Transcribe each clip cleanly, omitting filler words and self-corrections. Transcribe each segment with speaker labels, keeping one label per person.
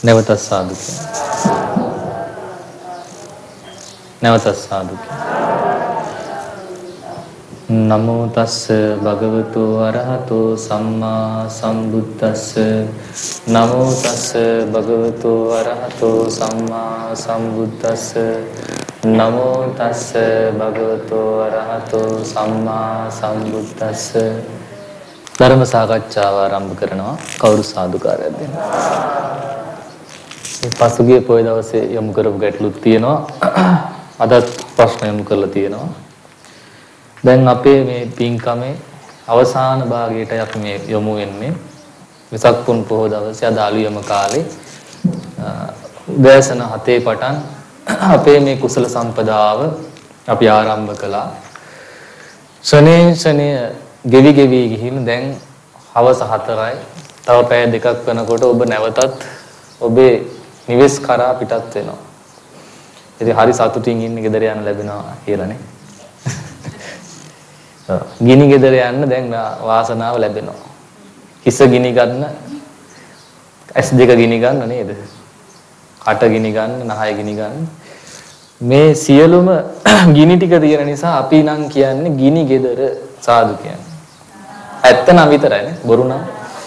Speaker 1: නැවත සාදු කියන. නැවත සාදු කියන. නමෝ තස්ස භගවතු අරහතෝ සම්මා සම්බුද්දස්ස. නමෝ තස්ස භගවතු අරහතෝ සම්මා සම්බුද්දස්ස. නමෝ තස්ස භගවතු අරහතෝ සම්මා සම්බුද්දස්ස. ධර්ම සාකච්ඡාව ආරම්භ කරනවා. කවුරු සාදුකාරයක් දෙන්න. මේ පසුගිය පොය දවසේ යොමු කරපු ගැටලුත් තියෙනවා. අදත් ප්‍රශ්න යොමු කරලා තියෙනවා. දැන් අපේ මේ පින්කමේ අවසාන භාගයට අපි මේ යොමු වෙන්නේ. වෙසක් පුන් පොහොය දවසේ අද අලුයම කාලේ උදෑසන 7 පටන් අපේ මේ කුසල සම්පදාව අපි ආරම්භ කළා. ශනේ ගෙවි ගිහින් දැන් හවස 4යි. තව පැය දෙකක් වෙනකොට ඔබ නැවතත් ඔබේ නිවෙස් කරා පිටත් වෙනවා. ඉතින් හරි සතුටින් ඉන්න ගෙදර යන්න ලැබෙනවා කියලානේ. ගිනි ගෙදර යන්න දැන් වාසනාව ලැබෙනවා. හිස ගිනි ගන්න, S2 ගිනි ගන්න නේද? කට ගිනි ගන්න, නහය ගිනි ගන්න. මේ සියලුම ගිනි ටික තියෙන නිසා අපි නම් කියන්නේ ගිනි ගෙදර සාදු කියන්නේ. ඇත්ත නම් විතරයි නේ, බොරු නම්.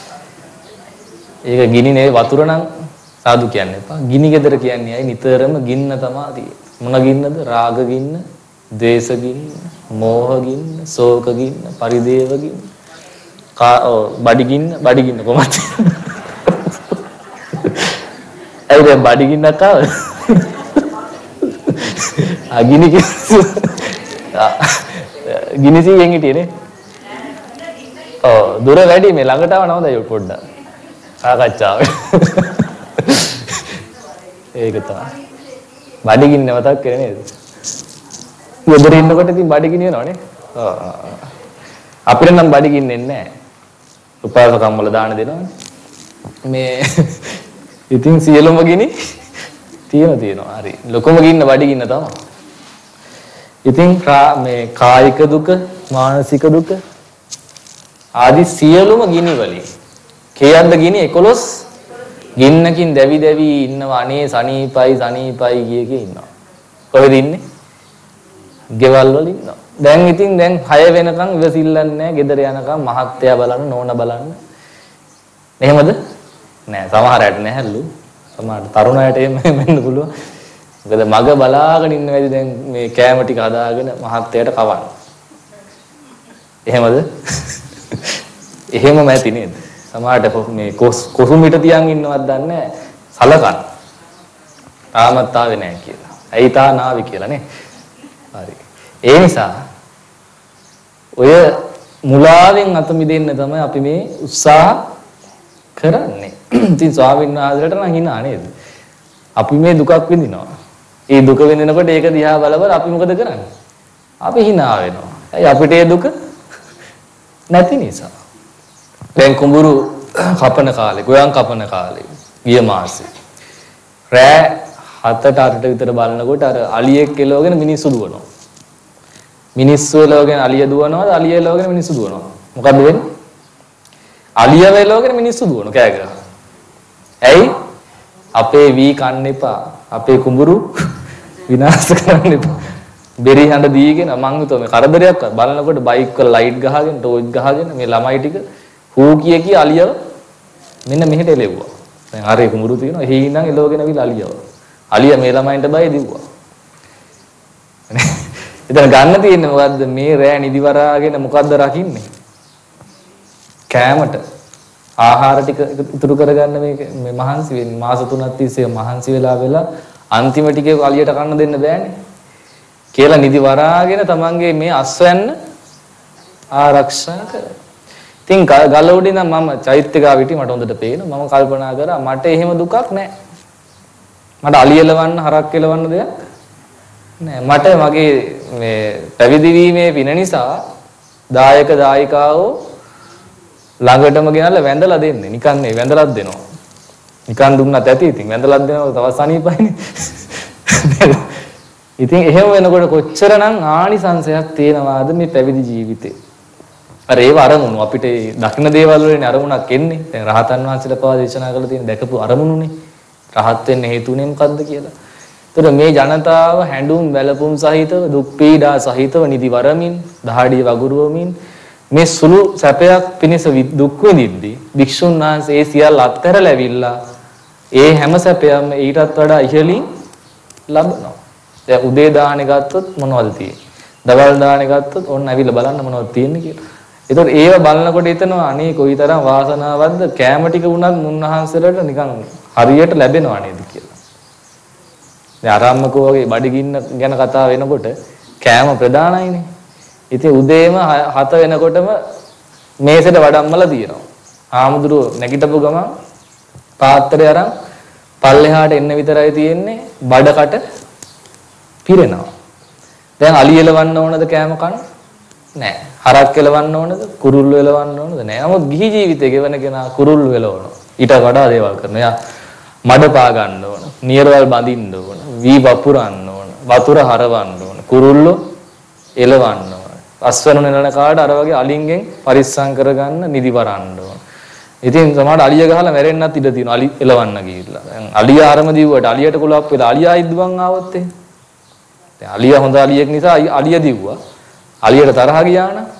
Speaker 1: ඒක ගිනි නේ, වතුර නම් සාදු කියන්න එපා. ගිනි ගෙදර කියන්නේ අය නිතරම ගින්න තමයි තියෙන්නේ. මොන ගින්නද? රාග ගින්න, ද්වේෂ ගින්න, මෝහ ගින්න, ශෝක ගින්න, පරිදේව ගින්න. බඩි ගින්න කොහොමද? ඒ දැන් බඩි ගින්නක් ආවද? ගිනි සීයෙන් හිටියේ නේ. දුර වැඩි මේ ළඟට ආව නවදයි පොඩ්ඩක්. සාකච්ඡාව. ඒක තමයි. බඩගින්න මතක් කරේ නේද? ගෙදර ඉන්නකොට ඉතින් බඩගින්න වෙනවනේ. අපිට නම් බඩගින්න එන්නේ නැහැ. උපාසකම් වල දාන දෙනවනේ. මේ ඉතින් සියලුම ගිනි තියෙනවා. හරි. ලොකම ගින්න බඩගින්න තමයි. ඉතින් මේ කායික දුක, මානසික දුක ආදි සියලුම ගිනි වලින් කේයන්ද ගිනි 11 ගින්නකින් දැවි ඉන්නවා. අනේ සනීපයි කිය ඉන්නවා. කොහෙද ඉන්නේ? ගෙවල් වල ඉන්නවා. දැන් 6 වෙනකන් ඉවසිල්ලන්නේ නැහැ. ගෙදර යනකම් මහත්තයා බලන්න, නෝන බලන්න. එහෙමද? නෑ, සමහර අයට නැහැලු. සමහර තරුණ අයට එහෙම වෙන්න පුළුවන්. මොකද මග බලාගෙන ඉන්න වැඩි දැන් මේ කෑම ටික හදාගෙන මහත්තයාට කවන්න. එහෙමද? එහෙමම ඇති නේද? සමහරට මේ කොසුමිට තියන් ඉන්නවත් දන්නේ නැහැ. සලකන. තාමත් ආවේ නැහැ කියලා. ඇයි තා නාවි කියලා නේ. හරි. ඒ නිසා ඔය මුලාවෙන් අත මිදෙන්න තමයි අපි මේ උත්සාහ කරන්නේ. ඉතින් ස්වාමීන් වහන්සේලාට නම් hina නේද? අපි මේ දුකක් විඳිනවා. ඒ දුක විඳිනකොට ඒක දිහා බලවල අපි මොකද කරන්නේ? අපි hina වෙනවා. ඇයි අපිට ඒ දුක නැති නිසා. දැන් කුඹුරු කපන කාලේ, ගොයන් කපන කාලේ ගිය මාසේ රෑ 7-8ට විතර බලනකොට අර අලියෙක් එලවගෙන මිනිස්සු දුවනවා. මිනිස්සු එලවගෙන අලිය දුවනවාද? අලිය එලවගෙන මිනිස්සු දුවනවා. මොකද්ද වෙන්නේ? අලියව එලවගෙන මිනිස්සු දුවනවා කෑ ගහලා. ඇයි? අපේ වී කන්න එපා. අපේ කුඹුරු විනාශ කරන්න එපා. බෙරි හඬ දීගෙන මං හිතුවා මේ කරදරයක් බලනකොට බයික් වල ලයිට් ගහගෙන ටෝච් ගහගෙන මේ ළමයි ටික හූ කිය අලියව මෙන්න මෙහෙට එලෙව්වා. දැන් අර කුඹුරු තියෙනවා. එහි ඉඳන් එලවගෙන අවිල අලියව. අලිය මේ ළමයින්ට බය දිව්වා. එතන ගන්න තියෙන්නේ මොකද්ද? මේ රෑ නිදි වරාගෙන මොකද්ද රකින්නේ? කෑමට ආහාර ටික ඉතුරු කරගන්න මේ මහන්සි වෙන්නේ. මාස 3ක් තිස්සේ මහන්සි වෙලා අන්තිම ටිකේ අලියට කන්න දෙන්න බෑනේ. කියලා නිදි වරාගෙන තමන්ගේ මේ අස්වැන්න ආරක්ෂා කරා. ඉතින් ගල උඩින් නම් මම චෛත්‍ය ගාව හිටියේ මට හොඳට පේනවා. මම කල්පනා කරා මට එහෙම දුකක් නැහැ. මට අලිය එලවන්න, හරක් එලවන්න දෙයක් නැහැ. මට මගේ මේ පැවිදි වීමේ පින නිසා දායක දායිකාවෝ ළඟටම ගෙනල්ලා වැඳලා දෙන්නේ. නිකන් නේ වැඳලාත් දෙනවා. නිකන් දුන්නත් ඇති. ඉතින් වැඳලාත් දෙනවා තවත් සනීපයිනේ. ඉතින් එහෙම වෙනකොට කොච්චරනම් ආනිසංසයක් තියෙනවාද මේ පැවිදි ජීවිතේ. අර ඒව අරමුණු අපිට දකින්න දේවල් වලින් අරමුණක් එන්නේ. දැන් රහතන් වහන්සේලා පවා දේශනා කරලා තියෙන දැකපු අරමුණුනේ. රහත් වෙන්න හේතුුනේ මොකද්ද කියලා. ඒතර මේ ජනතාව හැඬුම් වැළපුම් සහිතව දුක් පීඩා සහිතව නිදි වරමින් දහඩිය වගුරුවමින් මේ සුළු සැපයක් පිණිස දුක් විඳින්දී භික්ෂුන් වහන්සේ ඒ සියල්ල අත්හැරලා ඇවිල්ලා ඒ හැම සැපයක්ම ඊටත් වඩා ඉහළින් ලබනවා. දැන් උදේ දාහනේ ගත්තොත් මොනවද තියෙන්නේ? දවල් දාහනේ ගත්තොත් ඕන්න ඇවිල්ලා බලන්න මොනවද තියෙන්නේ කියලා. ඒතකොට ඒව බලනකොට හිතනවා අනේ කොයිතරම් වාසනාවක්ද කෑම ටික වුණත් මුන්නහන්සලට නිකන් හරියට ලැබෙනවා නේද කියලා. දැන් ආරම්භකෝ වගේ බඩගින්න ගැන කතා වෙනකොට කෑම ප්‍රධානයිනේ. ඉතින් උදේම 7 වෙනකොටම මේසෙට වඩම්මලා තියෙනවා. ආමුදුරෝ නැගිටපු ගමන් පාත්‍රය අරන් පල්ලෙහාට එන්න විතරයි තියෙන්නේ බඩකට පිරෙනවා. දැන් අලි එලවන්න ඕනද කෑම කන්න? නෑ. හරක් එලවන්න ඕනද? කුරුල්ලු එලවන්න ඕනද? නෑ. නමුත් ගිහි ජීවිතේ ගෙවන කෙනා කුරුල්ලු එලවනවා. ඊට වඩා දේවල් කරනවා. එයා මඩ පා ගන්න ඕන, නියරවල් බඳින්න ඕන, වී වපුරන්න ඕන, වතුර හරවන්න ඕන, කුරුල්ලු එලවන්න ඕන. අස්වැනු නෙලන කාට අර වගේ අලින්ගෙන් පරිස්සම් කරගන්න නිදි වරන්න ඕන. ඉතින් සමහරට අලිය ගහලා මැරෙන්නත් ඉඩ තියෙනවා අලි එලවන්න ගිහිල්ලා. දැන් අලිය ආරම දිව්වට අලියට කුලප් වෙලා අලියා ඉද්දුවන් ආවොත් එහෙම. දැන් අලිය හොඳ අලියෙක් නිසා අලිය දිව්වා. අලියට තරහ ගියා නම්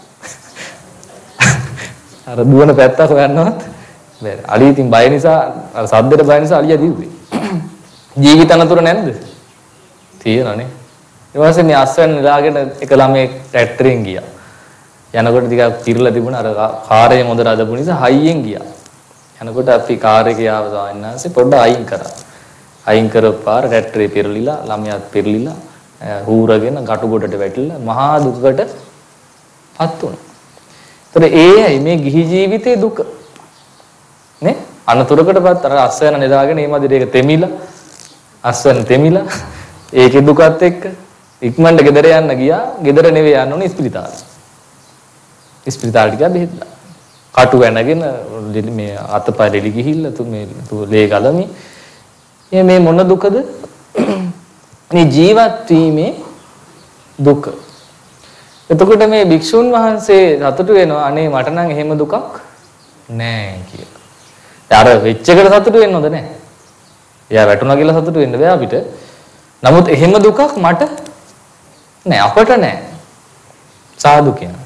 Speaker 1: අර දුවන පැත්ත හොයන්නවත් බැහැ. අලිය ඉතින් බය නිසා අර සද්දෙට බය නිසා අලිය දිව්වේ. ජීවිත අනතුර නැද්ද? තියෙනනේ. ඊට පස්සේ මේ අස්වැන්න නෙලාගෙන එක ළමයෙක් ට්‍රැක්ටරෙන් ගියා. යනකොට ටිකක් පිරලා තිබුණා අර කාර්යය මොඳ රදපු නිසා හයියෙන් ගියා. යනකොට අපි කාර් එකේ ආව සායන්නාසේ පොඩ්ඩක් අයින් කරා. අයින් කරපාර ට්‍රැක්ටරේ පෙරලිලා ළමයාත් පෙරලිලා හූරගෙන ගටු ගොඩට වැටිලා මහා දුකකටපත් වුණා. ඒතර ඒයි මේ ගිහි ජීවිතේ දුක. නේ? අනතුරකටපත් අර අස්වැන්න නෙලාගෙන මේ මැදට ඒක තෙමිලා අස්වැන්න තෙමිලා ඒකේ දුකත් එක්ක ඉක්මනට ගෙදර යන්න ගියා. ගෙදර නෙවෙයි යන්න ඕනේ ඉස්පිරිතාලේ. ඉස්පිරිතාලට ගියා බෙහෙත්ලා. කටු වෙනගෙන මේ අතපය දෙලි ගිහිල්ලා මේ ලේ ගලමි. මේ මොන දුකද? මේ ජීවත් වීමේ දුක. එතකොට මේ භික්ෂුන් වහන්සේ සතුටු වෙනවා අනේ මට නම් එහෙම දුකක් නෑ කියලා. අර වෙච්ච එකට සතුටු වෙන්න හොඳ නෑ. එයා වැටුණා කියලා සතුටු වෙන්න බෑ අපිට. නමුත් එහෙම දුකක් මට නෑ අපට නෑ. සාදු කියනවා.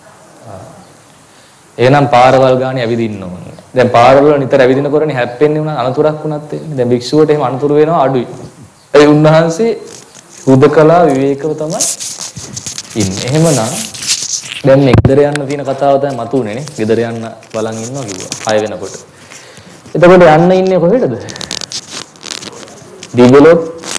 Speaker 1: එහෙනම් පාරවල් ගානේ ඇවිදින්න ඕනේ. දැන් පාරවල් වල නිතර ඇවිදිනකොටනේ හැප්පෙන්නේ උනා අනතුරක් වුණත් එන්නේ. දැන් භික්ෂුවට එහෙම අනතුරු වෙනවා අඩුයි. ඒ උන්වහන්සේ හුදකලා විවේකව තමයි ඉන්නේ. එහෙමනම් දැන් මේ ගෙදර යන්න තියෙන කතාව තමයි මතුනේ නේ. ගෙදර යන්න බලන් ඉන්නවා කිව්වා 6 වෙනකොට. එතකොට යන්න ඉන්නේ කොහෙටද? දීගලොත්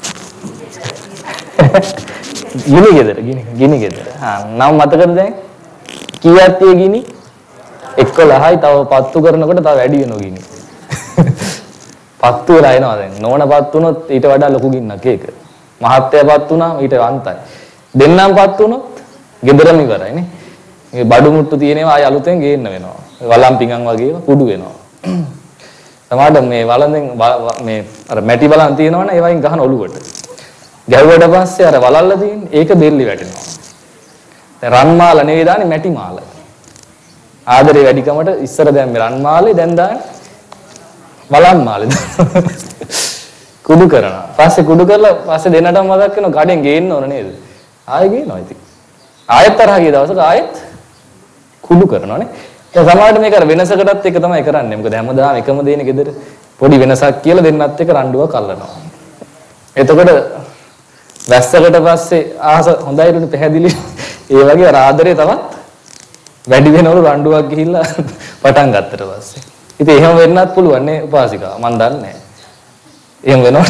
Speaker 1: ගිනි ගෙදර ගිනි ගෙදර. නම් මතකද දැන්? කීයක් tie ගිනි? 11යි තව පත්තු කරනකොට තව වැඩි වෙනවා ගිනි. පත්තු වෙලා එනවා දැන්. නෝන පත් වුණොත් ඊට වඩා ලොකු ගින්නක් ඒක. මහත්තයා පත් වුණාම ඊට අන්තයි. දෙන්නම් පත් වුණොත් ගෙදරම ඉවරයි නේ. මේ බඩු මුට්ටු තියෙනවා ආය අලුතෙන් ගේන්න වෙනවා. වලම් පිඟන් වගේ කුඩු වෙනවා. සමහරවිට මේ වලෙන් මේ අර මැටි බලන් තියෙනවනේ ඒ වයින් ගහන ඔලුවට. ගැහුවට පස්සේ අර වලල්ල තියෙන්නේ ඒක බෙල්ලි වැටෙනවා. දැන් රන් මාල නෙවෙයි දාන්නේ මැටි මාල. ආදරේ වැඩිකමට ඉස්සර දැන් මේ රන් මාලේ දැන් දාන්නේ වලන් මාලේ. කුඩු කරනවා. පස්සේ කුඩු කරලා පස්සේ දෙන්නටම මතක් වෙනවා ගඩෙන් ගේන්න ඕන නේද? ආයෙ ගේනවා ඉතින්. ආයෙත් තරහ ගිය දවසක ආයෙත් කුඩු කරනවානේ. දැන් සමහරවිට මේක අර වෙනසකටත් එක තමයි කරන්නේ. මොකද හැමදාම එකම දේනේ ගෙදර. පොඩි වෙනසක් කියලා දෙන්නත් එක රණ්ඩුවක් අල්ලනවා. එතකොට වැස්සකට පස්සේ ආස හොඳයිලුනේ පැහැදිලි. ඒ වගේ අර ආදරේ තවත් වැඩි වෙනවලු රණ්ඩුවක් ගිහිල්ලා පටන් ගත්තට පස්සේ. ඉතින් එහෙම වෙන්නත් පුළුවන් නේ උපාසිකා. මන් දන්නේ නැහැ. එහෙම වෙනවද?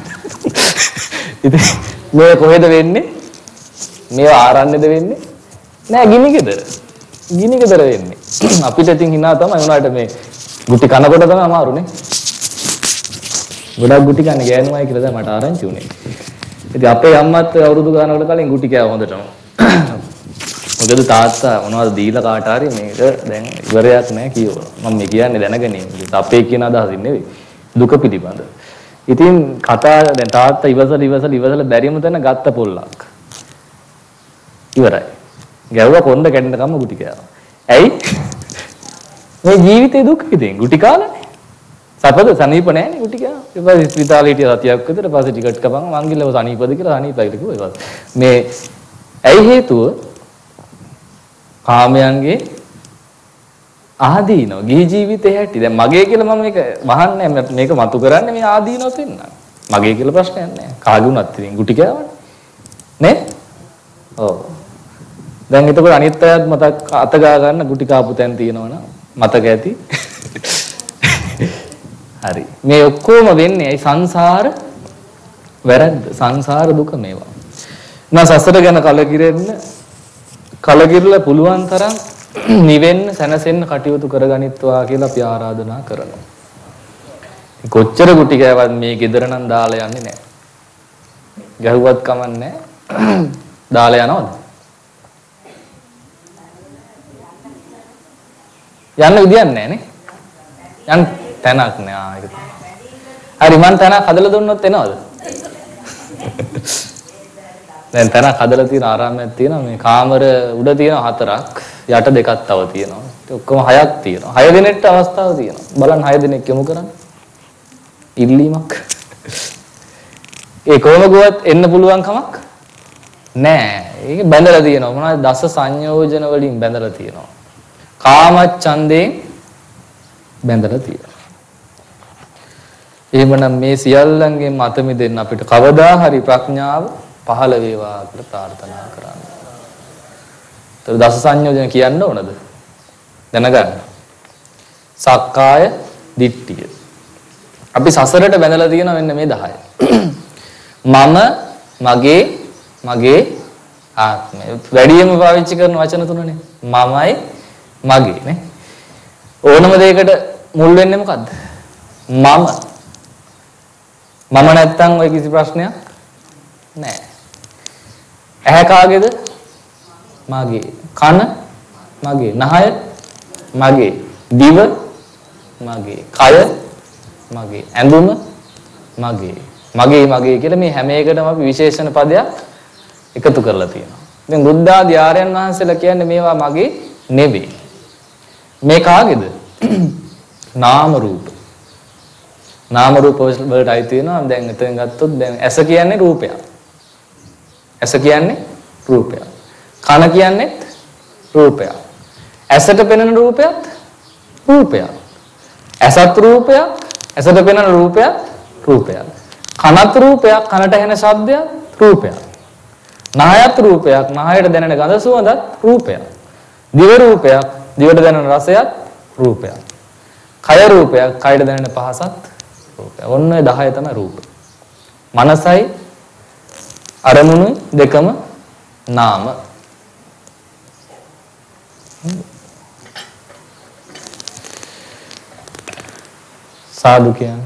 Speaker 1: ඉතින් මේ කොහෙද වෙන්නේ? මේව ආරන්නේද වෙන්නේ? නෑ ගිනි ගෙදර. ගිනි ගෙදර වෙන්නේ. අපිට ඉතින් hina තමයි උනාට මේ ගුටි කනකොට තමයි අමාරුනේ. ගොඩක් ගුටි කන්නේ ගෑනුමයි කියලා තමයි මට ආරංචි උනේ. ඉතින් අපේ අම්මත් අවුරුදු ගානකට කලින් ගුටි කෑව හොඳටම. මොකද තාත්තා මොනවද දීලා කාට හරි මේක දැන් ඉවරයක් නෑ කියනවා. මම මේ කියන්නේ දැනගෙන ඉන්නේ. අපේ කියන අදහසින් නෙවෙයි. දුක පිළිබඳ. ඉතින් කතා දැන් තාත්තා ඉවසලා බැරිම තැන ගත්ත පොල්ලක්. ඉවරයි. ගැව්වා කොන්ද කැඩෙනකම් ගුටි කෑවා. ඇයි? මේ ජීවිතේ දුක ඉතින් ගුටි කාලානේ. සපද සනීප නැහැ නේ කුටි ගා. ඊට පස්සේ ස්පිතාලේ හිටිය සතියක් විතර පස්සේ ටිකට් කපන් මං ගිහලා සනීපද කියලා සනීපයි කිව්වා. ඒ පස්සේ මේ ඇයි හේතුව කාමයන්ගේ ආදීනව ගිහි ජීවිතේ හැටි. දැන් මගේ කියලා මම මේක වහන්නේ මේක මතු කරන්නේ මේ ආදීනව පෙන්නන්න. මගේ කියලා ප්‍රශ්නයක් නැහැ. කාගේ වුණත් ඉතින් ගුටි කෑවනේ. නේ? ඔව්. දැන් එතකොට අනිත් අයත් මතක් අත ගා ගන්න ගුටි කාපු තැන් තියෙනවනම් මතක ඇති. හරි. මේ ඔක්කොම වෙන්නේ ඇයි සංසාර වැරද්ද. සංසාර දුක මේවා. මම සසර ගැන කලකිරලා පුළුවන් තරම් නිවෙන්න සැනසෙන්න කටයුතු කරගනිත්වා කියලා අපි ආරාධනා කරනවා. කොච්චර ගුටි කෑවත් මේ ගෙදර නම් දාලා යන්නේ නැහැ. ගැහුවත් කමන්නේ දාලා යනවද? යන්න විදියක් නැහැ නේ. යන්න තැනක් නෑ. ඒක තමයි. හරි මං තැනක් හදලා දුන්නොත් එනවද? දැන් තැනක් හදලා තියෙන ආරාමයක් තියෙනවා. මේ කාමර උඩ තියෙනවා 4ක්. යට දෙකක් තව තියෙනවා. ඔක්කොම 6ක් තියෙනවා. 6 දිනෙකට අවස්ථාව තියෙනවා. බලන්න 6 දිනෙක යමු කරන්න. ඉල්ලීමක්. ඒ කොහොම ගුවත් එන්න පුළුවන් කමක් නෑ. ඒක බැඳලා තියෙනවා. මොනවද දස සංයෝජන වලින් බැඳලා තියෙනවා. කාමච්ඡන්දයෙන් බැඳලා තියෙනවා. එහෙමනම් මේ සියල්ලන්ගෙන් මත මිදෙන්න අපිට කවදා හරි ප්‍රඥාව පහළ වේවා කියලා ප්‍රාර්ථනා කරන්න. ඒතර දස සංයෝජන කියන්න ඕනද? දැනගන්න. සක්කාය දිට්ඨිය. අපි සසරට බැඳලා තියෙන මෙන්න මේ 10. මම මගේ ආත්මය. වැඩියෙන්ම පාවිච්චි කරන වචන තුනනේ. මමයි මගේ නේ. ඕනම දෙයකට මුල් වෙන්නේ මොකද්ද? මම නැත්තම් ඔය කිසි ප්‍රශ්නයක් නැහැ. ඇහැ කාගේද? මගේ. කන මගේ. නහය මගේ. දිව මගේ. කය මගේ. ඇඳුම මගේ. මගේ කියලා මේ හැම එකටම අපි විශේෂණ පදයක් එකතු කරලා තියෙනවා. දැන් බුද්ධ ආදී ආර්යයන් වහන්සේලා කියන්නේ මේවා මගේ නෙවෙයි. මේ කාගේද? නාම රූප. නාම රූප වලට අයිති වෙනවා. දැන් එතෙන් ගත්තොත් දැන් ඇස කියන්නේ රූපයක්. ඇස කියන්නේ රූපයක්. කන කියන්නේ රූපයක්. ඇසට පෙනෙන රූපයක් රූපයක්. ඇසත් රූපයක්. ඇසට පෙනෙන රූපයක් රූපයක්. කනත් රූපයක්. කනට ඇහෙන ශබ්දයක් රූපයක්. නහයත් රූපයක්. නහයට දැනෙන ගඳ සුවඳත් රූපයක්. දිව රූපයක්. දිවට දැනෙන රසයත් රූපයක්. කය රූපයක්. කයට දැනෙන පහසත් රූපයක්. ඔන්න ඔය 10 තමයි රූප. මනසයි අරමුණු දෙකම නාම. සාදු කියන්නේ.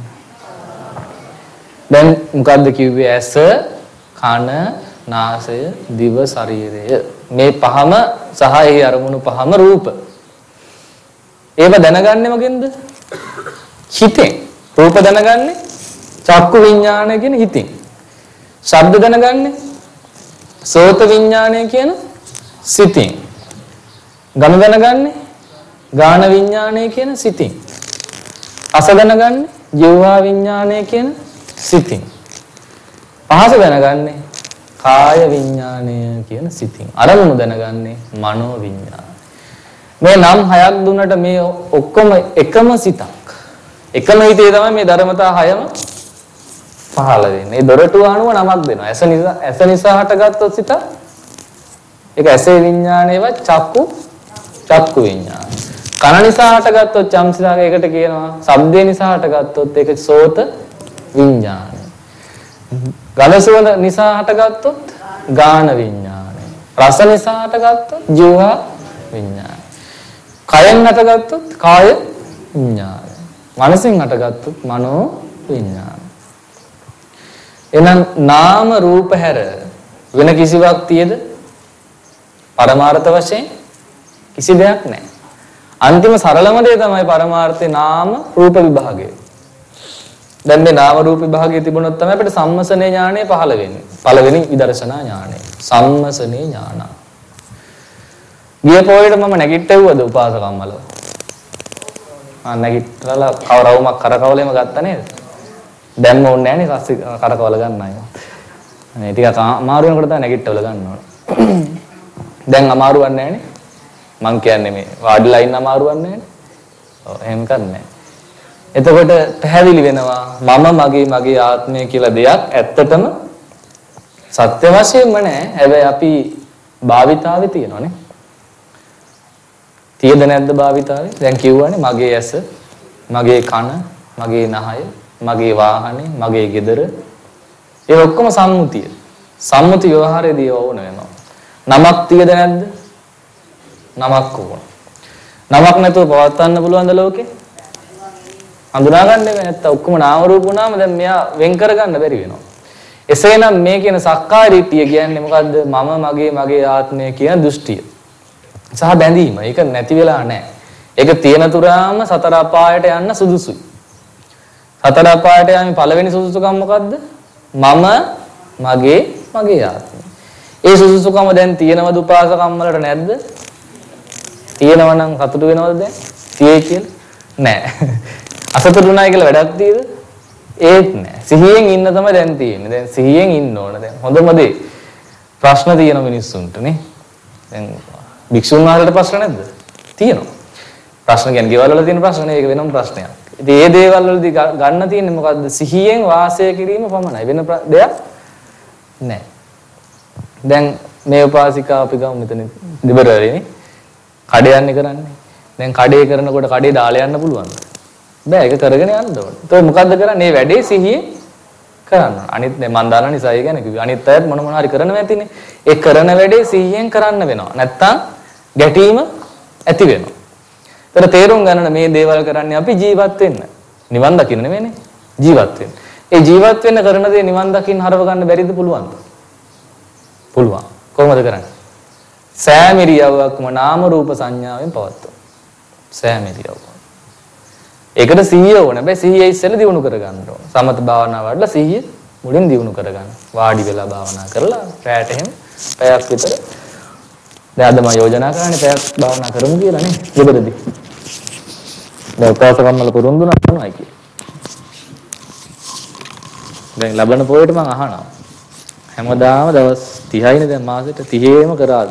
Speaker 1: දැන් මොකද්ද කිව්වේ? ඇස, කන, නාසය, දිව, ශරීරය. මේ පහම සහ එහි අරමුණු පහම රූප. ඒව දැනගන්නේ මොකෙන්ද? හිතෙන්. රූප දැනගන්නේ චක්කු විඥානය කියන හිතින්. ශබ්ද දැනගන්නේ සෝත විඥානය කියන සිතින්. ගඳ දැනගන්නේ ගාන විඥානය කියන සිතින්. රස දැනගන්නේ ජීවා විඥානය කියන සිතින්. පහස දැනගන්නේ කාය විඥානය කියන සිතින්. අරමුණු දැනගන්නේ මනෝ විඥානය. මේ නම් 6ක් දුන්නට මේ ඔක්කොම එකම සිතක්. එකම හිතේ තමයි මේ ධර්මතා 6ම පහළ වෙන්නේ. මේ දොරටුව අනුව නමක් දෙනවා. ඇස නිසා හටගත්තොත් සිත ඒක ඇසේ විඥානේවත් චක්කු විඥාන. කන නිසා හටගත්තොත් චම්සිතාක ඒකට කියනවා. ශබ්දේ නිසා හටගත්තොත් ඒක සෝත විඥානය. ගඳ සුවඳ නිසා හටගත්තොත් ගාන විඥානය. රස නිසා හටගත්තොත් ජීවා විඥානය. කයෙන් හටගත්තොත් කාය විඥානය. මනසෙන් හටගත්තොත් මනෝ විඥානය. එහෙනම් නාම රූප හැර වෙන කිසිවක් තියේද? පරමාර්ථ වශයෙන් කිසි දෙයක් නැහැ. අන්තිම සරලම දේ තමයි පරමාර්ථේ නාම රූප විභාගය. දැන් මේ නාම රූප විභාගය තිබුණොත් තමයි අපිට සම්මසනේ ඥානය පහළ වෙන්නේ. පළවෙනි විදර්ශනා ඥානය. සම්මසනේ ඥාන. ගිය පොයේට මම නැගිට්ටෙව්වද උපාසකම්මල? නැගිටලා කවරවුමක් කරකවලෙම ගත්තා නේද? දැම්ම ඕනේ නැහැ නේ පස්සේ කරකවල ගන්න අය. මේ ටිකක් අමාරු වෙනකොට තමයි නැගිටවල ගන්න ඕන. දැන් අමාරුවක් නැහැ නේ. මං කියන්නේ මේ වාඩිලා ඉන්න අමාරුවක් නැහැ නේ. ඔව් එහෙම කරන්නේ. එතකොට පැහැදිලි වෙනවා මම මගේ ආත්මය කියලා දෙයක් ඇත්තටම සත්‍ය වශයෙන්ම නැහැ. හැබැයි අපි භාවිතාවේ තියෙනවානේ. තියෙද නැද්ද භාවිතාවේ? දැන් කිව්වනේ මගේ ඇස, මගේ කන, මගේ නහය, මගේ වාහනේ, මගේ ගෙදර. ඒ ඔක්කොම සම්මුතිය. සම්මුති ව්‍යවහාරයේදී ඕන වෙනවා. නමක් තියෙද නැද්ද? නමක් ඕන. නමක් නැතුව පවත්වන්න පුළුවන්ද ලෝකේ? හඳුනා ගන්න බැහැ නැත්තම් ඔක්කොම නාම රූප වුණාම දැන් මෙයා වෙන් කරගන්න බැරි වෙනවා. එසේනම් මේ කියන සක්කාය දිට්ඨිය කියන්නේ මොකද්ද? මම මගේ ආත්මය කියන දෘෂ්ටිය. සහ බැඳීම. ඒක නැති වෙලා නැහැ. ඒක තියෙන තුරාම සතර අපායට යන්න සුදුසුයි. සතර අපායට යන්නේ පළවෙනි සුදුසුකම මොකද්ද? මම මගේ ආත්මය. ඒ සුදුසුකම දැන් තියෙනවද උපාසකම් වලට නැද්ද? තියෙනවා නම් සතුටු වෙනවද දැන්? තියේ කියලා? නැහැ. අසතුටු නැහැ කියලා වැඩක් තියෙද? ඒත් නැහැ. සිහියෙන් ඉන්න තමයි දැන් තියෙන්නේ. දැන් සිහියෙන් ඉන්න ඕන දැන්. හොඳම දේ. ප්‍රශ්න තියෙන මිනිස්සුන්ට නේ. දැන් භික්ෂුන් වහන්සේලාට ප්‍රශ්න නැද්ද? තියෙනවා. ප්‍රශ්න කියන්නේ ගෙවල් වල තියෙන ප්‍රශ්න නේ. ඒක වෙනම ප්‍රශ්නයක්. ඉතින් මේ දේවල් වලදී ගන්න තියෙන්නේ මොකද්ද? සිහියෙන් වාසය කිරීම පමණයි. වෙන දෙයක් නැහැ. දැන් මේ උපාසිකාව අපි ගමු මෙතන දෙබරවලනේ. කඩේ යන්නේ කරන්නේ. දැන් කඩේ කරනකොට කඩේ දාලා යන්න පුළුවන්ද? බෑ ඒක කරගෙන යන්න ඕනේ. ඒතකොට මොකද්ද කරන්නේ? මේ වැඩේ සිහියෙන් කරන්න. අනිත් මම දන්න නිසා ඒ කියන්නේ කිව්වේ. අනිත් අයත් මොන හරි කරනවා ඇතිනේ. ඒ කරන වැඩේ සිහියෙන් කරන්න වෙනවා. නැත්තම් ගැටීම ඇති වෙනවා. ඒතර තේරුම් ගන්න මේ දේවල් කරන්නේ අපි ජීවත් වෙන්න. නිවන් දකින්න නෙමෙයිනේ. ජීවත් වෙන්න. ඒ ජීවත් වෙන්න කරන දේ නිවන් දකින්න හරව ගන්න බැරිද පුළුවන්ද? පුළුවන්. කොහොමද කරන්නේ? සෑම ඉරියව්වක්ම නාම රූප සංඥාවෙන් පවත්වනවා. සෑම ඉරියව්වක්. ඒකට සිහිය ඕන. හැබැයි සිහිය ඉස්සෙල්ලා දියුණු කරගන්න ඕන. සමත භාවනාව වඩලා සිහිය මුලින් දියුණු කරගන්න. වාඩි වෙලා භාවනා කරලා රැයට එහෙම පැයක් විතර. දැන් අද මම යෝජනා කරන්නේ පැයක් භාවනා කරමු කියලා නේ. ගෙදරදී. දැන් උපාසකම් වල පුරුදු කරනවා කිය. දැන් ලබන පොයට මම අහනවා. හැමදාම දවස් 30යිනේ දැන් මාසෙට 30ෙම කරාද?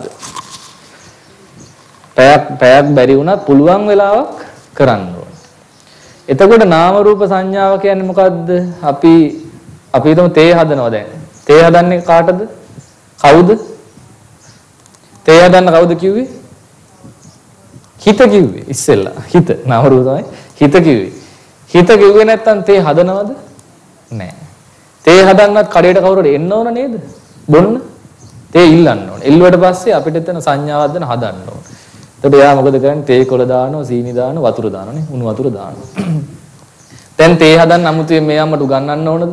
Speaker 1: පැයක් බැරි වුණත් පුළුවන් වෙලාවක් කරන්න ඕන. එතකොට නාම රූප සංඥාව කියන්නේ මොකද්ද? අපි හිතමු තේ හදනවා දැන්. තේ හදන්නේ කාටද? කවුද? තේ හදන්න කවුද කිව්වේ? හිත කිව්වේ ඉස්සෙල්ලා. හිත නාම රූප තමයි. හිත කිව්වේ. හිත කිව්වේ නැත්තම් තේ හදනවද? නැහැ. තේ හදන්නත් කඩේට කවුරුද එන්න ඕන නේද? බොන්න. තේ ඉල්ලන්න ඕන. ඉල්ලුවට පස්සේ අපිට එතන සංඥාවක් දෙන හදන්න ඕන. එතකොට එයා මොකද කරන්නේ? තේ කොළ දානවා, සීනි දානවා, වතුර දානවා නේ. උණු වතුර දානවා. දැන් තේ හදන්න අමුතුවෙන් මේ අම්මට උගන්වන්න ඕනද?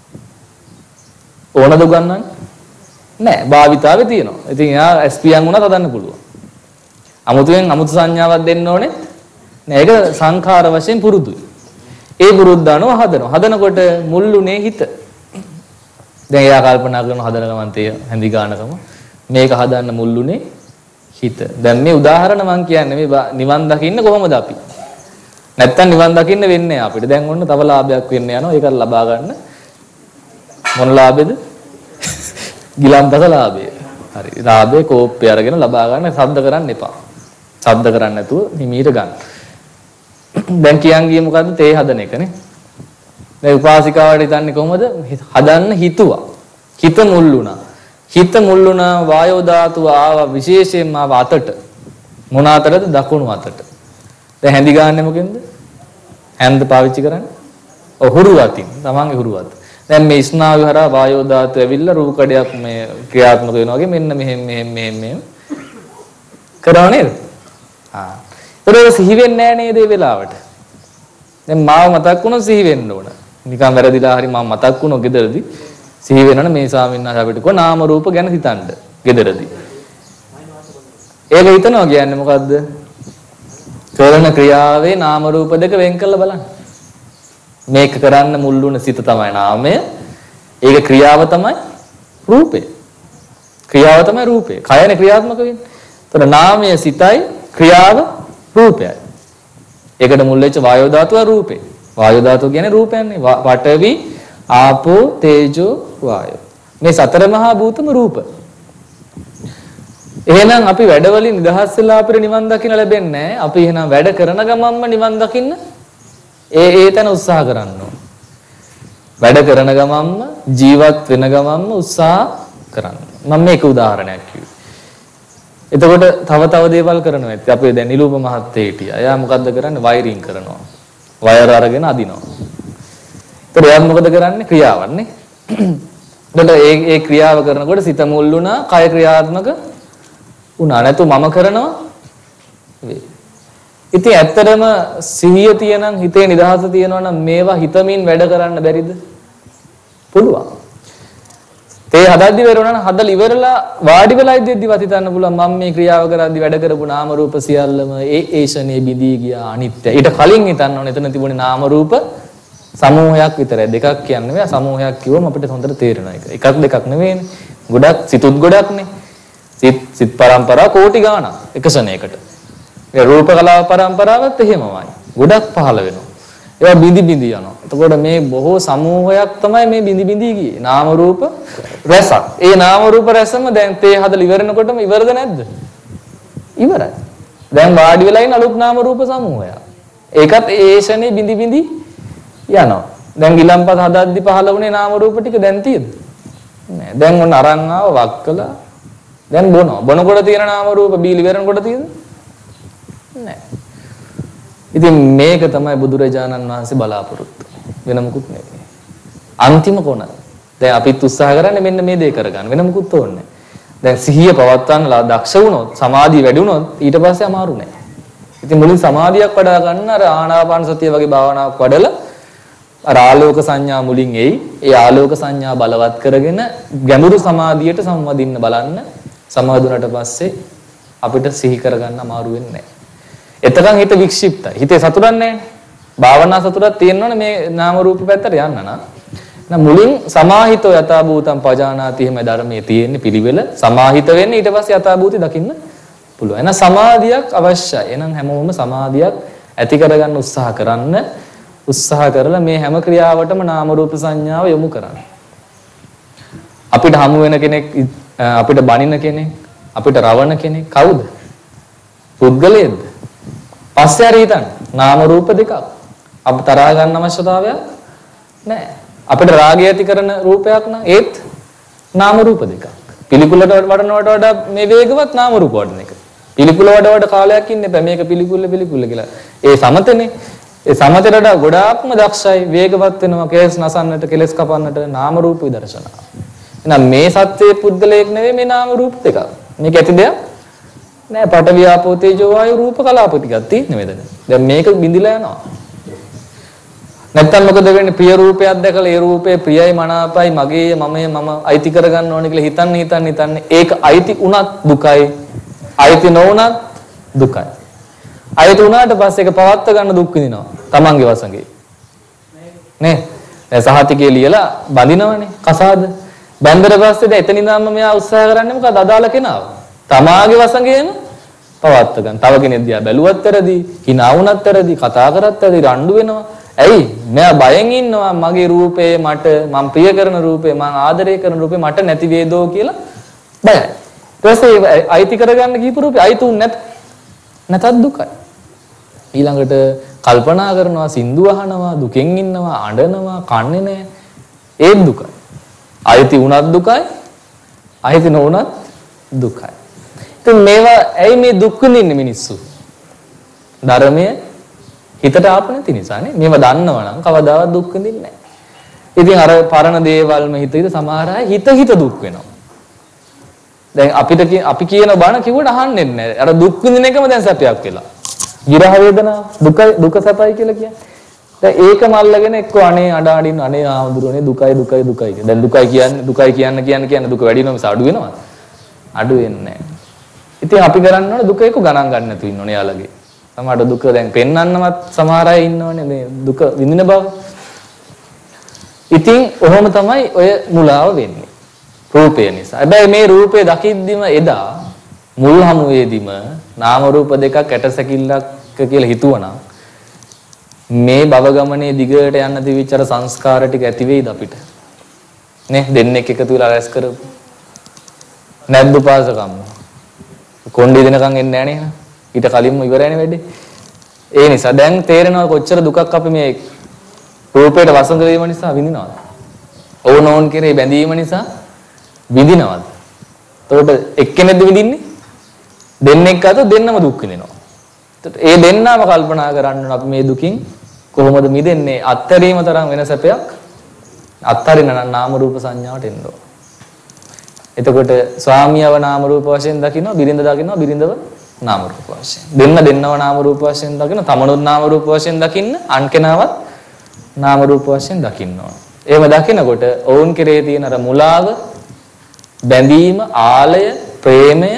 Speaker 1: ඕනද උගන්වන්න? නෑ. භාවිතාවේ තියෙනවා. ඉතින් එයා ස්පියන් උනත් හදන්න පුළුවන්. අමුතුවෙන් අමුතු සංඥාවක් දෙන්න ඕනේ නෑ. ඒක සංඛාර වශයෙන් පුරුදුයි. ඒ පුරුද්ද අනුව හදනවා. හදනකොට මුල්ුනේ හිත. දැන් එයා කල්පනා කරන හදන ගමන් තේ හැඳි ගන්නකම මේක හදන්න මුල්ුනේ හිත. දැන් මේ උදාහරණ මම කියන්නේ මේ නිවන් දකින්න කොහොමද අපි? නැත්තම් නිවන් දකින්න වෙන්නේ අපිට. දැන් ඔන්න තව ලාභයක් වෙන්න යනවා. ඒක ලබා ගන්න. මොන ලාභෙද? ගිලම්පස ලාභය. හරි. ලාභේ කෝප්පය අරගෙන ලබා ගන්න සද්ද කරන්න එපා. සද්ද කරන්නේ නැතුව හිමීට ගන්න. දැන් කියන් ගියේ මොකද්ද? තේ හදන එකනේ. දැන් උපාසිකාවට හිතන්නේ කොහොමද? හදන්න හිතුවා. හිත මුල් වුණා. හිත මුල් වුණා වායෝ ධාතුව ආවා විශේෂයෙන්ම ආව අතට. මොන අතටද? දකුණු අතට. දැන් හැඳි ගන්නෙ මොකෙන්ද? හැන්ද පාවිච්චි කරන්නේ? ඔව් හුරු අතින්. තමන්ගේ හුරු අත. දැන් මේ ස්නායු හරහා වායෝ ධාතුව ඇවිල්ලා රූප කඩයක් මේ ක්‍රියාත්මක වෙනවා වගේ මෙන්න මෙහෙම කරා නේද? ඒක සිහි වෙන්නේ නැහැ නේද මේ වෙලාවට? දැන් මාව මතක් වුණොත් සිහි වෙන්න ඕන. නිකන් වැරදිලා හරි මම මතක් වුණොත් ගෙදරදී සිහි වෙනවනේ මේ ස්වාමීන් වහන්සේ අපිට කො නාම රූප ගැන හිතන්න ගෙදරදී. ඒක හිතනවා කියන්නේ මොකද්ද? කරන ක්‍රියාවේ නාම රූප දෙක වෙන් කරලා බලන්න. මේක කරන්න මුල් වුණ සිත තමයි නාමය. ඒක ක්‍රියාව තමයි රූපය. ක්‍රියාව තමයි රූපය. කයනේ ක්‍රියාත්මක වෙන්නේ. ඒතර නාමය සිතයි ක්‍රියාව රූපයයි. ඒකට මුල් වෙච්ච වායෝ ධාතුව රූපේ. වායෝ ධාතුව කියන්නේ රූපයන්නේ. පඨවි, ආපෝ, තේජෝ, වායෝ. මේ සතර මහා භූතම රූප. එහෙනම් අපි වැඩවලින් නිදහස් වෙලා අපිට නිවන් දකින්න ලැබෙන්නේ නැහැ. අපි එහෙනම් වැඩ කරන ගමන්ම නිවන් දකින්න ඒ තැන උත්සාහ කරන්න ඕන. වැඩ කරන ගමන්ම ජීවත් වෙන ගමන්ම උත්සාහ කරන්න. මම මේක උදාහරණයක් කිව්වේ. එතකොට තව දේවල් කරනවා. අපි දැන් නිලූප මහත්තයා හිටියා. එයා මොකද්ද කරන්නේ? වයරින් කරනවා. වයර් අරගෙන අදිනවා. ඒතර එයා මොකද කරන්නේ? ක්‍රියාවක් නේ. එතකොට ඒ ක්‍රියාව කරනකොට සිත මුල් වුණා, කය ක්‍රියාත්මක වුණා. නැතු මම කරනවා වේ. ඉතින් ඇත්තටම සිහිය තියනනම් හිතේ නිදහස තියනවා නම් මේවා හිතමින් වැඩ කරන්න බැරිද? පුළුවන්. තේ හදද්දි වෙරුණා නම් හදලා ඉවරලා වාඩි වෙලා ඉද්දිවත් හිතන්න පුළුවන් මම මේ ක්‍රියාව කරද්දි වැඩ කරපු නාම රූප සියල්ලම ඒ ෂණේ බිඳී ගියා අනිත්‍ය. ඊට කලින් හිතන්න ඕනේ එතන තිබුණේ නාම රූප සමූහයක් විතරයි. දෙකක් කියන්නේ නෑ. සමූහයක් කිව්වම අපිට හොඳට තේරෙනවා ඒක. එකක් දෙකක් නෙවෙයිනේ. ගොඩක් සිතුත් ගොඩක්නේ. සිත් පරම්පරා කෝටි ගාණක් එක ෂණයකට. ඒ රූප කලාව පරම්පරාවත් එහෙමමයි. ගොඩක් පහළ වෙනවා. ඒවා බිඳි බිඳි යනවා. එතකොට මේ බොහෝ සමූහයක් තමයි මේ බිඳි බිඳි ගියේ. නාම රූප රැසක්. ඒ නාම රූප රැසම දැන් තේ හදලා ඉවරනකොටම ඉවරද නැද්ද? ඉවරයි. දැන් වාඩි වෙලා ඉන්න අලුත් නාම රූප සමූහයක්. ඒකත් ඒ ෂනේ බිඳි බිඳි යනවා. දැන් ගිලම්පස හදද්දි පහළ වුණේ නාම රූප ටික දැන් තියෙද? නෑ. දැන් ඔන්න අරන් ආව වක්කලා දැන් බොනවා. බොනකොට තියෙන නාම රූප බීලි වෙරනකොට තියෙද? නෑ. ඉතින් මේක තමයි බුදුරජාණන් වහන්සේ බලාපොරොත්තු. වෙන මොකුත් නෙවෙයි. අන්තිම කොන. දැන් අපිත් උත්සාහ කරන්නේ මෙන්න මේ දේ කරගන්න. වෙන මොකුත් ඕනේ. දැන් සිහිය පවත්වන්නලා දක්ෂ වුණොත්, සමාධිය වැඩි වුණොත් ඊට පස්සේ අමාරු නෑ. ඉතින් මුලින් සමාධියක් වඩා ගන්න අර ආනාපාන සතිය වගේ භාවනාවක් වඩලා අර ආලෝක සංඥා මුලින් එයි. ඒ ආලෝක සංඥා බලවත් කරගෙන ගැඹුරු සමාධියට සම්වදින්න බලන්න. සමාධුණට පස්සේ අපිට සිහි කරගන්න අමාරු වෙන්නේ නැහැ. එතකන් හිත වික්ෂිප්තයි. හිතේ සතුටක් නැහැ. භාවනා සතුටක් තියෙනවනේ මේ නාම රූප පැත්තට යන්න නම් මුලින් සමාහිතව යථා භූතං පජානාති එහෙම ධර්මයේ තියෙන්නේ පිළිවෙල. සමාහිත වෙන්න ඊට පස්සේ යථා භූතي දකින්න පුළුවන්. එහෙනම් සමාධියක් අවශ්‍යයි. එහෙනම් හැමෝම සමාධියක් ඇති කරගන්න උත්සාහ කරන්න. උත්සාහ කරලා මේ හැම ක්‍රියාවටම නාම රූප සංඥාව යොමු කරන්න. අපිට හමු වෙන කෙනෙක්, අපිට බනින කෙනෙක්, අපිට රවණ කෙනෙක් කවුද? පුද්ගලයෙක්ද? පස්සේ හරි හිතන්න. නාම රූප දෙකක්. අප තරහා ගන්න අවශ්‍යතාවයක් නැහැ. අපිට රාගය ඇති කරන රූපයක් නම් ඒත් නාම රූප දෙකක්. පිළිකුලට වඩනවට වඩා මේ වේගවත් නාම රූප වඩන එක. පිළිකුල වඩ කාලයක් ඉන්න එපා. මේක පිළිකුල කියලා. ඒ සමතනේ. ඒ සමතේට ගොඩාක්ම දක්ෂයි, වේගවත් වෙනවා, කෙලස් නසන්නට, කෙලස් කපන්නට නාම රූප විදර්ශනා. එහෙනම් මේ සත්‍යයේ පුද්ගලයක් නෙවෙයි මේ නාම රූප දෙකක්. මේක ඇති දෙයක් නෑ. පඨවි ආපෝ තේජෝ වායු රූප කලාප ටිකක් තියෙන්නේ මෙතන. දැන් මේක බිඳිලා යනවා. නැත්තම් මොකද වෙන්නේ? ප්‍රිය රූපයක් දැකලා ඒ රූපේ ප්‍රියයි මනාපයි මගේ මම අයිති කරගන්න ඕනේ කියලා හිතන්නේ. ඒක අයිති උනත් දුකයි. අයිති නොඋනත් දුකයි. අයිති උනාට පස්සේ ඒක පවත්ව ගන්න දුක් විඳිනවා. තමන්ගේ වසඟේ. නේ? දැන් සහතිකේ ලියලා බඳිනවනේ. කසාද. බැන්දර පස්සේ දැන් එතන ඉඳන්ම මෙයා උත්සාහ කරන්නේ මොකද? අදාළ කෙනාව. තමාගේ වසඟේම පවත්ව ගන්න. තව කෙනෙක් දිහා බැලුවත් ඇරදි, hina වුණත් ඇරදි, කතා කරත් ඇරදි රණ්ඩු වෙනවා. ඇයි? මෙයා බයෙන් ඉන්නවා මගේ රූපේ මට මම ප්‍රිය කරන රූපේ මම ආදරය කරන රූපේ මට නැති වේදෝ කියලා බයයි. ඊට පස්සේ අයිති කරගන්න කීප රූපේ අයිතුන් නැතත් දුකයි. ඊළඟට කල්පනා කරනවා, සින්දු අහනවා, දුකෙන් ඉන්නවා, අඬනවා, කන්නේ නැහැ. ඒත් දුකයි. අයිති වුණත් දුකයි, අයිති නොවුණත් දුකයි. ඉතින් මේවා ඇයි මේ දුක් විඳින්නේ මිනිස්සු? ධර්මයේ හිතට ආපු නැති නිසානේ. මේවා දන්නවනම් කවදාවත් දුක් විඳින්නේ නැහැ. ඉතින් අර පරණ දේවල්ම හිත සමහර අය හිත දුක් වෙනවා. දැන් අපි කියන බණ කිව්වට අහන්නේ නැහැ. අර දුක් විඳින එකම දැන් සැපයක් වෙලා. විරහ වේදනා දුක සැපයි කියලා කියන්නේ. දැන් ඒකම අල්ලගෙන එක්ක අනේ අඬින්න අනේ ආඳුරනේ දුකයි කියලා. දැන් දුකයි කියන්නේ දුක වැඩි වෙනවා මිස අඩු වෙනවද? අඩු වෙන්නේ නැහැ. ඉතින් අපි කරන්න ඕනේ දුක එක ගණන් ගන්න නැතුව ඉන්න ඕනේ යාළගේ. සමහර දුක දැන් පෙන්වන්නවත් සමහර අය ඉන්නවනේ මේ දුක විඳින බව. ඉතින් ඔහොම තමයි ඔය මුලාව වෙන්නේ. රූපය නිසා. හැබැයි මේ රූපය දකිද්දිම එදා මුල් හමුවේදීම නාම රූප දෙකක් ඇටසැකිල්ලක් කියලා හිතුවනම් මේ භව ගමනේ දිගට යන්න තිබිච්ච අර සංස්කාර ටික ඇති වෙයිද අපිට? නේ දෙන්නෙක් එකතු වෙලා රැස් කරපු. නැද්ද උපාසකම්ම? කොණ්ඩේ දෙනකන් එන්නේ නැහැ නේ. ඊට කලින්ම ඉවරයිනේ වැඩේ. ඒ නිසා දැන් තේරෙනවා කොච්චර දුකක් අපි මේ රූපයට වසඟ වීම නිසා විඳිනවද? ඕනෝන් කෙරේ බැඳීම නිසා විඳිනවද? එතකොට එක්කෙනෙක්ද විඳින්නේ? දෙන්නෙක් අතර දෙන්නම දුක් විඳිනවා. එතකොට ඒ දෙන්නම කල්පනා කරන්න අපි මේ දුකින් කොහොමද මිදෙන්නේ? අත්තරීම තරම් වෙන සැපයක් අත්තරින නාම රූප සංඥාවට එන්න ඕන. එතකොට ස්වාමියව නාම රූප වශයෙන් දකිනවා, බිරිඳ දකිනවා, බිරිඳව නාම රූප වශයෙන්. දෙන්නව නාම රූප වශයෙන් දකිනවා, තමනුත් නාම රූප වශයෙන් දකින්න, අන් කෙනාවත් නාම රූප වශයෙන් දකින්න ඕන. එහෙම දකිනකොට ඔවුන් කෙරේ තියෙන අර මුලාව, බැඳීම, ආලය, ප්‍රේමය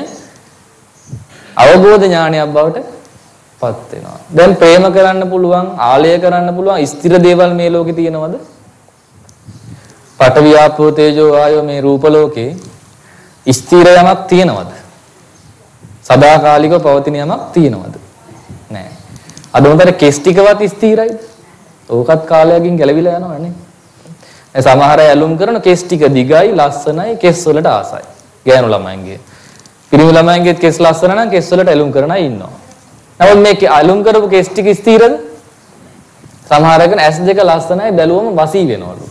Speaker 1: අවබෝධ ඥානයක් බවට පත් වෙනවා. දැන් ප්‍රේම කරන්න පුළුවන්, ආලය කරන්න පුළුවන් ස්ථිර දේවල් මේ ලෝකේ තියෙනවද? පඨවි ආපෝ තේජෝ වායෝ මේ රූප ලෝකේ ස්ථිර යමක් තියෙනවද? සදාකාලිකව පවතින යමක් තියෙනවද? නැහැ. අද උන්ට කෙස් ටිකවත් ස්ථිරයිද? ඕකත් කාලයකින් ගැලවිලා යනවා නේ. සමහර අය ඇලුම් කරන කෙස් ටික දිගයි, ලස්සනයි, කෙස් වලට ආසයි. ගෑනු ළමයින්ගේ. පිරිමි ළමයින්ගේ කෙස් ලස්සන නම් කෙස් වලට ඇලුම් කරන අය ඉන්නවා. නමුත් මේ ඇලුම් කරපු කෙස් ටික ස්ථිරද? සමහර අයගෙන S2 ලස්සනයි බැලුවම වසී වෙනවලු.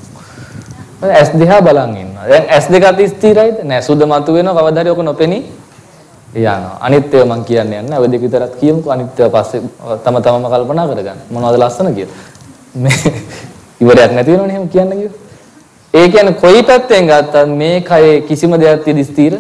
Speaker 1: S2 බලන් ඉන්නවා. දැන් S2 අති ස්ථිරයිද? නෑ. සුද්ධ මතු වෙනවා කවදාද ඔක නොපෙනී යනවා. අනිත් ඒවා මම කියන්නේ නැහැ. ඔය දෙක විතරක් කියමුකෝ. අනිත් ඒවා පස්සේ තමම කල්පනා කරගන්න. මොනවද ලස්සන කියලා. මේ ඉවරයක් නැති වෙනවනේ එහෙම කියන්න කිව්ව. ඒ කියන්නේ කොයි පැත්තෙන් ගත්තත් මේ කයේ කිසිම දෙයක් තියදී ස්ථිර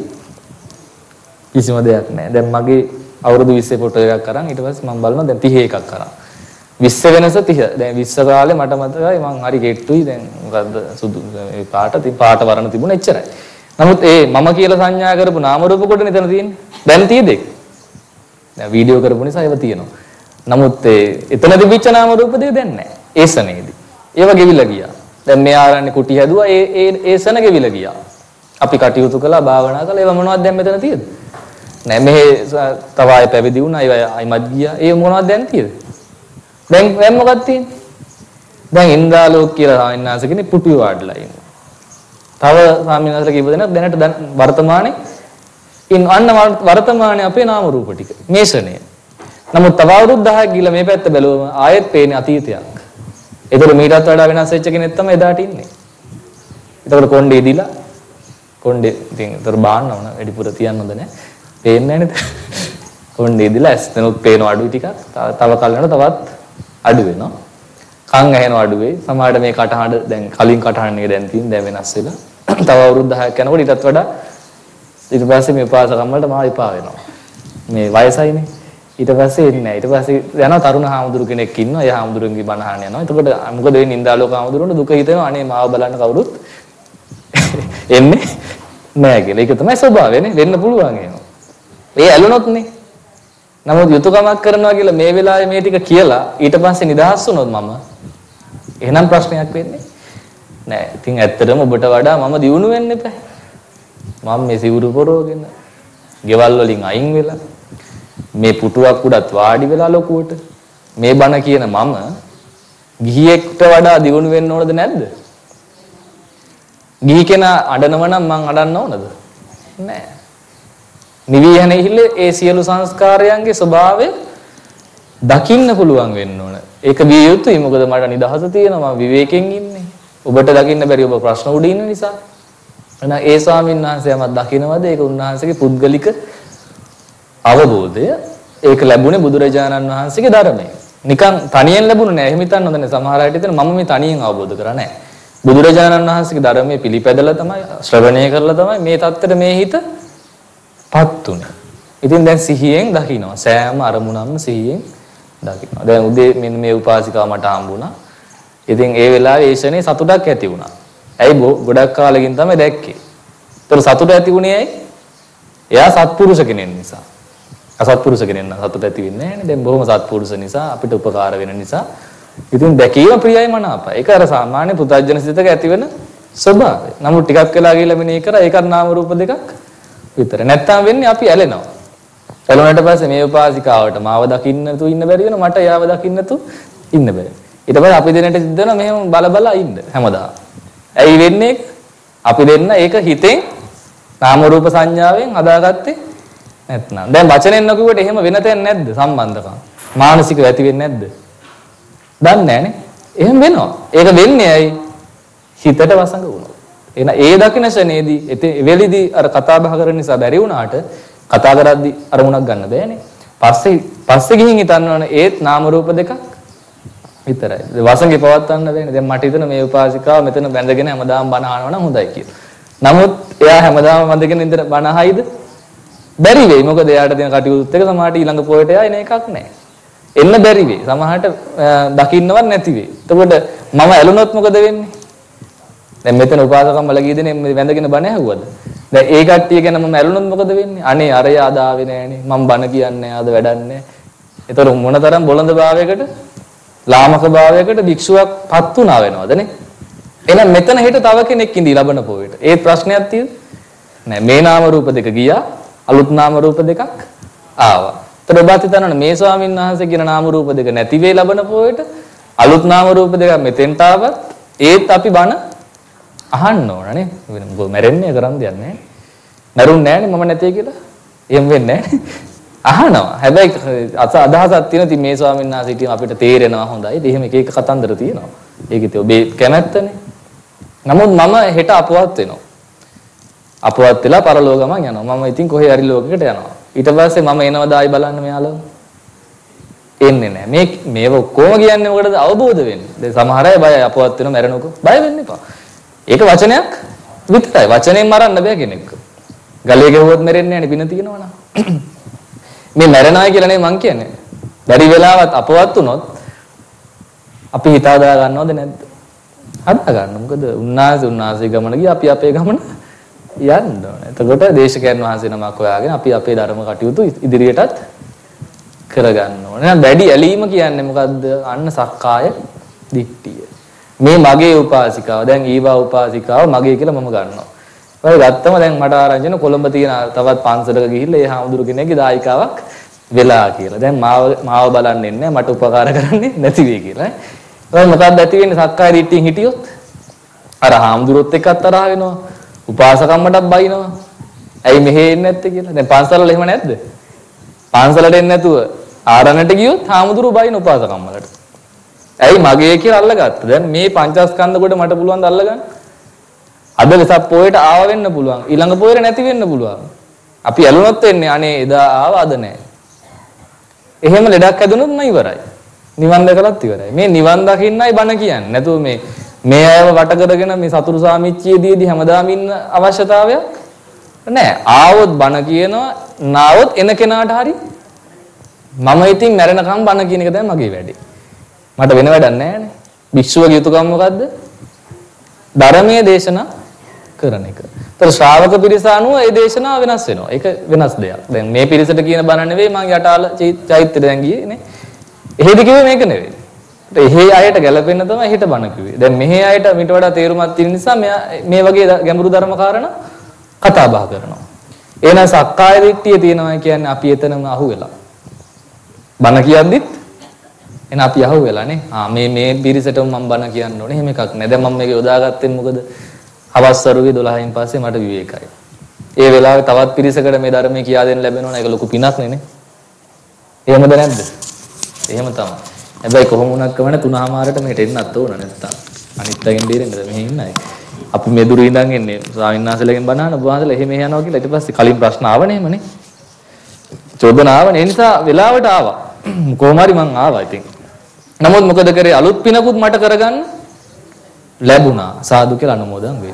Speaker 1: කිසිම දෙයක් නැහැ. දැන් මගේ අවුරුදු 20 ෆොටෝ එකක් අරන් ඊට පස්සේ මම බලනවා දැන් 30 එකක් අරන්. 20 වෙනස 30. දැන් 20 කාලේ මට මතකයි මං හරි ගෙට්ටුයි දැන් මොකද්ද සුදු මේ පාට වරණ තිබුණ එච්චරයි. නමුත් ඒ මම කියලා සංඥා කරපු නාම රූප කොටනේ එතන තියෙන්නේ. දැන් තියෙද ඒක? දැන් වීඩියෝ කරපු නිසා ඒව තියෙනවා. නමුත් එතන තිබිච්ච නාම රූප දෙය දැන් නැහැ. ඒ සනේදී. ඒව ගෙවිලා ගියා. දැන් මේ ආරන්නේ කුටි හැදුවා ඒ සන ගෙවිලා ගියා. අපි කටයුතු කළා භාවනා කළා ඒව මොනවද දැන් මෙතන තියෙද? නෑ මෙහෙ තව ආයෙ පැවිදි වුණා ඒව ආයිමත් ගියා. ඒ මොනවද දැන් තියෙද? දැන් මොකක්ද තියෙන්නේ? දැන් ඉන්ද්‍රාලෝක කියලා සාමිනාස කෙනෙක් පුටුවේ වාඩිලා ඉන්නවා. තව සාමිනාසලා කිව්ව දෙනා දැනට වර්තමානයේ අන්න වර්තමානයේ අපේ නාම රූප ටික මේ ශරණය. නමුත් තව අවුරුදු 10ක් ගිහලා මේ පැත්ත බැලුවම ආයෙත් පේන්නේ අතීතයක්. ඒතර මීටත් වඩා වෙනස් වෙච්ච කෙනෙක් තමයි එදාට ඉන්නේ. ඒතකොට කොණ්ඩේ දීලා කොණ්ඩේ ඉතින් ඒතර බාන්න ඕන වැඩිපුර තියන්න හොඳ නැහැ. පේන්නේ නැහැ නේද? කොණ්ඩේ දීලා ඇස් දෙනුත් පේන අඩුයි ටිකක්. තව කල් යනකොට තවත් අඩු වෙනවා. කන් ඇහෙන අඩු වෙයි. සමහරට මේ කටහඬ දැන් කලින් කටහඬ නේ දැන් තියෙන දැන් වෙනස් වෙලා. තව අවුරුදු 10ක් යනකොට ඊටත් වඩා ඊට පස්සේ මේ උපාසකම් වලට මා විපා වෙනවා. මේ වයසයිනේ. ඊට පස්සේ එන්නේ නැහැ. ඊට පස්සේ යනවා තරුණ හාමුදුරු කෙනෙක් ඉන්නවා. ඒ හාමුදුරුවන්ගේ බණ අහන්න යනවා. එතකොට මොකද වෙන්නේ? ඉන්දාලෝක හාමුදුරුවන්ට දුක හිතෙනවා. අනේ මාව බලන්න කවුරුත් එන්නේ නැහැ කියලා. ඒක තමයි ස්වභාවය නේ. වෙන්න පුළුවන් ඒනවා. ඒ ඇලුනොත් නේ. නමුත් යුතුයකමක් කරනවා කියලා මේ වෙලාවේ මේ ටික කියලා ඊට පස්සේ නිදහස් වුණොත් මම එහෙනම් ප්‍රශ්නයක් වෙන්නේ නැහැ. ඉතින් ඇත්තටම ඔබට වඩා මම දියුණු වෙන්න එපා. මම මේ සිවුරු පොරවගෙන ගෙවල් වලින් අයින් වෙලා මේ පුටුවක් උඩත් වාඩි වෙලා ලොකුවට මේ බණ කියන මම ගිහියෙක්ට වඩා දියුණු වෙන්න ඕනද නැද්ද? ගිහි කෙනා අඬනව නම් මං අඬන්න ඕනද? නැහැ. නිවි යන ඉහිල්ලේ ඒ සියලු සංස්කාරයන්ගේ ස්වභාවය දකින්න පුළුවන් වෙන්න ඕන. ඒක විය යුතුයි. මොකද මට නිදහස තියෙනවා. මම විවේකයෙන් ඉන්නේ. ඔබට දකින්න බැරි ඔබ ප්‍රශ්න උඩ ඉන්න නිසා. එහෙනම් ඒ ස්වාමීන් වහන්සේමත් දකින්නවද? ඒක උන්වහන්සේගේ පුද්ගලික අවබෝධය. ඒක ලැබුණේ බුදුරජාණන් වහන්සේගේ ධර්මයෙන්. නිකන් තනියෙන් ලැබුණේ නෑ. එහෙම හිතන්න හොඳ නෑ. සමහර අයට හිතන මම මේ තනියෙන් අවබෝධ කරා නෑ. බුදුරජාණන් වහන්සේගේ ධර්මයේ පිළිපැදලා තමයි ශ්‍රවණය කරලා තමයි මේ தත්තර මේ හිතපත් උනේ. ඉතින් දැන් සිහියෙන් දකින්නවා. සෑම අරමුණක්ම සිහියෙන් දකින්නවා. දැන් උදේ මෙන්න මේ උපාසිකාව මට හම්බුණා. ඉතින් ඒ වෙලාවේ ඒ ෂනේ සතුටක් ඇති වුණා. ඇයි ගොඩක් කාලෙකින් තමයි දැක්කේ. ඒතර සතුට ඇති වුණේ ඇයි? එයා සත්පුරුෂ කෙනෙක් නිසා. අසත්පුරුෂ කෙනෙක් නම් සතුට ඇති වෙන්නේ නැහැ නේ. දැන් බොහොම සත්පුරුෂ නිසා අපිට උපකාර වෙන නිසා ඉතින් දැකීම ප්‍රියයි මනාපයි. ඒක අර සාමාන්‍ය පුතඥ සිතක ඇති වෙන ස්වභාවය. නමුත් ටිකක් වෙලා ගිහලා මෙනේ කරා ඒකත් නාම රූප දෙකක් විතර. නැත්තම් වෙන්නේ අපි ඇලෙනවා. ඇලුනට පස්සේ මේ උපාසිකාවට මාව දකින්න තු ඉන්න බැරි වෙනවා. මට යාව දකින්න තු ඉන්න බැරි. ඊට පස්සේ අපි දෙන්නට සිද්ධ වෙනවා මෙහෙම බල බල ඉන්න හැමදාම. ඇයි වෙන්නේ? අපි දෙන්න ඒක හිතෙන් නාම රූප සංඥාවෙන් හදාගත්තේ නැත්නම්. දැන් වචනෙන් නොකියුවට එහෙම වෙන තැන් නැද්ද සම්බන්ධකම්? මානසිකව ඇති වෙන්නේ නැද්ද? දන්නේ නැහනේ. එහෙම වෙනවා. ඒක වෙන්නේ ඇයි? හිතට වසඟ වුණා. එහෙනම් ඒ දකින්න ශනේදී එවෙලිදී අර කතා බහ කරන නිසා බැරි වුණාට කතා කරද්දී අරමුණක් ගන්න බෑනේ. පස්සේ ගිහින් හිතන්න ඕන ඒත් නාම රූප දෙකක් විතරයි. වසඟේ පවත්වන්න බෑනේ. දැන් මට හිතෙන මේ උපාසිකාව මෙතන බැඳගෙන හැමදාම බණ අහනවා නම් හොඳයි කියලා. නමුත් එයා හැමදාම බැඳගෙන ඉඳලා බණ අහයිද? බැරි වෙයි. මොකද එයාට තියෙන කටයුතුත් එක සමහරට ඊළඟ පොයට එයා එන එකක් නැහැ. එන්න බැරි වෙයි. සමහරට දකින්නවත් නැති වෙයි. එතකොට මම ඇලුනොත් මොකද වෙන්නේ? දැන් මෙතන උපාසකම් වල ගිය දෙනේ වැඳගෙන බණ ඇහුවද? දැන් ඒ කට්ටිය ගැන මම ඇලුනොත් මොකද වෙන්නේ? අනේ අරය ආදාවේ නෑනේ. මම බණ කියන්නේ ආද වැඩක් නෑ. ඒතර මොනතරම් බොළඳ භාවයකට ලාමක භාවයකට භික්ෂුවක් පත් වුණා වෙනවදනේ? එහෙනම් මෙතන හිට තව කෙනෙක් ඉඳී ලබන පොයට. ඒ ප්‍රශ්නයක් තියෙද? නෑ මේ නාම රූප දෙක ගියා. අලුත් නාම රූප දෙකක් ආවා. ඒතර ඔබත් හිතනවනේ මේ ස්වාමීන් වහන්සේ කියන නාම රූප දෙක නැති වෙයි ලබන පොයට. අලුත් නාම රූප දෙක මෙතෙන්ට ආවත් ඒත් අපි බණ අහන්න ඕන නේ. මොකද මැරෙන්නේ කරන් දෙයක් නැහැ. මැරුන්නේ නැහනේ මම නැtei කියලා. එහෙම වෙන්නේ නැහැ. අහනවා. හැබැයි අදහසක් තියෙන ඉතින් මේ ස්වාමීන් වහන්සේ ඉතින් අපිට තේරෙනවා හොඳයි. එහෙම එක එක කතන්දර තියෙනවා. ඒක ඉතින් ඔබේ කැමැත්තනේ. නමුත් මම හෙට අපවත් වෙනවා. අපවත් වෙලා පරලෝක ගමන් යනවා. මම ඉතින් කොහේ හරි ලෝකයකට යනවා. ඊට පස්සේ මම එනවද ආයි බලන්න මෙයාලව? එන්නේ නැහැ. මේව ඔක්කොම කියන්නේ මොකටද? අවබෝධ වෙන්න. දැන් සමහර අය බයයි අපවත් වෙනවා මැරෙනකො. බය වෙන්න එපා. ඒක වචනයක් විතරයි. වචනයෙන් මරන්න බෑ කෙනෙක්. ගලේ ගැහුවොත් මැරෙන්නේ නැහැ නේ පින තියෙනවනම්. මේ මැරෙනවයි කියලා නේ මං කියන්නේ. බැරි වෙලාවත් අපවත් වුණොත් අපි හිත හදා ගන්නවද නැද්ද? හදා ගන්න. මොකද උන්නාසේ ගමන ගියා අපි අපේ ගමන යන්න ඕනේ. එතකොට දේශකයන් වහන්සේ නමක් හොයාගෙන අපි අපේ ධර්ම කටයුතු ඉදිරියටත් කරගන්න ඕනේ. එහෙනම් වැඩි ඇලීම කියන්නේ මොකද්ද? අන්න සක්කාය දිට්ඨිය. මේ මගේ උපාසිකාව. දැන් ඊවා උපාසිකාව මගේ කියලා මම ගන්නවා. ඔය ගත්තම දැන් මට ආරංචින කොළඹ තියෙන තවත් පන්සලක ගිහිල්ලා ඒ හාමුදුරු කෙනෙක්ගේ දායකාවක් වෙලා කියලා. දැන් මාව බලන්නේ නැහැ මට උපකාර කරන්නේ නැති වෙයි කියලා. ඔය මොකක්ද ඇති වෙන්නේ සක්කාය දිට්ඨියෙන් හිටියොත්? අර හාමුදුරුවොත් එක්කත් තරහ වෙනවා. උපාසකම්මටත් බයිනවා. ඇයි මෙහෙ එන්නේ නැත්තේ කියලා. දැන් පන්සල වල එහෙම නැද්ද? පන්සලට එන්නේ නැතුව ආරණට ගියොත් හාමුදුරුවෝ බයින උපාසකම්මලට. ඇයි මගේ කියලා අල්ලගත්තා. දැන් මේ පංචස්කන්ධ කොට මට පුළුවන් ද අල්ලගන්න? අද වෙසක් පොයට ආව වෙන්න පුළුවන්. ඊළඟ පොයට නැති වෙන්න පුළුවන්. අපි ඇලුනොත් වෙන්නේ අනේ එදා ආව අද නැහැ. එහෙම ලෙඩක් හැදුනොත් නම් ඉවරයි. නිවන් දැකලත් ඉවරයි. මේ නිවන් දකින්නයි බණ කියන්නේ. නැතුව මේ අයව වට කරගෙන මේ සතුරු සාමිච්චියේදී හැමදාම ඉන්න අවශ්‍යතාවයක් නැහැ. ආවොත් බණ කියනවා, නාවොත් එන කෙනාට හරි මම ඉතින් මැරෙනකම් බණ කියන එක තමයි මගේ වැඩේ. මට වෙන වැඩක් නැහැ නේ. භික්ෂුවගේ යුතුයකම මොකද්ද? ධර්මයේ දේශනා කරන එක. ඒතර ශ්‍රාවක පිරිස අනුව ඒ දේශනාව වෙනස් වෙනවා. ඒක වෙනස් දෙයක්. දැන් මේ පිරිසට කියන බණ නෙවෙයි මම යටාල චෛත්‍යයට දැන් ගියේ නේ. එහෙදි කිව්වේ මේක නෙවෙයි. එහෙ අයට ගැලපෙන්න තමයි හිට බණ කිව්වේ. දැන් මෙහෙ අයට මීට වඩා තේරුමක් තියෙන නිසා මේ වගේ ගැඹුරු ධර්ම කාරණා කතා බහ කරනවා. එහෙනම් සක්කාය දිට්ඨිය තියෙනවා කියන්නේ අපි එතනම අහුවෙලා. බණ කියද්දිත් එහෙනම් අපි අහුවෙලා නේ. මේ පිරිසටම මම බණ කියන්න ඕනේ. එහෙම එකක් නෑ. දැන් මම මේක යොදාගත්තේ මොකද? හවස්වරුවේ 12න් පස්සේ මට විවේකයි. ඒ වෙලාවේ තවත් පිරිසකට මේ ධර්මයේ කියා දෙන්න ලැබෙනවා නම් ඒක ලොකු පිනක් නේ. එහෙමද නැද්ද? එහෙම තමයි. හැබැයි කොහොම වුණත් කමන්නේ 3:00ට මෙහෙට එන්නත් ඕන නැත්තම්. අනිත් අයගෙන් බේරෙන්නද මෙහෙ ඉන්නයි. අපි මේ දුරු ඉඳන් එන්නේ ස්වාමීන් වහන්සේලාගෙන් බණහන වහන්සේලා එහෙම යනවා කියලා ඊට පස්සේ කලින් ප්‍රශ්න ආවනේ එහෙමනේ. චෝදනා ආවනේ. ඒ නිසා වෙලාවට ආවා. කොහොම හරි මං ආවා ඉතින්. නමුත් මොකද කරේ අලුත් පිනකුත් මට කරගන්න ලැබුණා. සාදු කියලා අනුමෝදන් වෙයි.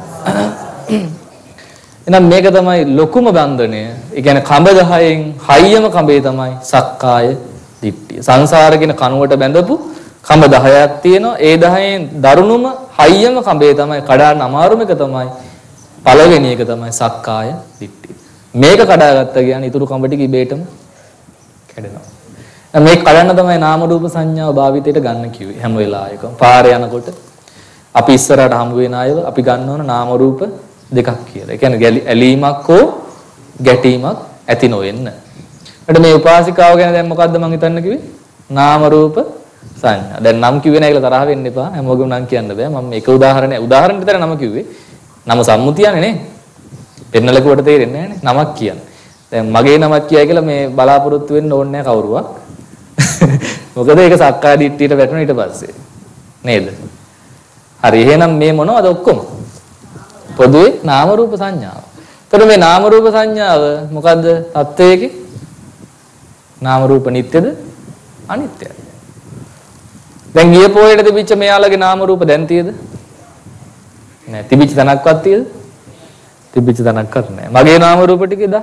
Speaker 1: එහෙනම් මේක තමයි ලොකුම බන්ධනය. ඒ කියන්නේ කඹ 10න් හයියම කඹේ තමයි සක්කාය දිට්ඨිය. සංසාර කියන කනුවට බැඳපු කඹ 10ක් තියෙනවා. ඒ 10න් දරුණුම හයියම කඹේ තමයි කඩන්න අමාරුම එක තමයි පළවෙනි එක තමයි සක්කාය දිට්ඨිය. මේක කඩාගත්තා කියන්නේ ඊටු කඹ ටික ඉබේටම කැඩෙනවා. මේක කඩන්න තමයි නාම රූප සංඥාව භාවිතයට ගන්න කිව්වේ හැම වෙලාවකම. පාරේ යනකොට අපි ඉස්සරහට හමු වෙන අයව අපි ගන්න ඕන නාම රූප දෙකක් කියලා. ඒ කියන්නේ ඇලීමක් හෝ ගැටීමක් ඇති නොවෙන්න. ඊට මේ උපාසිකාව ගැන දැන් මොකද්ද මම හිතන්න කිව්වේ? නාම රූප සංඥා. දැන් නම් කිව්වේ නැහැ කියලා තරහ වෙන්න එපා. හැමෝගෙම නම් කියන්න බෑ. මම මේක උදාහරණ විතර නම කිව්වේ. නම සම්මුතියනේ නේ. පෙන්නල කුවට තේරෙන්නේ නැහැ නේ. නමක් කියන්නේ. දැන් මගේ නමක් කියයි කියලා මේ බලාපොරොත්තු වෙන්න ඕනේ නැහැ කවුරුවක්. මොකද ඒක සක්කාය දිට්ඨියට වැටුණා ඊට පස්සේ. නේද? හරි එහෙනම් මේ මොනවද ඔක්කොම? පොදුවේ නාම රූප සංඥාව. එතකොට මේ නාම රූප සංඥාව මොකද්ද? තත්වයේකේ නාම රූප නිට්ටයද? අනිත්‍යයි. දැන් ගිය පොයේට තිබිච්ච මෙයාලගේ නාම රූප දැන් තියෙද? නෑ. තිබිච්ච තනක්වත් තියෙද? තිබිච්ච තනක්වත් නෑ. මගේ නාම රූප ටික එදා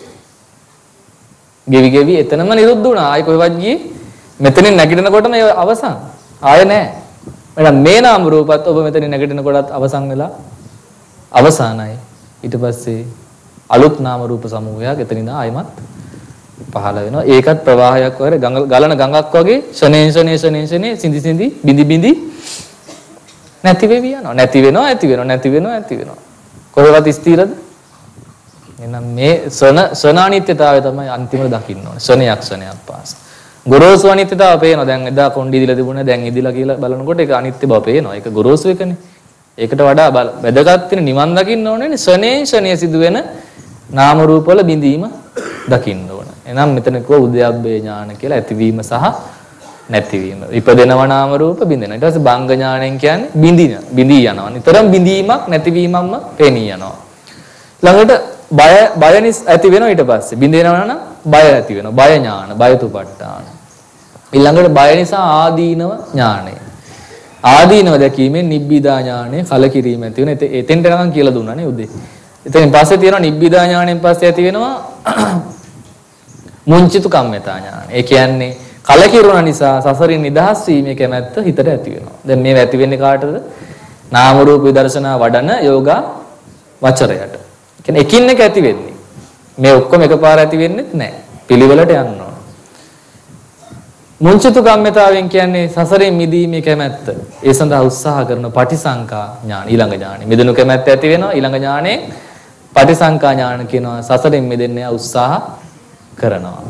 Speaker 1: ගෙවි එතනම නිරුද්ධ වුණා. ආයි කොහෙවත් ගියේ මෙතනින් නැගිටිනකොට මේ අවසන්. ආය නෑ. එහෙනම් මේ නාම රූපත් ඔබ මෙතනින් නැගිටිනකොටත් අවසන් වෙලා අවසానයි. ඊට පස්සේ අලුත් නාම රූප සමූහයක් එතනින් ආයමත් පහළ වෙනවා. ඒකත් ප්‍රවාහයක් වගේ ගලන ගඟක් වගේ ශනේ සිඳි බිඳි නැති වෙවි යනවා. නැති වෙනවා. කොහෙවත් ස්ථිරද? එහෙනම් මේ සනානිත්‍යතාවය තමයි අන්තිමට දකින්න ඕනේ. ශනයක් පාස. ගොරෝසු අනිත්‍යතාව පේනවා. දැන් එදා කොණ්ඩි ඉදිලා තිබුණා. දැන් ඉදිලා කියලා බලනකොට ඒක අනිත්‍ය බව පේනවා. ඒක ගොරෝසු එකනේ. ඒකට වඩා වැදගත් වෙන නිවන් දකින්න ඕනේ ශනේ සිදුවෙන නාම රූප වල බිඳීම දකින්න ඕන. එහෙනම් මෙතන කෝ උද්‍යප්පේ ඥාන කියලා ඇතිවීම සහ නැතිවීම. ඉපදෙනව නාම රූප බිඳෙනවා. ඊට පස්සේ භංග ඥාණයෙන් කියන්නේ බිඳී යනවා. නිතරම බිඳීමක් නැතිවීමක්ම පේනී යනවා. ළඟට බය ඇති වෙනවා ඊට පස්සේ. බිඳෙනවා නම් බය ඇති වෙනවා. බය ඥාන, බයතුපට්ඨාන. ඊළඟට බය නිසා ආදීනව ඥානය. ආදීනව දැකීමෙන් නිබ්බිදා ඥානය කලකිරීම ඇති වෙන. එතෙන්ට ගමන් කියලා දුන්නානේ උදේ. එතෙන් පස්සේ තියෙනවා නිබ්බිදා ඥාණයෙන් පස්සේ ඇති වෙනවා මුංචිතු කම්මතා ඥාන. ඒ කියන්නේ කලකිරුණ නිසා සසරින් නිදහස් වීමේ කැමැත්ත හිතට ඇති වෙනවා. දැන් මේව ඇති වෙන්නේ කාටද? නාම රූප විදර්ශනා වඩන යෝගා වචරයට. කියන්නේ එකින් එක ඇති වෙන්නේ. මේ ඔක්කොම එකපාර ඇති වෙන්නේත් නැහැ. පිළිවෙලට යන්න ඕන. මුංචිතු කම්මතාවෙන් කියන්නේ සසරෙන් මිදීමේ කැමැත්ත. ඒ සඳහා උත්සාහ කරන පටිසංකා ඥාන ඊළඟ ඥානෙ. මිදුණු කැමැත්ත ඇති වෙනවා ඊළඟ ඥානෙ පටිසංකා ඥාන කියනවා සසරෙන් මිදෙන්න උත්සාහ කරනවා.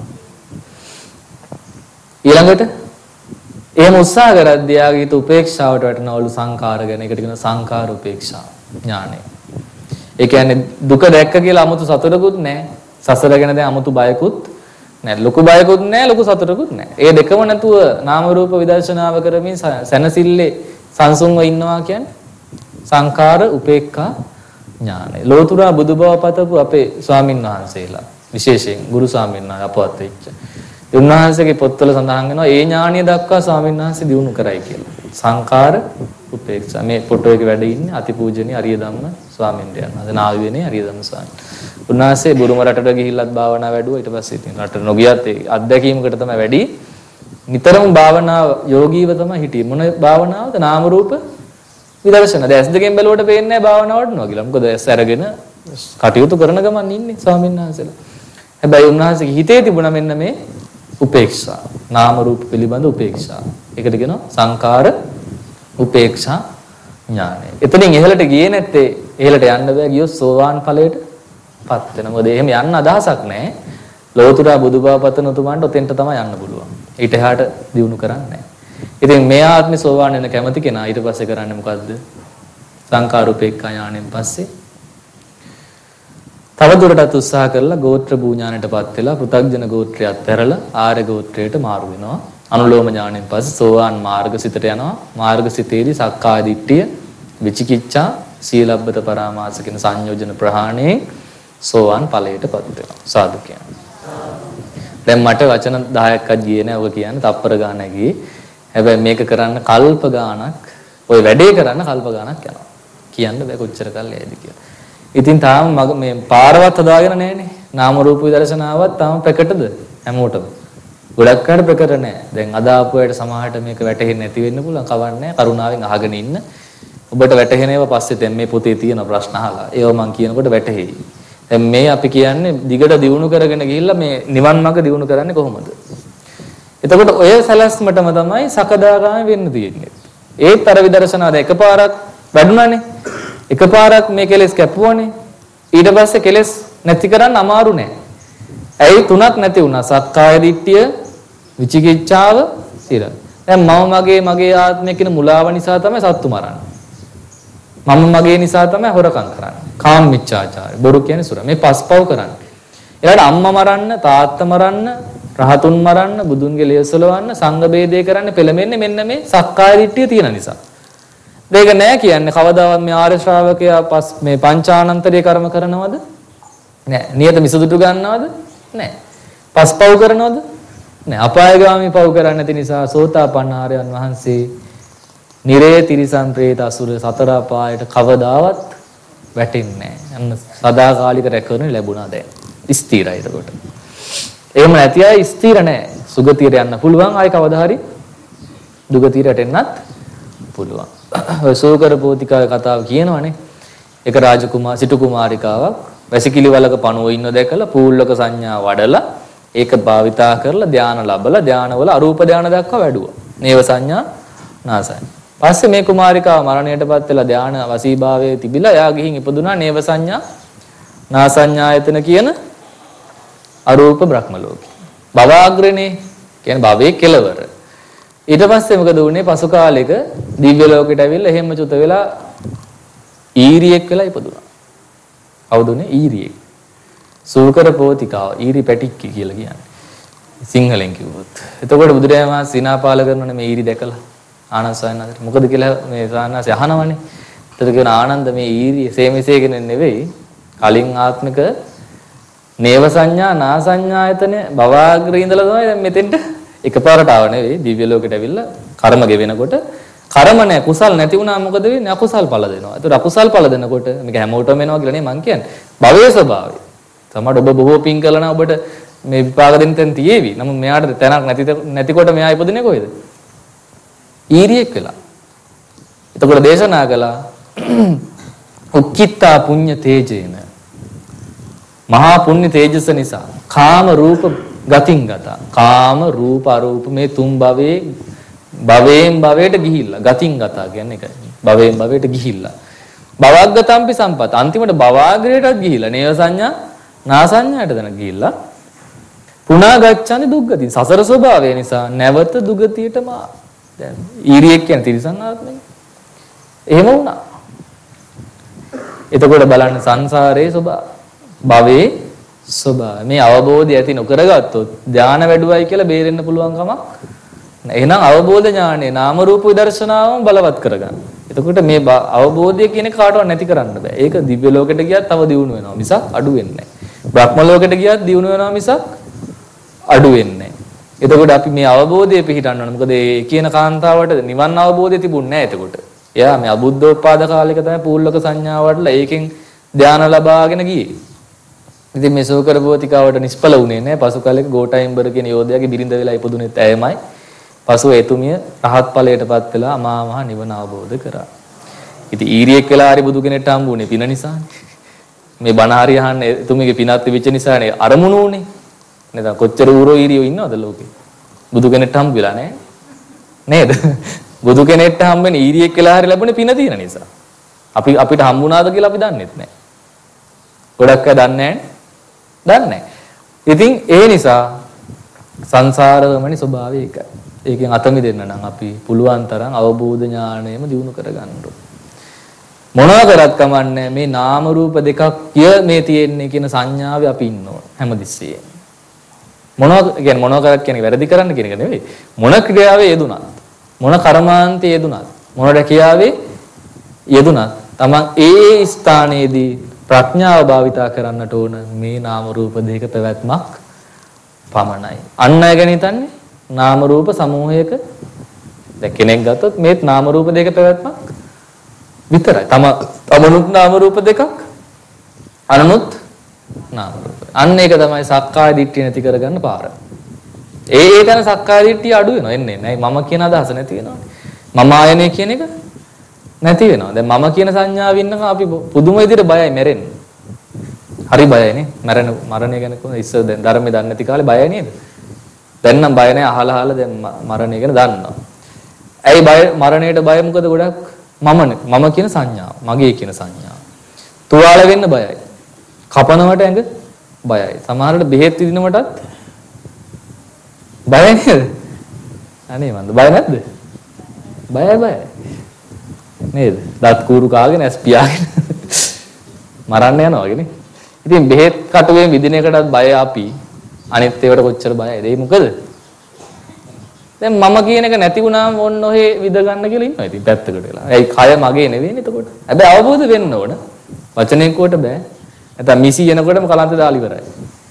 Speaker 1: ඊළඟට එහෙම උත්සාහ කරද්දී යාගීත උපේක්ෂාවට වැටෙනවලු සංකාර ගැන. ඒකට කියන සංකාර උපේක්ෂා ඥානය. ඒ කියන්නේ දුක දැක්ක කියලා 아무තු සතුටකුත් නැහැ. සසර ගැන දැන් 아무තු බයකුත් නැහැ. ලොකු බයකුත් නැහැ, ලොකු සතුටකුත් නැහැ. ඒ දෙකම නැතුව නාම රූප විදර්ශනාව කරමින් සැනසille සංසුන්ව ඉන්නවා කියන්නේ සංකාර උපේක්ඛා ඥානය. ලෝතුරා බුදුබව පතපු අපේ ස්වාමින් වහන්සේලා විශේෂයෙන් ගුරු ස්වාමීන් වහන්සේ අපවත් වෙච්ච. උන්වහන්සේගේ පොත්වල සඳහන් වෙනවා ඒ ඥානිය දක්වා ස්වාමීන් වහන්සේ දිනු කරයි කියලා. සංකාර උපේක්ෂා. මේ ෆොටෝ එකේ වැඩ ඉන්නේ අතිපූජනීය අරිය ධම්ම ස්වාමීන් වහන්සේ. නාවි වෙනේ අරිය ධම්ම ස්වාමීන්. උන්වහන්සේ බුරුම රටට ගිහිල්ලත් භාවනා වැඩුවා. ඊට පස්සේ ඉතින් රට නොගියත් ඒ අත්දැකීමකට තමයි වැඩි. නිතරම භාවනාව යෝගීව තමයි හිටියේ. මොන භාවනාවද? නාම රූප විදර්ශන. දැන් S දෙකෙන් බැලුවට පේන්නේ නැහැ භාවනාවට නෝ කියලා. මොකද S අරගෙන කටයුතු කරන ගමන් ඉන්නේ ස්වාමීන් වහන්සේලා. හැබැයි උන්වහන්සේගේ හිතේ තිබුණා මෙන්න මේ උපේක්ෂා. නාම රූප පිළිබඳ උපේක්ෂා. ඒකට කියනවා සංකාර උපේක්ෂා ඥානය. එතනින් ඉහළට ගියේ නැත්තේ ඉහළට යන්න බෑ. ගියොත් සෝවාන් ඵලයට පත් වෙනවා. මොකද එහෙම යන්න අදහසක් නැහැ. ලෝතුරා බුදුබව පතන උතුමන්ට ඔතෙන්ට තමයි යන්න පුළුවන්. ඊට එහාට දියුණු කරන්නේ නැහැ. ඉතින් මේ ආත්මේ සෝවාන් වෙන කැමති කෙනා ඊට පස්සේ කරන්නේ මොකද්ද? සංකාර උපේක්ඛා ඥාණයෙන් පස්සේ තව දුරටත් උත්සාහ කරලා ගෝත්‍ර භූඥාණයටපත් වෙලා පෘථග්ජන ගෝත්‍රය අත්හැරලා ආර්ය ගෝත්‍රයට මාරු වෙනවා. අනුලෝම ඥාණයෙන් පස්සේ සෝවාන් මාර්ගසිතට යනවා. මාර්ගසිතේදී සක්කාය දිට්ඨිය, විචිකිච්ඡා, සීලබ්බත පරාමාස කියන සංයෝජන ප්‍රහාණයෙන් සෝවාන් ඵලයටපත් වෙනවා. සාදු කියන්නේ. දැන් මට වචන 10ක්වත් ගියේ නෑ. ඔබ කියන්නේ තප්පර ගානක් ගියේ. හැබැයි මේක කරන්න කල්ප ගානක්, ওই වැඩේ කරන්න කල්ප ගානක් යනවා. කියන්න බෑ කොච්චර කල් යයිද කියලා. ඉතින් තාම මේ පාරවත් හදාගෙන නැහනේ. නාම රූප විදර්ශනාවත් තාම ප්‍රකටද හැමෝටම. ගොඩක් අයට ප්‍රකට නැහැ. දැන් අද ආපු අයට සමහරට මේක වැටහෙන්නේ නැති වෙන්න පුළුවන්. කවන්නේ කරුණාවෙන් අහගෙන ඉන්න. ඔබට වැටහෙන ඒවා පස්සේ දැන් මේ පොතේ තියෙන ප්‍රශ්න අහලා ඒව මම කියනකොට වැටහෙයි. දැන් මේ අපි කියන්නේ දිගට දියුණු කරගෙන ගිහිල්ලා මේ නිවන් මාර්ග දියුණු කරන්නේ කොහොමද? එතකොට ඔය සැලැස්මටම තමයි සකදාගාමී වෙන්න තියෙන්නේ. ඒත් අර විදර්ශනාද එකපාරක් වැඩුණානේ. එකපාරක් මේ කෙලෙස් කැපුවානේ. ඊට පස්සේ කෙලෙස් නැති කරන්න අමාරු නෑ. ඇයි තුනක් නැති වුණා? සක්කාය දිට්ඨිය, විචිකිච්ඡාව, සීල. දැන් මගේ ආත්මය කියන මුලාව නිසා තමයි සත්තු මරන්නේ. මම මගේ නිසා තමයි හොරකම් කරන්නේ. කාම මිච්ඡාචාරය. බොරු කියන්නේ සුර. මේ පස්පව් කරන්නේ. ඊළඟට අම්මා මරන්න, තාත්තා මරන්න, රහතුන් මරන්න, බුදුන්ගේ ලේසලවන්න, සංඝ බේදේ කරන්න පෙළඹෙන්නේ මෙන්න මේ සක්කාය දිට්ඨිය තියෙන නිසා. මේක නෑ කියන්නේ කවදාවත් මේ ආර්ය ශ්‍රාවකයා මේ පංචානන්තරේ කර්ම කරනවද? නෑ. නියත මිසදුටු ගන්නවද? නෑ. පස්පව් කරනවද? නෑ. අපායගාමී පව් කරන්නේ නැති නිසා සෝතාපන්න ආර්යයන් වහන්සේ නිරේ තිරිසන් ප්‍රේත අසුර සතර අපායට කවදාවත් වැටෙන්නේ නෑ. අන්න සදාකාලික රැකවරණ ලැබුණා දැන්. ස්ථිරයි එතකොට. එහෙම නැති අය ස්ථිර නෑ. සුගතියට යන්න පුළුවන්. ආයි කවදා හරි දුගතියට එන්නත් පුළුවන්. ඔය සෝකර පෝතිකාවේ කතාව කියනවනේ. එක සිටු කුමාරිකාවක් වැසිකිලි වලක පණුව ඉන්න දැකලා පූල්ලක සංඥා වඩලා ඒක භාවිතා කරලා ධානය ලැබලා ධානවල අරූප ධානය දක්වා වැඩුවා. නේව සංඥා නාසයි. පස්සේ මේ කුමාරිකාව මරණයටපත් වෙලා ධානය වසීභාවයේ තිබිලා එයා ගිහින් ඉපදුනා නේව සංඥා නාසඤ්ඤායතන කියන අරූප බ්‍රහ්ම ලෝකේ. භවග්‍රනේ කියන්නේ භවයේ කෙලවර. ඊට පස්සේ මොකද වුනේ? පසු කාලෙක දිව්‍ය ලෝකෙට ඇවිල්ලා එහෙම චුත වෙලා ඊරියෙක් වෙලා ඉපදුනා. කවුදුනේ? ඊරියෙක්. සූකර පෝතිකාව ඊරි පැටික්කි කියලා කියන්නේ. සිංහලෙන් කිව්වොත්. එතකොට බුදුරජාණන් වහන්සේ සිනාපාල කරනනේ මේ ඊරි දැකලා ආනන්ද සයන්නාට. මොකද කියලා මේ සාන්නාසේ අහනවනේ. එතකොට කියන ආනන්ද මේ ඊරිය සේමසේ කෙනෙක් නෙවෙයි. කලින් ආත්මික නේව සංඥා නා සංඥායතන භවග්‍රේ ඉඳලා තමයි දැන් මෙතෙන්ට එකපාරට ආව නෙවෙයි. දිව්‍ය ලෝකෙට ඇවිල්ලා කර්ම ගෙවෙනකොට කර්ම නැහැ කුසල් නැති වුණා මොකද වෙන්නේ? අකුසල් ඵල දෙනවා. ඒතර අකුසල් ඵල දෙනකොට මේක හැමෝටම වෙනවා කියලා නේ මං කියන්නේ. භවයේ ස්වභාවය. තමයි ඔබ බොහෝ පින් කළා නම් ඔබට මේ විපාක දෙන්න තැන් තියේවි. නමුත් මෙයාට තැනක් නැතිකොට මෙයා ඉපදුනේ කොහෙද? ඊරියෙක් වෙලා. එතකොට දේශනා කළා උක්කිත්තා පුඤ්ඤ තේජේන. මහා පුණ්‍ය තේජස නිසා කාම රූප ගතින් ගත. කාම රූප අරූප මේ තුන් භවයෙන් භවයට ගිහිල්ලා ගතින් ගත කියන්නේ ඒක. භවයෙන් භවයට ගිහිල්ලා. භවග්ගතම්පි සම්පත. අන්තිමට භවග්‍රේටත් ගිහිල්ලා නේව සංඥා නාසඤ්ඤායට දන ගිහිල්ලා පුනා ගච්ඡානි දුක්ගති. සසර ස්වභාවය නිසා නැවත දුගතියටම දැන් ඊරියෙක් කියන තිරිසන් ආත්මය. එහෙම වුණා. එතකොට බලන්න සංසාරයේ ස්වභාවය භවයේ ස්වභාවය මේ අවබෝධය ඇති නොකරගත්තොත් ධානය වැඩුවයි කියලා බේරෙන්න පුළුවන් කමක් නැහැ. එහෙනම් අවබෝධ ඥානය නාම රූප විදර්ශනාවම බලවත් කරගන්න. එතකොට මේ අවබෝධය කියන කාටවත් නැති කරන්න බෑ. ඒක දිව්‍ය ලෝකෙට ගියත් තව දියුණු වෙනවා මිසක් අඩු වෙන්නේ නැහැ. බ්‍රහ්ම ලෝකෙට ගියත් දියුණු වෙනවා මිසක් අඩු වෙන්නේ නැහැ. එතකොට අපි මේ අවබෝධය පිළිහිටන්න ඕන. මොකද ඒ කියන කාන්තාවට නිවන් අවබෝධය තිබුණේ නැහැ එතකොට. එයා මේ අබුද්ධෝත්පාද කාලෙක තමයි පූර්ලක සංඥාව වඩලා ඒකෙන් ධානය ලබාගෙන ගියේ. ඉතින් මේ සෝකර බෝතිකාවට නිෂ්ඵල වුණේ නැහැ. පසු කාලෙක ගෝඨායිම්බර කියන යෝධයාගේ බිරිඳ වෙලා ඉපදුනෙත් ඇයමයි. පසුව එතුමිය රහත් ඵලයටපත් වෙලා අමා මහ නිවන අවබෝධ කරා. ඉතින් ඊරියෙක් වෙලා හරි බුදු කෙනෙක්ට හම්බුනේ පින නිසානේ. මේ බණ හරි අහන්න එතුමියගේ පිනත් තිබෙච්ච නිසානේ අරමුණු උනේ. නේද? කොච්චර ඌරෝ ඊරියෝ ඉන්නවද ලෝකේ? බුදු කෙනෙක්ට හම්බ වෙලා නැහැ. නේද? බුදු කෙනෙක්ට හම්බෙන්නේ ඊරියෙක් වෙලා හරි ලැබුණේ පින තියෙන නිසා. අපිට හම්බුණාද කියලා අපි දන්නෙත් නැහැ. ගොඩක් අය දන්නේ නැහැ. ඉතින් ඒ නිසා සංසාරවමනි ස්වභාවය ඒකයි. ඒකෙන් අත මිදෙන්න නම් අපි පුළුවන් තරම් අවබෝධ ඥාණයම දිනු කරගන්න ඕන. මොනවා කරත් කමන්නේ මේ නාම රූප දෙකක් මේ තියෙන්නේ කියන සංඥාවේ අපි ඉන්න ඕන හැමතිස්සෙම. මොනවා කරත් කියන්නේ වැරදි කරන්න කියන එක නෙවෙයි. මොන ක්‍රියාවේ යෙදුණත්, මොන කර්මාන්තයේ යෙදුණත්, මොන රැකියාවේ යෙදුණත් තමන් ඒ ස්ථානයේදී ප්‍රඥාව භාවිතා කරන්නට ඕන මේ නාම රූප දෙක පැවැත්මක් පමණයි. අන් අය ගැන හිතන්නේ නාම රූප සමූහයක දැන් කෙනෙක් ගත්තොත් මේ නාම රූප දෙක පැවැත්මක් විතරයි. තමනුත් නාම රූප දෙකක් අනුනුත් නාම රූප. අන්න ඒක තමයි සක්කාය දිට්ඨිය නැති කරගන්න පාර. ඒ තැන සක්කාය දිට්ඨිය අඩු වෙනවා එන්නේ. නෑ මම කියන අදහස නැති වෙනවානේ. මම ආයනය කියන එක නැති වෙනවා. දැන් මම කියන සංඥාව ඉන්නකම් අපි පුදුම විදිහට බයයි මැරෙන්න. හරි බයයිනේ. මරණය ගැන කොහොමද ඉස්සර දැන් ධර්මයේ දන්නේ නැති කාලේ බයයි නේද? දැන් නම් බය නැහැ අහලා දැන් මරණය ගැන දන්නවා. ඇයි බය මරණයට බය මොකද ගොඩක් මම කියන සංඥාව, මගේ කියන සංඥාව. තුවාල වෙන්න බයයි. කපනවට ඇඟ බයයි. සමහරවිට බෙහෙත් විදිනවටත් බයයි නේද? අනේ මන්ද බය නැද්ද? බයයි. නේද? දත් කූරු කාගෙන ඇස් පියාගෙන මරන්න යනවා වගේ නේ. ඉතින් බෙහෙත් කටුවේ විදින එකටත් බය අපි. අනිත් ඒවට කොච්චර බයයිද? ඒ මොකද? දැන් මම කියන එක නැති වුණාම ඔන්න ඔහෙ විද ගන්න කියලා ඉන්නවා. ඉතින් පැත්තකට වෙලා. ඒයි කය මගේ නෙවෙයිනේ එතකොට. හැබැයි අවබෝධ වෙන්න ඕන. වචනෙන් කොට බෑ. නැත්නම් මිසි එනකොටම කලන්තේ දාලා ඉවරයි.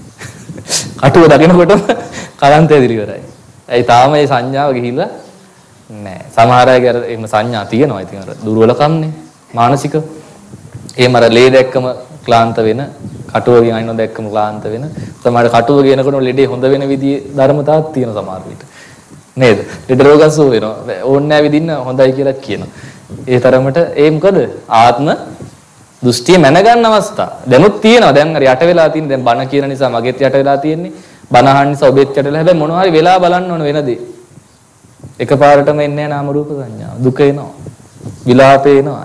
Speaker 1: කටුව දකිනකොටම කලන්තේ දිලි ඉවරයි. ඒයි තාම මේ සංඥාව ගිහිල්ලා නෑ. සමහර අයගේ අර එහෙම සංඥා තියෙනවා. ඉතින් අර දුර්වලකම්නේ මානසික. එහෙම අර ලේ දැක්කම ක්ලාන්ත වෙන, කටුවකින් අයින්ව දැක්කම ක්ලාන්ත වෙන. සමහර කටුව කියනකොටම ලෙඩේ හොඳ වෙන විදිහේ ධර්මතාවක් තියෙනවා සමහර විට. නේද? ලෙඩ රෝගසෝ වෙනවා. ඕන්නේ නැහැ විදින්න හොඳයි කියලා කියනවා. ඒ තරමට ඒ මොකද? ආත්ම දෘෂ්ටිය මැනගන්න අවස්ථා. දැනුත් තියෙනවා. දැන් අර යට වෙලා තියෙන දැන් බණ කියන නිසා මගෙත් යට වෙලා තියෙන්නේ. බණ අහන්න නිසා ඔබෙත් යට වෙලා. හැබැයි මොනවා හරි වෙලා බලන්න ඕන වෙනදී. එකපාරටම එන්නේ නැහැ නාම රූප සංඥා. දුක එනවා. විලාපේ එනවා.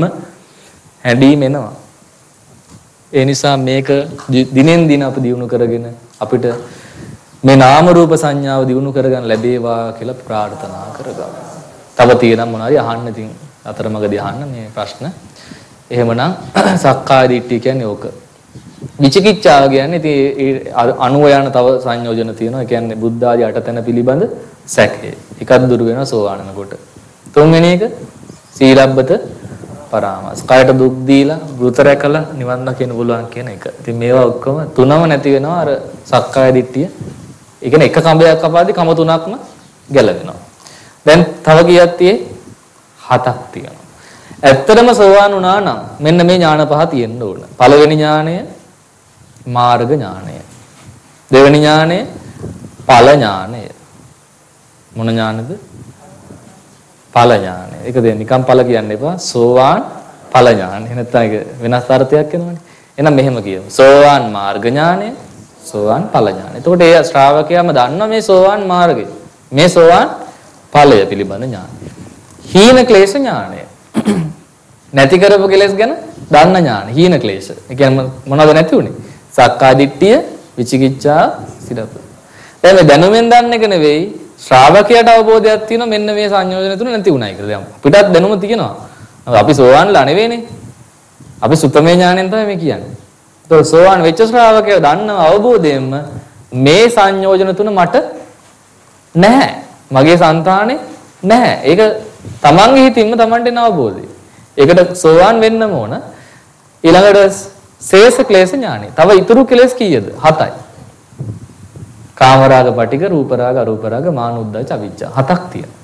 Speaker 1: හැඬීම එනවා. ඒ නිසා මේක දිනෙන් දින අප දියුණු කරගෙන අපිට මේ නාම රූප සංඥාව දියුණු කරගන්න ලැබේවා කියලා ප්‍රාර්ථනා කරගමු. තව තියෙනම් මොනවාරි අහන්න ඉතින් අතරමඟදී අහන්න මේ ප්‍රශ්න. එහෙමනම් සක්කාය දිට්ඨිය කියන්නේ ඕක. විචිකිච්ඡාව කියන්නේ ඉතින් අනුව යන තව සංයෝජන තියෙනවා. ඒ කියන්නේ බුද්ධ ආදී අටතන පිළිබඳ සැකය. එකක් දුරු වෙනවා සෝවාන්නකොට. තුන්වෙනි එක සීලබ්බත පරාමාස. කයට දුක් දීලා වෘත රැකලා නිවන් දකින්න පුළුවන් කියන එක. ඉතින් මේවා ඔක්කොම තුනම නැති වෙනවා අර සක්කාය දිට්ඨිය. ඒ කියන්නේ එක කඹයක් කපාදී කම තුනක්ම ගැලවෙනවා. දැන් තව කීයක් තියෙයි? 7ක් තියෙනවා. ඇත්තටම සෝවාන් වුණා නම් මෙන්න මේ ඥාන පහ තියෙන්න ඕන. පළවෙනි ඥානය මාර්ග ඥානය. දෙවෙනි ඥානය ඵල ඥානය. මොන ඥානද? ඵල ඥානය. ඒක දෙන්න නිකම් ඵල කියන්න එපා. සෝවාන් ඵල ඥානය. නැත්නම් ඒක වෙනස් අර්ථයක් එනවනේ. එහෙනම් මෙහෙම කියමු. සෝවාන් මාර්ග ඥානය, සෝවාන් ඵල ඥානය. එතකොට ඒ ශ්‍රාවකයාම දන්නවා මේ සෝවාන් මාර්ගය. මේ සෝවාන් ඵලය පිළිබඳ ඥානය. හීන ක්ලේශ ඥානය. නැති කරපු කෙලෙස් ගැන දන්න ඥාන. හීන ක්ලේශ. ඒ කියන්නේ මොනවද නැති උනේ? සක්කාය දිට්ඨිය, විචිකිච්ඡා, සිරප්ප. දැන් මේ දැනුමෙන් දන්න එක නෙවෙයි ශ්‍රාවකයාට අවබෝධයක් තියෙනවා මෙන්න මේ සංයෝජන තුන නැති උනායි කියලා. දැන් අපිටත් දැනුම තියෙනවා. අපි සෝවාන්ලා නෙවෙයිනේ. අපි සුත්තමේ ඥාණයෙන් තමයි මේ කියන්නේ. ඒතකොට සෝවාන් වෙච්ච ශ්‍රාවකයා දන්නව අවබෝධයෙන්ම මේ සංයෝජන තුන මට නැහැ. මගේ సంతානේ නැහැ. ඒක තමන්ගේ හිතින්ම තමන්ට එන අවබෝධය. ඒකට සෝවාන් වෙන්නම ඕන. ඊළඟට ශේෂ ක්ලේශ ඥානෙ. තව ඉතුරු කෙලෙස් කීයද? 7යි. කාමරාග, පටිඝ, රූපරාග, අරූපරාග, මානුද්දච්ච, අවිජ්ජා. 7ක් තියෙනවා.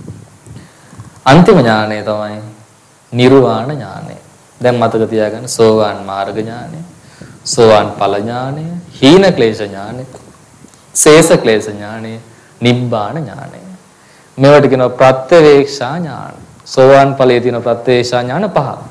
Speaker 1: අන්තිම ඥානය තමයි නිර්වාණ ඥානය. දැන් මතක තියාගන්න සෝවාන් මාර්ග ඥානය, සෝවාන් ඵල ඥානය, හීන ක්ලේශ ඥානය, ශේෂ ක්ලේශ ඥානය, නිබ්බාන ඥානය. මේවට කියනවා ප්‍රත්‍යවේක්ෂා ඥාන. සෝවාන් ඵලයේ තියෙන ප්‍රත්‍යවේක්ෂා ඥාන 5ක්.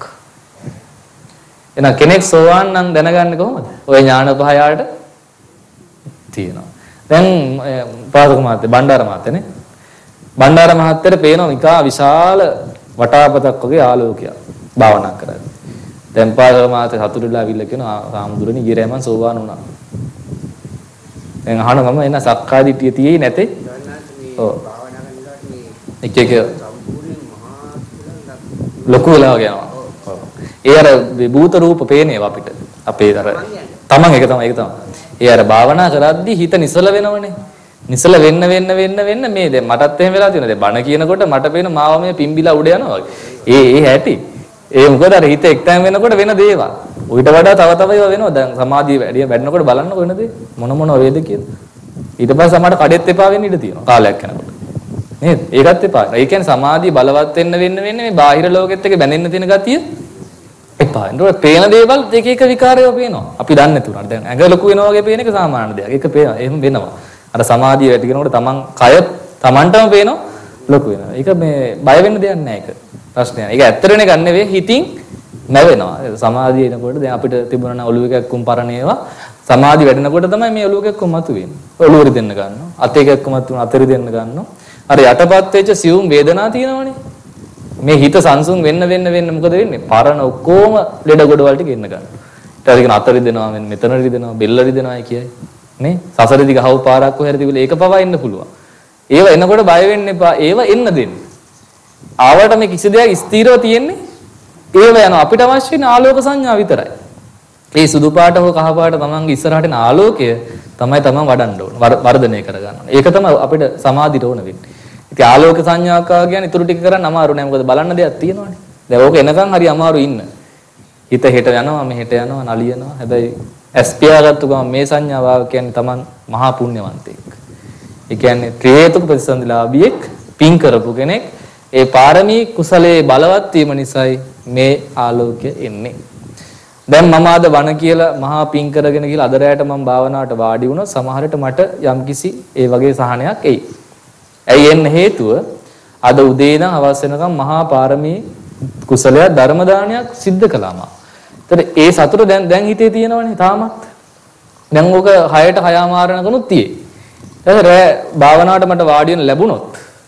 Speaker 1: එහෙනම් කෙනෙක් සෝවාන් නම් දැනගන්නේ කොහොමද? ওই ඥාන පහ යාට තියෙනවා. දැන් පාසක මහත්තයා බණ්ඩාර මහත්තයානේ. බණ්ඩාර මහත්තයාට පේනවා නිකා විශාල වටාපතක් වගේ ආලෝකයක් භාවනා කරද්දී. දැන් පාසක මහත්තයා සතුටුලා අවිල්ල කියනවා ආමුදුරනි ගිරේ මං සෝවාන් වුණා. දැන් අහනවා මම එන සක්කාය දිට්ඨිය තියෙයි නැතේ? ඔව්. එක ලොකු වෙලා යනවා. ඒ අර භූත රූප පේනේවා අපිට. අපේ අර තමන් ඒක තමයි. ඒ අර භාවනා කරද්දී හිත නිසල වෙනවනේ. නිසල වෙන්න මේ දැන් මටත් එහෙම වෙලා තියෙනවා. දැන් බණ කියනකොට මට පේන මාව මේ පිම්බිලා උඩ යනවා වගේ. ඒ හැටි. ඒ මොකද අර හිත එක්තැන් වෙනකොට වෙන දේවල්. ඌට වඩා තව ඒවා වෙනවා. දැන් සමාධිය වැඩිනකොට බලන්නකො වෙන දේ. මොන වේද කියලා. ඊට පස්සේ සමහරට කඩෙත් එපා වෙන්න ඉඩ තියෙනවා. කාලයක් යනකොට. නේද? ඒකත් එපා. ඒ කියන්නේ සමාධිය බලවත් වෙන්න මේ බාහිර ලෝකෙත් එක්ක බැඳෙන්න තියෙන ගතිය එපා. ඒනකොට පේන දේවල් එක විකාරයව පේනවා. අපි දන්නේ නැතුණා. දැන් ඇඟ ලොකු වෙනවා වගේ පේන එක සාමාන්‍ය දෙයක්. ඒක පේනවා. එහෙම වෙනවා. අර සමාධිය වැඩි වෙනකොට තමන් කය තමන්ටම පේනවා ලොකු වෙනවා. ඒක මේ බය වෙන්න දෙයක් නැහැ ඒක. ප්‍රශ්නයක්. ඒක ඇත්තටනේ ගන්න නෙවෙයි හිතින් නැවෙනවා. සමාධිය එනකොට දැන් අපිට තිබුණා නම් ඔළුව එකක්කුම් පරණේවා සමාධිය වැඩෙනකොට තමයි මේ ඔළුව එකක්කුම් මතුවෙන්නේ. ඔළුව රිදෙන්න ගන්නවා. අත එකක්කුම් මතුවෙන අත රිදෙන්න ගන්නවා. අර යටපත් වෙච්ච සියුම් වේදනා තියෙනවනේ. මේ හිත සංසුන් වෙන්න මොකද වෙන්නේ? පරණ ඔක්කොම ලෙඩ ගොඩවල් ටික එන්න ගන්නවා. ඊට පස්සේ කියන අත රිදෙනවා මෙතන රිදෙනවා බෙල්ල රිදෙනවා කියයි. නේ? සසරේදී ගහව පාරක් කොහෙද තිබිලා ඒක පවා එන්න පුළුවන්. ඒව එනකොට බය වෙන්න එපා. ඒව එන්න දෙන්න. ආවට මේ කිසි දෙයක් ස්ථිරව තියෙන්නේ ඒව යනවා. අපිට අවශ්‍ය වෙන ආලෝක සංඥා විතරයි. මේ සුදු පාට හෝ කහ පාට තමන්ගේ ඉස්සරහට එන ආලෝකය තමයි තමන් වඩන්න ඕන. වර්ධනය කරගන්න ඕන. ඒක තමයි අපිට සමාධියට ඕන වෙන්නේ. ඉතින් ආලෝක සංඥාවක් කියන්නේ ඊටු ටික කරන්න අමාරු නෑ. මොකද බලන්න දෙයක් තියෙනවනේ. දැන් ඕක එනකන් හරි අමාරු ඉන්න. හිත හෙට යනවා මෙහෙට යනවා නලියනවා. හැබැයි ඇස් පියාගත්තු ගමන් මේ සංඥාව කියන්නේ තමන් මහා පුණ්‍යවන්තයෙක්. ඒ කියන්නේ ත්‍රිහේතුක ප්‍රතිසන්දිලාභියෙක් පින් කරපු කෙනෙක්. ඒ පාරමී කුසලයේ බලවත් වීම නිසායි මේ ආලෝකය එන්නේ. දැන් මම අද වණ කියලා මහා පින් කරගෙන ගිහලා අද රැයට මම භාවනාවට වාඩි වුණා. සමහරට මට යම්කිසි ඒ වගේ සහනයක් එයි. ඇයි එන්න හේතුව? අද උදේ ඉඳන් හවස වෙනකම් මහා පාරමී කුසලයක් ධර්ම දානයක් සිද්ධ කළාම. ඒතර ඒ සතුට දැන් හිතේ තියෙනවනේ තාමත්. දැන් ඕක 6ට 6:00 තියෙයි. ඊට රෑ භාවනාවට මට වාඩි වෙන්න ලැබුණොත්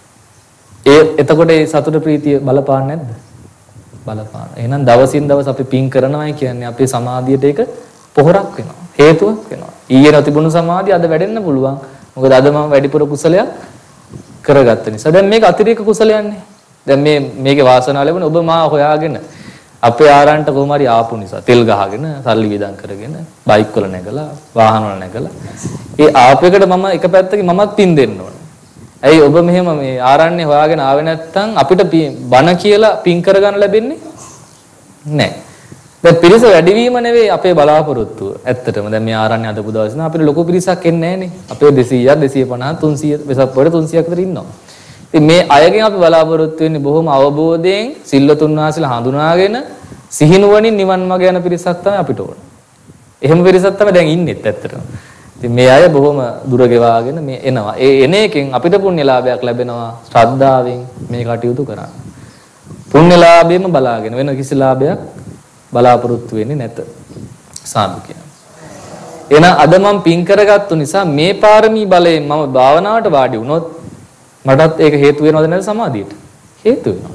Speaker 1: එතකොට ඒ සතුට ප්‍රීතිය බලපාන්නේ නැද්ද? බලපාන. එහෙනම් දවසින් දවස අපි පින් කරනවායි කියන්නේ අපේ සමාධියට ඒක පොහොරක් වෙනවා. හේතුවක් වෙනවා. ඊයේ නොතිබුණු සමාධිය අද වැඩෙන්න පුළුවන්. මොකද අද මම වැඩිපුර කුසලයක් කරගත්ත නිසා. දැන් මේක අතිරේක කුසලයන්නේ. දැන් මේකේ වාසනාව ලැබුණේ ඔබ මා හොයාගෙන අපේ ආරන්ට කොහොම හරි ආපු නිසා තෙල් ගහගෙන සල්ලි වියදම් කරගෙන බයික් වල නැගලා වාහන වල නැගලා ඒ ආපෙකට මම එක පැත්තකින් මමත් පින් දෙන්න ඕන. ඇයි ඔබ මෙහෙම මේ ආරණ්‍ය හොයාගෙන ආවේ නැත්නම් අපිට බණ කියලා පින් කරගන්න ලැබෙන්නේ නැහැ. දැන් පිරිස වැඩිවීම නෙවෙයි අපේ බලාපොරොත්තුව. ඇත්තටම දැන් මේ ආරණ්‍ය අදපු දවසේ නම් අපිට ලොකු පිරිසක් එන්නේ නැහනේ. අපේ 200ක් 250 300 වෙසක් වල 300ක් විතර ඉන්නවා. ඉතින් මේ අයගෙන් අපි බලාපොරොත්තු වෙන්නේ බොහොම අවබෝධයෙන් සිල්වතුන් වහන්සේලා හඳුනාගෙන සිහිනුවණින් නිවන් මඟ යන පිරිසක් තමයි අපිට ඕන. එහෙම පිරිසක් තමයි දැන් ඉන්නෙත් ඇත්තටම. ඉතින් මේ අය බොහොම දුර ගෙවාගෙන මේ එනවා. ඒ එන එකෙන් අපිට පුණ්‍යලාභයක් ලැබෙනවා ශ්‍රද්ධාවෙන් මේ කටයුතු කරන්න. පුණ්‍යලාභයෙන්ම බලාගෙන වෙන කිසි ලාභයක් බලාපොරොත්තු වෙන්නේ නැත. සාදු කියනවා. එහෙනම් අද මම පින් කරගත්තු නිසා මේ පාරමී බලයෙන් මම භාවනාවට වාඩි වුණොත් මටත් ඒක හේතු වෙනවද නැද්ද සමාධියට? හේතු වෙනවා.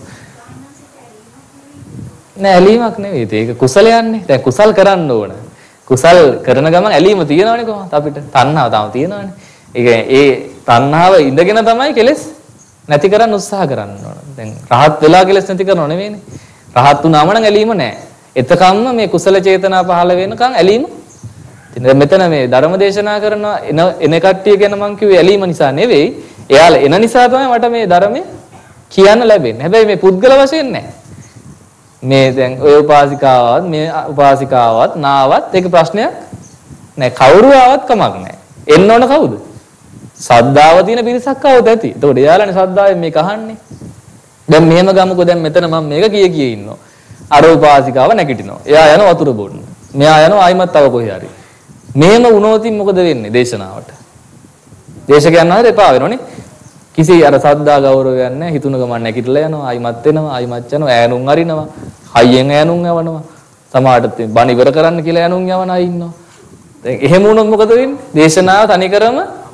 Speaker 1: නෑ ඇලීමක් නෙවෙයි. ඒක කුසලයන්නේ. දැන් කුසල් කරන්න ඕන. කුසල් කරන ගමන් ඇලීම තියෙනවනේ කොහොමද අපිට? තණ්හාව තාම තියෙනවනේ. ඒ තණ්හාව ඉඳගෙන තමයි කෙලෙස් නැති කරන්න උත්සාහ කරන්න ඕන. දැන් රහත් වෙලා කෙලෙස් නැති කරනව නෙවෙයිනේ. රහත් වුණාම නම් ඇලීම නෑ. එතකම්ම මේ කුසල චේතනා පහළ වෙනකන් ඇලීම. ඉතින් මෙතන මේ ධර්ම දේශනා කරන එන කට්ටිය ගැන මම කිව්වේ ඇලීම නිසා නෙවෙයි. එයාලා එන නිසා තමයි මට මේ ධර්මය කියන්න ලැබෙන්නේ. හැබැයි මේ පුද්ගල වශයෙන් නෑ. මේ දැන් ඔය උපාසිකාවත් මේ උපාසිකාවත් නාවත් ඒක ප්‍රශ්නයක් නෑ. කවුරු ආවත් කමක් නෑ. එන්න ඕන කවුද? සද්ධාව තියෙන පිරිසක් ආවොත් ඇති. ඒතකොට එයාලානේ සද්ධාවෙන් මේක අහන්නේ. දැන් මෙහෙම ගමුකෝ දැන් මෙතන මම මේක කිය ඉන්නවා. අර උපාසිකාව නැගිටිනවා. එයා යන වතුර බොන්න. මෙයා යනවා ආයිමත් තව කොහේ හරි. මෙහෙම වුණොත් මොකද වෙන්නේ දේශනාවට? දේශකයන් වහන්සේ එපා වෙනවනේ. කිසි අර සද්දා ගෞරවයක් නැහැ. හිතුන ගමන් නැගිටලා යනවා. ආයිමත් එනවා. ආයිමත් යනවා. ඈනුන් අරිනවා. හයියෙන් ඈනුන් යවනවා. සමහරට බණ ඉවර කරන්න කියලා ඈනුන් යවන අය ඉන්නවා. දැන් එහෙම වුණොත් මොකද වෙන්නේ? දේශනාව තනිකරම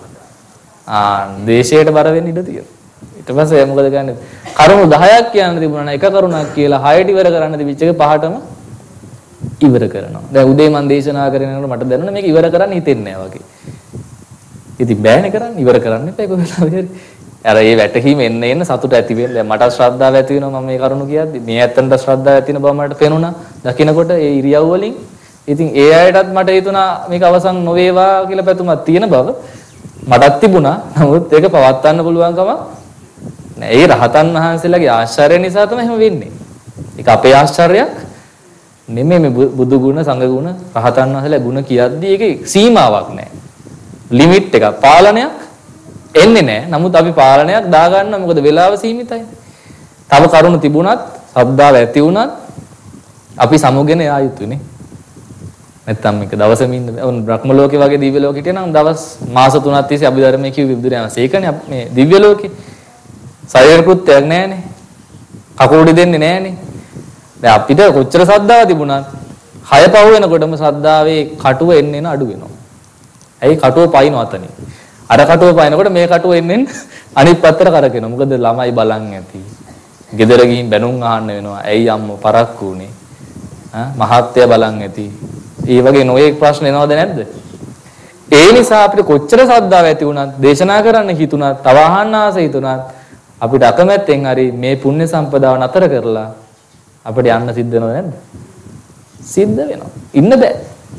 Speaker 1: දේශයට බර වෙන්න ඉඩ තියෙනවා. ඊට පස්සේ මොකද ගන්නේ? කරුණු 10ක් කියන්න තිබුණා නම් එක කරුණක් කියලා 6ට ඉවර කරන්න තිබිච්ච එක 5ටම ඉවර කරනවා. දැන් උදේ මම දේශනා කරනකොට මට දැනුණා මේක ඉවර කරන්න හිතෙන්නේ නැහැ වගේ. ඉතින් බෑනේ කරන්න ඉවර කරන්න එපා කොහෙද හරි. අර ඒ වැටහීම එන්න සතුට ඇති වෙන්න. දැන් මට ශ්‍රද්ධාව ඇති වෙනවා මම මේ කරුණු කියද්දි. මේ ඇත්තන්ට ශ්‍රද්ධාව ඇති වෙන බව මට පේනුණා. දකින්නකොට ඒ ඉරියව් වලින් ඉතින් ඒ අයටත් මට හිතුණා මේක අවසන් නොවේවා කියලා පැතුමක් තියෙන බව මටත් තිබුණා. නමුත් ඒක පවත්වන්න පුළුවන්කම නෑ. ඒ රහතන් වහන්සේලාගේ ආශ්චර්ය නිසා තමයි එහෙම වෙන්නේ. ඒක අපේ ආශ්චර්යයක් නෙමෙයි. මේ බුදු ගුණ සංඝ ගුණ රහතන් වහන්සේලා ගුණ කියද්දි ඒකේ සීමාවක් නෑ. ලිමිට් එකක් පාලනයක් එන්නේ නැහැ. නමුත් අපි පාලනයක් දාගන්නවා. මොකද වෙලාව සීමිතයි. තව කරුණු තිබුණත්, ශ්‍රද්ධාව ඇති වුණත් අපි සමුගෙන යා යුතුනේ. නැත්තම් මේක දවසම ඉන්න ඕන බ්‍රහ්ම ලෝකේ වගේ දිව්‍ය ලෝකෙ හිටියනම් දවස් මාස 3ක් තිස්සේ අභිධර්මයේ කිව්ව බුදුරජාණන් ඒකනේ මේ දිව්‍ය ලෝකේ. ශරීර කෘත්‍යයක් නැහැනේ. කකුරුඩි දෙන්නේ නැහැනේ. දැන් අපිට කොච්චර ශ්‍රද්ධාව තිබුණත් 6 පහ වෙනකොටම ශ්‍රද්ධාවේ කටුව එන්න අඩු වෙනවා. ඇයි කටුව පයින් අතනින්. අර කටුව පයින්නකොට මේ කටුව එන්නේ අනිත් පැත්තට කරකිනවා. මොකද ළමයි බලන් ඇති. ගෙදර ගිහින් බැනුම් අහන්න වෙනවා. ඇයි අම්මෝ පරක්කු උනේ? මහත්තයා බලන් ඇති. ඒ වගේ නොයෙක් ප්‍රශ්න එනවද නැද්ද? ඒ නිසා අපිට කොච්චර ශ්‍රද්ධාව ඇති වුණත් දේශනා කරන්න හිතුණත් තව අහන්න ආස හිතුණත් අපිට අකමැත්තෙන් හරි මේ පුණ්‍ය සම්පදාව නතර කරලා අපිට යන්න සිද්ධ වෙනව නැද්ද? සිද්ධ වෙනවා. ඉන්න බෑ.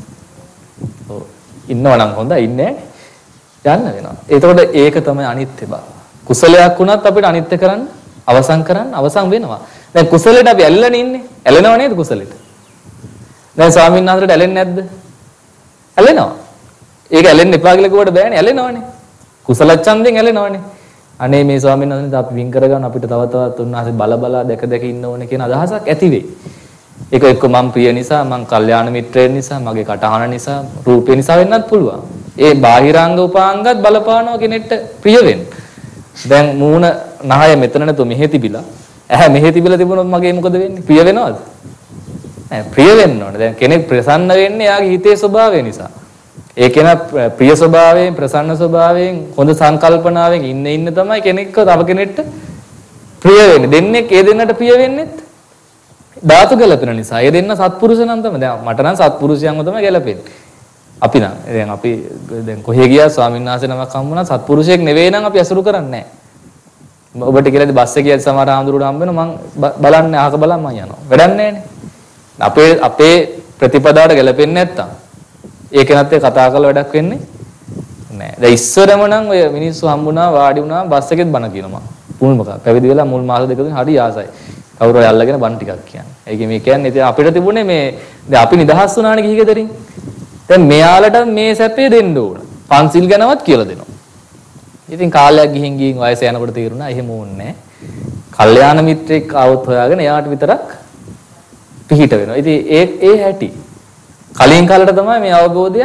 Speaker 1: ඔව්. ඉන්නව නම් හොඳයි ඉන්නේ යන්න වෙනවා. එතකොට ඒක තමයි අනිත්‍ය බව. කුසලයක් වුණත් අපිට අනිත්‍ය කරන්න අවසන් වෙනවා. දැන් කුසලයට අපි ඇල්ලලා ඉන්නේ. ඇලෙනව නේද කුසලෙට? දැන් ස්වාමීන් වහන්සේට ඇලෙන්නේ නැද්ද? ඇලෙනවා. ඒක ඇලෙන්න එපා කියලා කිව්වට බෑනේ ඇලෙනවනේ. කුසල ඡන්දයෙන් ඇලෙනවනේ. අනේ මේ ස්වාමීන් වහන්සේ අපි වින් කරගන්න අපිට තව තවත් උන්වහන්සේ බල දැක ඉන්න ඕනේ කියන අදහසක් ඇති වෙයි. ඒක එක්ක මම ප්‍රිය නිසා, මං කල්යාණ මිත්‍රයෙක් නිසා, මගේ කටහන නිසා, රූපේ නිසා වෙන්නත් පුළුවන්. ඒ බාහිරාංග උපාංගත් බලපානවා කෙනෙක්ට ප්‍රිය වෙන්න. දැන් මූණ නහය මෙතන නැතු මෙහෙ තිබිලා, ඇහැ මෙහෙ තිබිලා තිබුණොත් මගේ මොකද වෙන්නේ? ප්‍රිය වෙනවද? නෑ ප්‍රිය වෙන්න ඕනේ. දැන් කෙනෙක් ප්‍රසන්න වෙන්නේ එයාගේ හිතේ ස්වභාවය නිසා. ඒ කෙනා ප්‍රිය ස්වභාවයෙන්, ප්‍රසන්න ස්වභාවයෙන්, හොඳ සංකල්පනාවෙන් ඉන්න තමයි කෙනෙක්ව තව කෙනෙක්ට ප්‍රිය වෙන්නේ. දෙන්නේ ඒ දෙන්නට ප්‍රිය වෙන්නේත් ධාතු ගැලපෙන නිසා. ඒ දෙන්න සත්පුරුෂ නම් තමයි. දැන් මට නම් සත්පුරුෂයන්ව තමයි ගැලපෙන්නේ. අපි නම් දැන් අපි දැන් කොහේ ගියා ස්වාමීන් වහන්සේ නමක් හම්බුණා සත්පුරුෂයෙක් නෙවෙයි නම් අපි අසුරු කරන්නේ නැහැ. ඔබට කියලාද බස් එකේ යද්දි සමහර ආඳුරුට හම්බ වෙනවා මං බලන්නේ අහක බලන් මං යනවා. වැඩක් නැහැනේ. අපේ ප්‍රතිපදාවට ගැලපෙන්නේ නැත්තම් ඒකනත් ඒ කතා කරලා වැඩක් වෙන්නේ නැහැ. දැන් ඉස්සරම නම් ඔය මිනිස්සු හම්බුණා වාඩි වුණා බස් එකෙත් බණ කියනවා මම. මුල්ම පැවිදි වෙලා මුල් මාස දෙක තුන හරි ආසයි. කවුරු හරි අල්ලගෙන බණ ටිකක් කියන්නේ. ඒකේ මේ කියන්නේ ඉතින් අපිට තිබුණේ මේ දැන් අපි නිදහස් වුණානේ ගිහි ගෙදරින්. දැන් මෙයාලට මේ සැපේ දෙන්න ඕන. පන්සිල් ගැනවත් කියලා දෙනවා. ඉතින් කාලයක් ගිහින් වයස යනකොට තීරුණා එහෙම ඕනේ නැහැ. කල්යාණ මිත්‍රෙක් ආවොත් හොයාගෙන එයාට විතරක් පිහිට වෙනවා. ඉතින් ඒ හැටි කලින් කාලට තමයි මේ අවබෝධය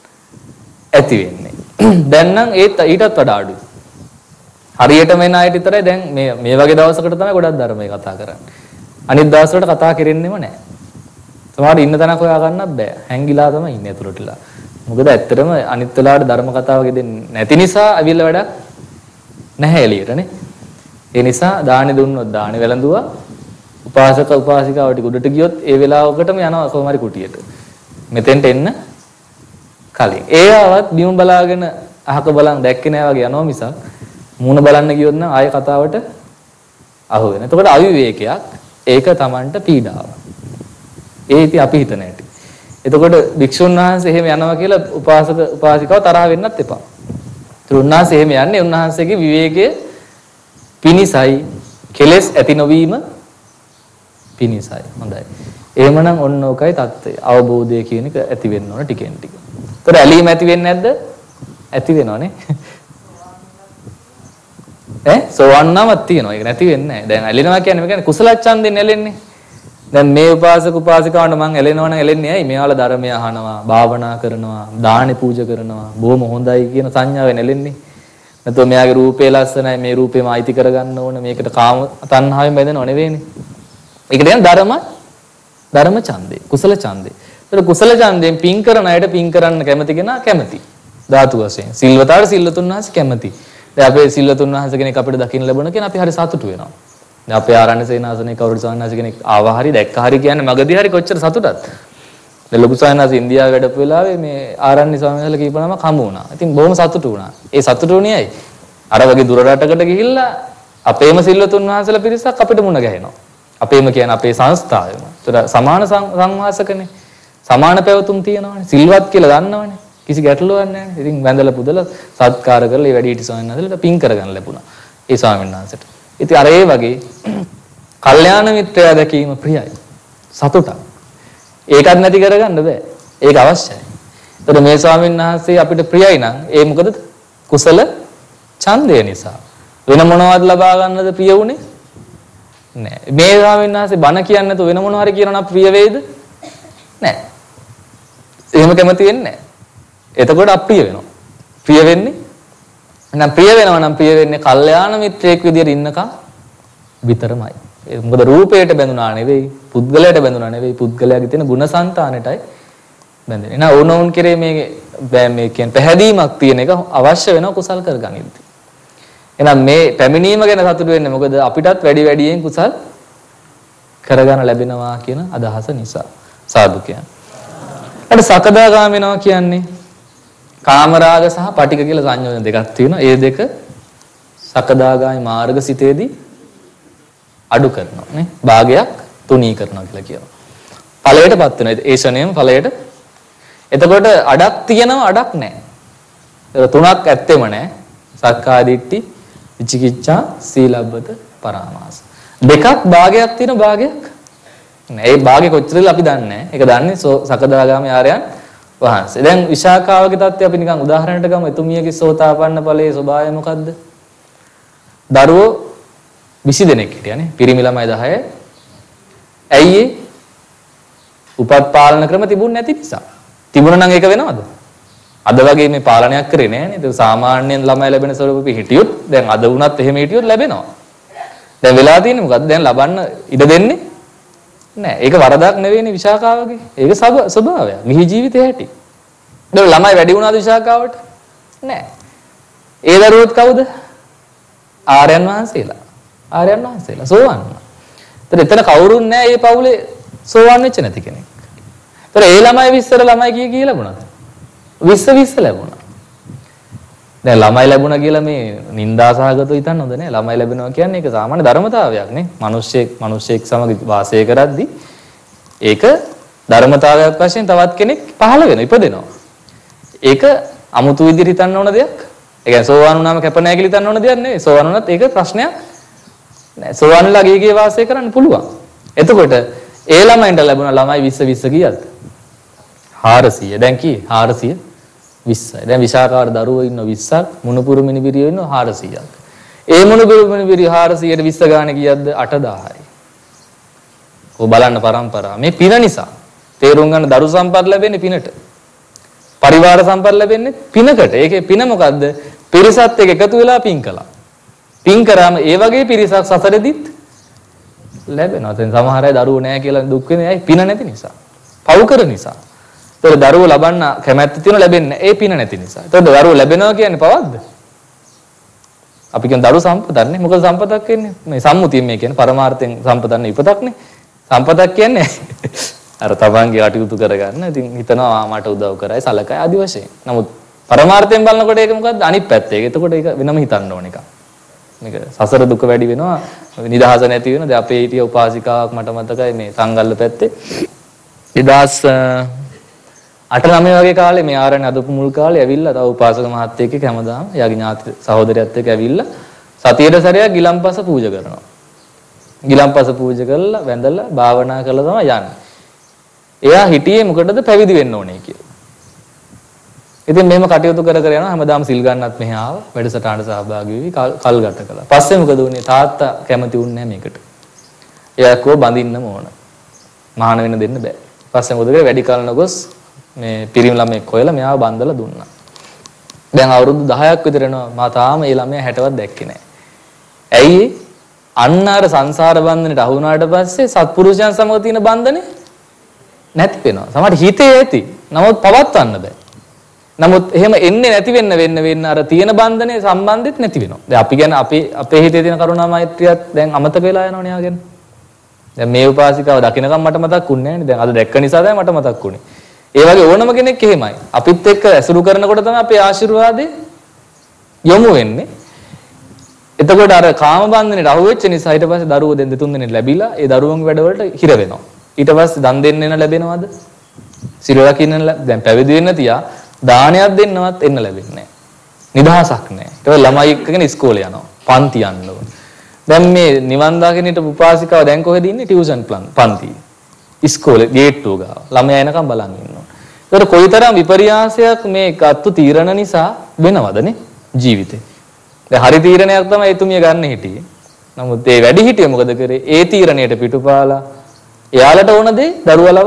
Speaker 1: ඇති වෙන්නේ. දැන් නම් ඊටත් වඩා අඩුයි. හරියටම එන අයට විතරයි දැන් මේ වගේ දවසකට තමයි ගොඩක් ධර්මයේ කතා කරන්නේ. අනිත් දවස්වලට කතා කරෙන්නෙම නැහැ. සමහර ඉන්න තැනක් හොයා ගන්නත් බෑ. හැංගිලා තමයි ඉන්නේ අතුරටලා. මොකද ඇත්තටම අනිත් වෙලාවට ධර්ම කතාව ගෙදෙන්නේ නැති නිසා අවිල්ල වැඩක් නැහැ එළියටනේ. ඒ නිසා දානි දුන්නොත් දානි වැළඳුවා. උපාසක උපාසිකාවට උඩට ගියොත් ඒ වෙලාවකටම යනවා කොහොම හරි කුටියට. මෙතෙන්ට එන්න කලින්. ඒවවත් බිම බලාගෙන අහක බලන් දැක්කේ නෑ වගේ යනවා මිසක් මූණ බලන්න ගියොත් නම් ආයෙ කතාවට අහු වෙනවා. එතකොට අවිවේකයක් ඒක Tamanට පීඩාවක්. ඒ ඉතින් අපි හිතන හැටි. එතකොට භික්ෂුන් වහන්සේ එහෙම යනවා කියලා උපාසක උපාසිකාව තරහ වෙන්නත් එපා. ඒත් උන්වහන්සේ එහෙම යන්නේ උන්වහන්සේගේ විවේකයේ පිනිසයි කෙලෙස් ඇති නොවීම පිනිසයි. හොඳයි. එහෙමනම් ඔන්න ඔකයි தත්ත්වය. අවබෝධය කියන එක ඇති වෙන්න ඕන ටිකෙන් ටික. ඒතර ඇලීම ඇති වෙන්නේ නැද්ද? ඇති වෙනවනේ. සෝවන්නමක් තියෙනවා. ඒක නැති වෙන්නේ නැහැ. දැන් ඇලෙනවා කියන්නේ මේ කුසල ඡන්දෙන් ඇලෙන්නේ. දැන් මේ උපාසක උපාසිකාවන්ට මං ඇලෙනවා නම් ඇලෙන්නේ ඇයි? මෙයාලා ධර්මය අහනවා, භාවනා කරනවා, දානි පූජා කරනවා, බොහොම හොඳයි කියන සංඥාවෙන් ඇලෙන්නේ. නැත්නම් මෙයාගේ රූපේ ලස්සනයි, මේ රූපේම අයිති කරගන්න ඕන, මේකට කාම තණ්හාවෙන් බැඳෙනව නෙවෙයිනේ. ඒක දැන් ධර්ම ඡන්දේ, කුසල ඡන්දේ. ඒතර කුසල ඡන්දයෙන් පින් කරන අයට පින් කරන්න කැමති කෙනා කැමති. ධාතු වශයෙන්. සිල්වතාවට සිල්වතුන් වහන්සේ කැමති. දැන් අපේ සිල්වතුන් වහන්සේ කෙනෙක් අපිට දකින්න ලැබුණ කෙනා අපි හරි සතුටු වෙනවා. දැන් අපේ ආරණ්‍ය සේනාසනේ කවුරු සාන්නාසි කෙනෙක් ආවා හරි දැක්කා හරි කියන්නේ මගදී හරි කොච්චර සතුටක්ද. දැන් ලොකු සාන්නාසි ඉන්දියාවේ වැඩපු වෙලාවේ මේ ආරණ්‍ය ස්වාමීන් වහන්සේලා කීප නමක් හමු වුණා. ඉතින් බොහොම සතුටු වුණා. ඒ සතුටු වුණේ ඇයි? අර වගේ දුර රටකට ගිහිල්ලා අපේම සිල්වතුන් වහන්සේලා පිරිසක් අපිට මුණ ගැහෙනවා. අපේම කියන්නේ අපේ සංස්ථාවෙම. ඒතර සමාන සංවාසකනේ. සමාන පැවතුම් තියෙනවානේ. සිල්වත් කියලා දන්නවනේ. කිසි ගැටලුවක් නැහැ. ඉතින් වැඳලා පුදලා සත්කාර කරලා මේ වැඩිහිටි ස්වාමීන් වහන්සේලාට පින් කරගන්න ලැබුණා. ඒ ස්වාමීන් වහන්සේට. ඉතින් අර ඒ වගේ කල්යාණ මිත්‍රයා දැකීම ප්‍රියයි. සතුටක්. ඒකත් නැති කරගන්න බෑ. ඒක අවශ්‍යයි. ඒතර මේ ස්වාමීන් වහන්සේ අපිට ප්‍රියයි නම් ඒ මොකද? කුසල ඡන්දය නිසා. වෙන මොනවද ලබා ගන්නද ප්‍රිය උනේ? නෑ. මේ ස්වාමීන් වහන්සේ බණ කියන්නේ නැතුව වෙන මොනවා හරි කියනවා නම් ප්‍රිය වේද? නෑ. එහෙම කැමති වෙන්නේ නෑ. එතකොට අප්‍රිය වෙනවා. ප්‍රිය වෙන්නේ එහෙනම් ප්‍රිය වෙනවා නම් ප්‍රිය වෙන්නේ කල්යාණ මිත්‍රයෙක් විදියට ඉන්නකම් විතරමයි. මොකද රූපයට බැඳුනා නෙවෙයි, පුද්ගලයට බැඳුනා නෙවෙයි, පුද්ගලයාගේ තියෙන ගුණසංතානයටයි බැඳෙන්නේ. එහෙනම් ඕනෝන් කෙරේ මේ කියන්නේ පැහැදීමක් තියෙන එක අවශ්‍ය වෙනවා කුසල් කරගනිද්දී. එහෙනම් මේ පැමිණීම ගැන සතුටු වෙන්නේ මොකද අපිටත් වැඩි වැඩියෙන් කුසල් කරගන්න ලැබෙනවා කියන අදහස නිසා. සාදු කියන්නේ. අර සකදාගාම වෙනවා කියන්නේ කාමරාග සහ පටික කියලා සංයෝජන දෙකක් තියෙනවා. ඒ දෙක සකදාගාමි මාර්ග සිතේදී අඩු කරනවා නේ. භාගයක් තුනී කරනවා කියලා කියනවා. ඵලයටපත් වෙනවා. ඒ ශණයම ඵලයට. එතකොට අඩක් තියෙනවා අඩක් නැහැ. ඒක තුනක් ඇත්තෙම නැහැ. සක්කාය දිට්ඨි, විචිකිච්ඡා, සීලබ්බත, පරාමාස. දෙකක් භාගයක් තියෙන භාගයක් නෑ. ඒ භාගෙ කොච්චරද අපි දන්නේ නැහැ. ඒක දන්නේ සකදාගාමි ආර්යයන් වහන්සේ. දැන් විශාකාවගේ தත්ත්වය අපි නිකන් උදාහරණයක් ගමු. එතුමියගේ සෝතාපන්න ඵලයේ ස්වභාවය මොකද්ද? දරුවෝ 20 දෙනෙක් හිටියානේ. පිරිමි ළමයි 10. ඇයි ඒ? උපත් පාලන ක්‍රම තිබුණ නැති නිසා. තිබුණා නම් ඒක වෙනවද? අද වගේ මේ පාලනයක් කරේ නෑනේ. ඒක සාමාන්‍යයෙන් ළමයි ලැබෙන ස්වරූපෙ හිටියොත් දැන් අද වුණත් එහෙම හිටියොත් ලැබෙනවා. දැන් වෙලා තියෙන්නේ මොකද්ද? දැන් ලබන්න ඉඩ දෙන්නේ නෑ. ඒක වරදක් නෙවෙයිනේ විශාකාවගේ. ඒක ස්වභාවයක්. ගිහි ජීවිතේ හැටි. දැන් ළමයි වැඩි වුණාද විශාකාවට? නෑ. ඒ දරුවොත් කවුද? ආර්යයන් වහන්සේලා. ආර්යයන් වහන්සේලා සෝවන්. එතන කවුරුන් නෑ මේ පවුලේ සෝවන් වෙච්ච නැති කෙනෙක්. ඒතර ඒ ළමයි 20 ළමයි කී ලැබුණාද? 20 ලැබුණා. දැන් ළමයි ලැබුණා කියලා මේ නිന്ദා සහගතව හිතන්න හොඳ නෑ. ළමයි ලැබෙනවා කියන්නේ ඒක සාමාන්‍ය ධර්මතාවයක් නේ. මිනිස්සෙක් සමග වාසය කරද්දී ඒක ධර්මතාවයක් වශයෙන් තවත් කෙනෙක් පහළ වෙනවා, ඉපදෙනවා. ඒක අමුතු විදිහට හිතන්න ඕන දෙයක්. ඒ කියන්නේ සෝවාන් වුණාම කැප නැහැ කියලා හිතන්න ඕන දෙයක් නෙවෙයි. සෝවාන් වුණත් ඒක ප්‍රශ්නයක් නෑ. සෝවාන්ලා ගියේ වාසය කරන්න පුළුවන්. එතකොට ඒ ළමයින්ට ලැබුණ ළමයි 20 කීයද? 400. දැන් කී 420යි. දැන් විශාකාර දරුවෝ ඉන්න 20ක්, මුණුපුරු මිනිබිරියෝ ඉන්න 400ක්. ඒ මුණුපුරු මිනිබිරිය 400ට 20 ගාන කීයක්ද? 8000යි. කො බලන්න පරම්පරාව. මේ පින නිසා තේරුම් ගන්න දරු සම්පත් ලැබෙන්නේ පිනට. පරිවාර සම්පත් ලැබෙන්නේ පිනකට. ඒකේ පින මොකද්ද? පිරිසත් එක්ක එකතු වෙලා පින් කළා. පින් කරාම ඒ වගේ පිරිසක් සසරෙදිත් ලැබෙනවා. දැන් සමහර අය දරුවෝ නැහැ කියලා දුක් වෙන්නේ ඇයි? පින නැති නිසා. පව් කර නිසා. ඒතකොට දරුවෝ ලබන්න කැමැත්ත තියෙන ලැබෙන්නේ ඒ පින නැති නිසා. ඒතකොට දරුවෝ ලැබෙනවා කියන්නේ පවද්ද? අපි කියන දරු සම්පතන්නේ. මොකද සම්පතක් කියන්නේ? මේ සම්මුතියෙන් මේ කියන්නේ පරමාර්ථයෙන් සම්පතන්නේ ඉපතක්නේ. සම්පතක් කියන්නේ අර තමන්ගේ අටයුතු කරගන්න. ඉතින් හිතනවා මට උදව් කරයි සලකයි ආදි වශයෙන්. නමුත් පරමාර්ථයෙන් බලනකොට ඒක මොකද්ද? අනිත් පැත්ත. ඒක. එතකොට ඒක වෙනම හිතන්න ඕන එකක්. මේක සසර දුක වැඩි වෙනවා, නිදහස නැති වෙනවා. දැන් අපේ හිටිය උපාසිකාවක් මට මතකයි මේ සංගල්ල පැත්තේ 2008-9 වගේ කාලේ මේ ආරණ්‍ය අදපු මුල් කාලේ ඇවිල්ලා තව උපාසක මහත්තයෙක් එක්ක හැමදාම එයාගේ ඥාති සහෝදරයත් එක්ක ඇවිල්ලා සතියේ සැරයක් ගිලම්පස පූජා කරනවා. ගිලම්පස පූජා කරලා වැඳලා භාවනා කරලා තමයි යන්නේ. එයා හිටියේ මොකටද? පැවිදි වෙන්න ඕනේ කියලා. ඉතින් මෙහෙම කටයුතු කර යනවා. හැමදාම සිල් ගන්නත් මෙහි ආව. වැඩසටහනට සහභාගී වෙවි කල් ගත කළා. පස්සේ මොකද වුනේ? තාත්තා කැමති වුණේ නැහැ මේකට. එයා කිව්වා බඳින්නම ඕන. මහාන වෙන්න දෙන්න බෑ. පස්සේ මොකද කරේ? වැඩි කල නොගොස් මේ පිරිමි ළමෙක් හොයලා මෙයාව බඳලා දුන්නා. දැන් අවුරුදු 10ක් විතර යනවා. මා තාම ඒ ළමයා 60වත් දැක්කේ නැහැ. ඇයි? අන්න අර සංසාර බන්ධනෙට අහු වුණාට පස්සේ සත්පුරුෂයන් සමග තියෙන බන්ධනේ නැති වෙනවා. සමහර හිතේ ඇති. නමුත් පවත්වන්න බෑ. නමුත් එහෙම එන්නේ නැති වෙන්න අර තියෙන බන්ධනේ සම්බන්ධෙත් නැති වෙනවා. දැන් අපි ගැන අපේ හිතේ තියෙන කරුණා මෛත්‍රියත් දැන් අමතක වෙලා යනවනේ යා ගැන. දැන් මේ උපාසිකාව දකින්නකම් මට මතක්ුන්නේ නැහැනේ. දැන් අද දැක්ක නිසා තමයි මට මතක්ුනේ. ඒ වගේ ඕනම කෙනෙක් එහෙමයි. අපිත් එක්ක ඇසුරු කරනකොට තමයි අපේ ආශිර්වාදේ යොමු වෙන්නේ. එතකොට අර කාම බන්ධනෙට අහු වෙච්ච නිසා ඊට පස්සේ දරුවෝ දෙන්න තුන් දෙනෙක් ලැබිලා ඒ දරුවන්ගේ වැඩවලට හිර වෙනවා. ඊට පස්සේ දන් දෙන්න එන ලැබෙනවද? සිල් රකින්න දැන් පැවිදි වෙන්න තියා දානයක් දෙන්නවත් එන්න ලැබෙන්නේ නැහැ. නිදහසක් නැහැ. ඒක ළමයි එක්කගෙන ඉස්කෝලේ යනවා. පන්ති යන්න ඕන. දැන් මේ නිවන් දාගෙන හිටපු උපාසිකාව දැන් කොහෙද ඉන්නේ? ටියුෂන් පන්ති. ඉස්කෝලේ ගේට්ටුව ගාව. ළමයා එනකම් බලන් ඉන්නවා. ඒකට කොයිතරම් විපර්යාසයක් මේ ගත්තු තීරණ නිසා වෙනවදනේ ජීවිතේ. දැන් හරි තීරණයක් තමයි එතුමිය ගන්න හිටියේ. නමුත් ඒ වැඩි හිටියේ මොකද කරේ? ඒ තීරණයට පිටුපාලා එයාලට ඕන දේ දරුවලව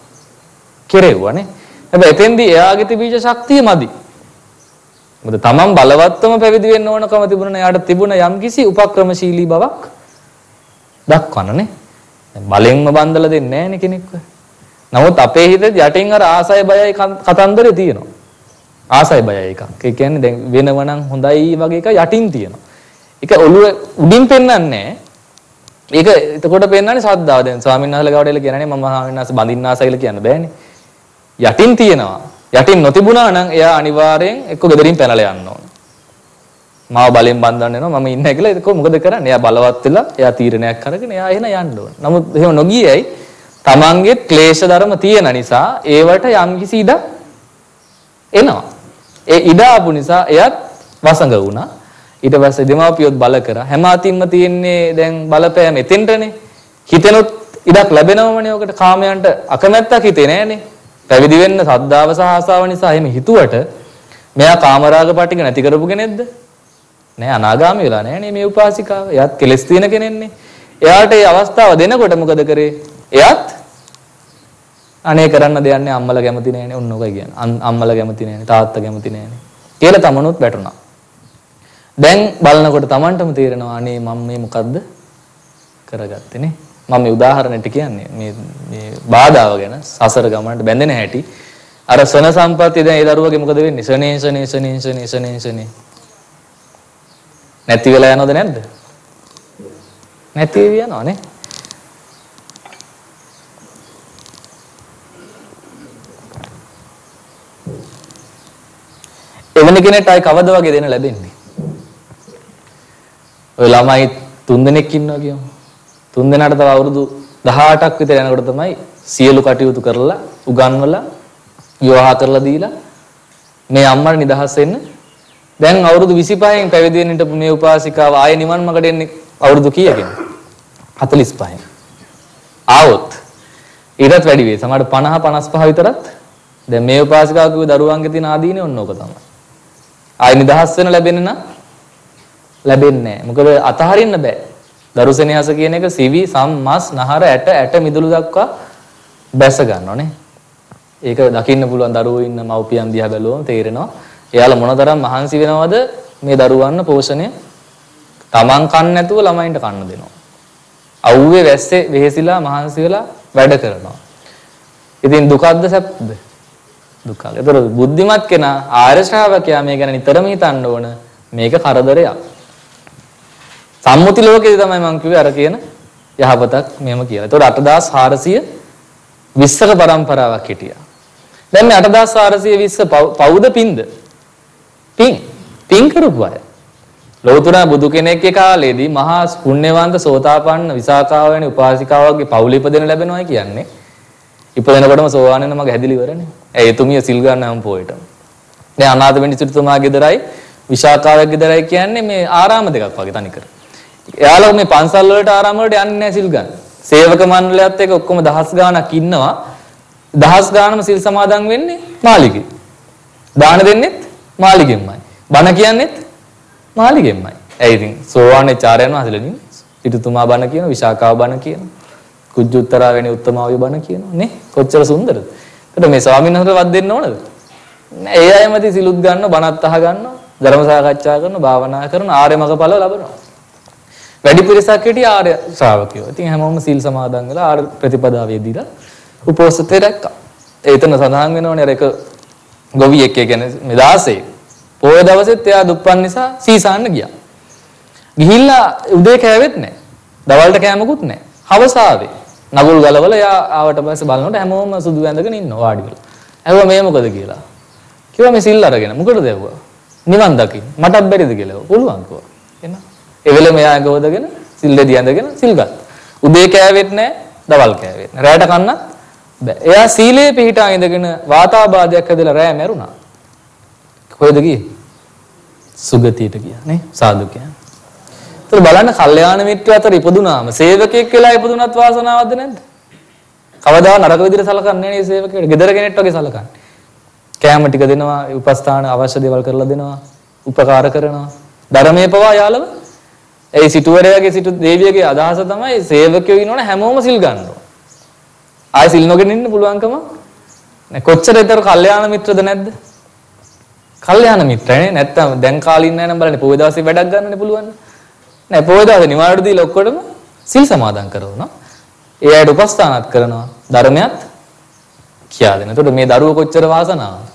Speaker 1: කෙරෙව්වනේ. හැබැයි එතෙන්දී එයාගේ තිබීච්ච ශක්තිය මදි. මොකද තමන් බලවත්වම පැවිදි වෙන්න ඕනකම තිබුණා. එයාට තිබුණ යම්කිසි උපක්‍රමශීලී බවක් දක්වන්නනේ. දැන් බලෙන්ම බන්දලා දෙන්නේ නැහැනේ කෙනෙක්ව. නමුත් අපේ හිතේ යටින් අර ආසය බයයි කතන්දරේ තියෙනවා. ආසයි බයයි එකක්. ඒ කියන්නේ දැන් වෙනවනම් හොඳයි වගේ එක යටින් තියෙනවා. ඒක ඔළුව උඩින් පෙන්වන්නේ නැහැ. ඒක එතකොට පෙන්වන්නේ ශ්‍රද්ධාව. දැන් ස්වාමීන් වහන්සේලා ගාවට එල කියන්නේ මම ස්වාමීන් වහන්සේ බඳින්න ආසයි කියලා කියන්න බෑනේ. යටින් තියෙනවා. යටින් නොතිබුණා නම් එයා අනිවාර්යෙන් එක්ක ගෙදරින් පැනලා යන්න ඕන. මාව බලෙන් බන්ධන්න වෙනවා මම ඉන්නේ කියලා. ඒක මොකද කරන්නේ? එයා බලවත් වෙලා එයා තීරණයක් අරගෙන එයා එහෙන යන්න ඕන. නමුත් එහෙම නොගියයි තමන්ගේ ක්ලේශ ධර්ම තියෙන නිසා ඒවට යම්කිසි ඉඩ එනවා. ඒ ඉඩ ආපු නිසා එයාත් වසඟ වුණා. ඊට පස්සේ දෙමාපියොත් බල කරා. හැම අතින්ම තියෙන්නේ දැන් බලපෑම එතෙන්ටනේ. හිතෙනොත් ඉඩක් ලැබෙනවමනේ ඔකට. කාමයන්ට අකමැත්තක් හිතේ නෑනේ. පැවිදි වෙන්න සද්ධාව සහ ආසාව නිසා එහෙම හිතුවට මෙයා කාමරාග පටික නැති කරපු කෙනෙක්ද? නෑ, අනාගාමී වෙලා නෑනේ මේ උපාසිකාව. එයාත් කෙලස් තියෙන කෙනෙක්නේ. එයාට මේ අවස්ථාව දෙනකොට මොකද කරේ? එයාත් අනේ කරන්න දෙයක් නෑ, අම්මලා කැමති නෑනේ. ඔන්න ඔකයි කියන්නේ. අම්මලා කැමති නෑනේ, තාත්තා කැමති නෑනේ කියලා තමනුත් වැටුණා. දැන් බලනකොට Tamanටම තේරෙනවා අනේ මම මේ මොකද්ද කරගත්තේ නේ. මම මේ උදාහරණෙට කියන්නේ මේ බාධාව ගැන, සසර ගමනට බැඳෙන හැටි. අර සන සම්පත්තිය දැන් ඒ දරුවගේ මොකද වෙන්නේ? සනේ නැති වෙලා යනවද නැද්ද? නැති වෙවි යනවා නේ. එවැනි කෙනෙක්ට ආයි කවද වගේ දෙන්න ලැබෙන්නේ? ඔය ළමයි 3 දෙනෙක් ඉන්නවා කියමු. 3 දෙනාට තව අවුරුදු 18ක් විතර යනකොට තමයි සියලු කටයුතු කරලා උගන්වලා විවාහ කරලා දීලා මේ අම්මට නිදහස් වෙන්න. දැන් අවුරුදු 25න් පැවිදි වෙන්න හිටපු මේ උපාසිකාව ආයේ නිවන් මාර්ගට එන්නේ අවුරුදු කීයකින්? 45න්. ආවොත් ඊටත් වැඩි වෙයි. සමහරට 50 55 විතරත්. දැන් මේ උපාසිකාව කිව්ව දරුවන්ගේ තියෙන ආදීනේ ඔන්න ඕක තමයි. ආයේ නිදහස් වෙන්න ලැබෙන්නේ නැ ලැබෙන්නේ නැහැ. මොකද අතහරින්න බෑ. දරුසෙනෙහස කියන එක සිවි, සම්, මස්, නහර, ඇට මිදුළු දක්වා බැස ගන්නවනේ. ඒක දකින්න පුළුවන් දරුවෝ ඉන්න මව්පියන් දිහා බැලුවම තේරෙනවා. එයාලා මොනතරම් මහන්සි වෙනවද මේ දරුවන්ව පෝෂණය තමන් කන්න නැතුව ළමයින්ට කන්න දෙනවා. අවුවේ වැස්සේ වෙහෙසිලා මහන්සි වෙලා වැඩ කරනවා. ඉතින් දුකක්ද සැපද? දුකක්. ඒතර බුද්ධිමත් කෙනා ආර්ය ශ්‍රාවකයා මේ ගැන නිතරම හිතන්න ඕන. මේක කරදරයක්. සම්මුති ලෝකයේ තමයි මම කිව්වේ අර කියන යහපතක් මෙහෙම කියලා. ඒතකොට 8420ක පරම්පරාවක් හිටියා. දැන් මේ 8420 පවුද පින්ද? පින් කරපු අය. ලෝතුරා බුදු කෙනෙක්ගේ කාලේදී මහා පුණ්‍යවන්ත සෝතාපන්න විසාකාව වැනි උපාසිකාවගේ පවුල ඉපදෙන ලැබෙනවා කියන්නේ ඉපදෙනකොටම සෝවාන් වෙන මග හැදිලි ඉවරනේ. ඒ එතුමිය සිල් ගන්නවම පොයට. දැන් අනාථ වෙන්න සිටුතුමා ගෙදරයි විශාකාවේ ගෙදරයි කියන්නේ මේ ආරාම දෙකක් වගේ තනිකර. එයාලා මේ පන්සල් වලට ආරාම වලට යන්නේ නැහැ සිල් ගන්න. සේවක මණ්ඩලයත් එක්ක ඔක්කොම දහස් ගාණක් ඉන්නවා. දහස් ගාණම සිල් සමාදන් වෙන්නේ මාළිගේ. දාන දෙන්නෙත් මාළිගෙන්මයි. බණ කියන්නෙත් මාළිගෙන්මයි. ඒ ඉතින් සෝවාන් චාරයන් වහන්සේලානේ සිටුතුමා බණ කියන, විශාකාව බණ කියන, කුජුත්තරා වෙනි උත්තමාවිය බණ කියනවා නේ. කොච්චර සුන්දරද. ඒකට මේ ස්වාමීන් වහන්සේට වත් දෙන්න ඕනද? නෑ. ඒ අයමදී සිලුත් ගන්නවා, බණත් අහ ගන්නවා, ධර්ම සාකච්ඡා කරනවා, භාවනා කරනවා, ආර්ය මඟඵල ලබනවා. වැඩි පිරිසක් හිටිය ආර්ය ශ්‍රාවකයෝ. ඉතින් හැමෝම සීල් සමාදන් වෙලා ආර්ය ප්‍රතිපදාවේදීලා උපෝසතේ රැක්කා. එතන සඳහන් වෙනවනේ අර එක ගොවියෙක් කියන්නේ මේ 16 පොය දවසෙත් එයා දුප්පන් නිසා සීසාන්න ගියා. ගිහිල්ලා උදේ කෑවෙත් නැහැ. දවල්ට කෑමකුත් නැහැ. හවස ආවේ. නගුල් ගලවල එයා ආවට පස්සේ බලනකොට හැමෝම සුදු වැඳගෙන ඉන්නවා වාඩි වෙලා. ඇහුවා මේ මොකද කියලා. කිව්වා මේ සිල් අරගෙන. මොකටද ඇහුවා? නිවන් දකින්න. මටත් බැරිද කියලා. පුළුවන් කිව්වා. එන්න. ඒ වෙලෙම එයා ගොඩගෙන සිල්ලේදී ඇඳගෙන සිල් ගත්තා. උදේ කෑවෙත් නැහැ, දවල් කෑවෙත් නැහැ. රැයට කන්නත් බෑ. එයා සීලේ පිහිටා ඉඳගෙන වාතාබාධයක් හැදලා රැය මැරුණා. කොහෙද ගියේ? සුගතියට ගියා නේ සාදු කියන්නේ. ඒතර බලන්න කල්යාණ මිත්‍ර අතර ඉපදුනාම සේවකයෙක් වෙලා ඉපදුනත් වාසනාවක්ද නැද්ද? කවදා නරක විදිහට සලකන්නේ නැහැ මේ සේවකයෙක්. ගෙදර කෙනෙක් වගේ සලකන්නේ. කෑම ටික දෙනවා, උපස්ථාන අවශ්‍ය දේවල් කරලා දෙනවා, උපකාර කරනවා. ධර්මයේ පවා යාළව ඒ සිටුවරයාගේ සිටු දේවියගේ අදහස තමයි සේවකයෝ ඉන්නවනේ හැමෝම සිල් ගන්නවා. ආයෙ සිල් නොගෙන ඉන්න පුළුවන්කම නැහැ. කොච්චර විතර කල්යාණ මිත්‍රද නැද්ද? කල්යාණ මිත්‍රනේ නැත්තම් දැන් කාලේ ඉන්න අය නම් බලන්න පොය දවසේ වැඩක් ගන්නනේ පුළුවන්. නෑ පොය දවසේ නිවාඩු දීලා ඔක්කොටම සිල් සමාදන් කරනවා. ඒ අයට උපස්ථානත් කරනවා. ධර්මයක් කියා දෙනවා. එතකොට මේ දරුවෝ කොච්චර වාසනාවද?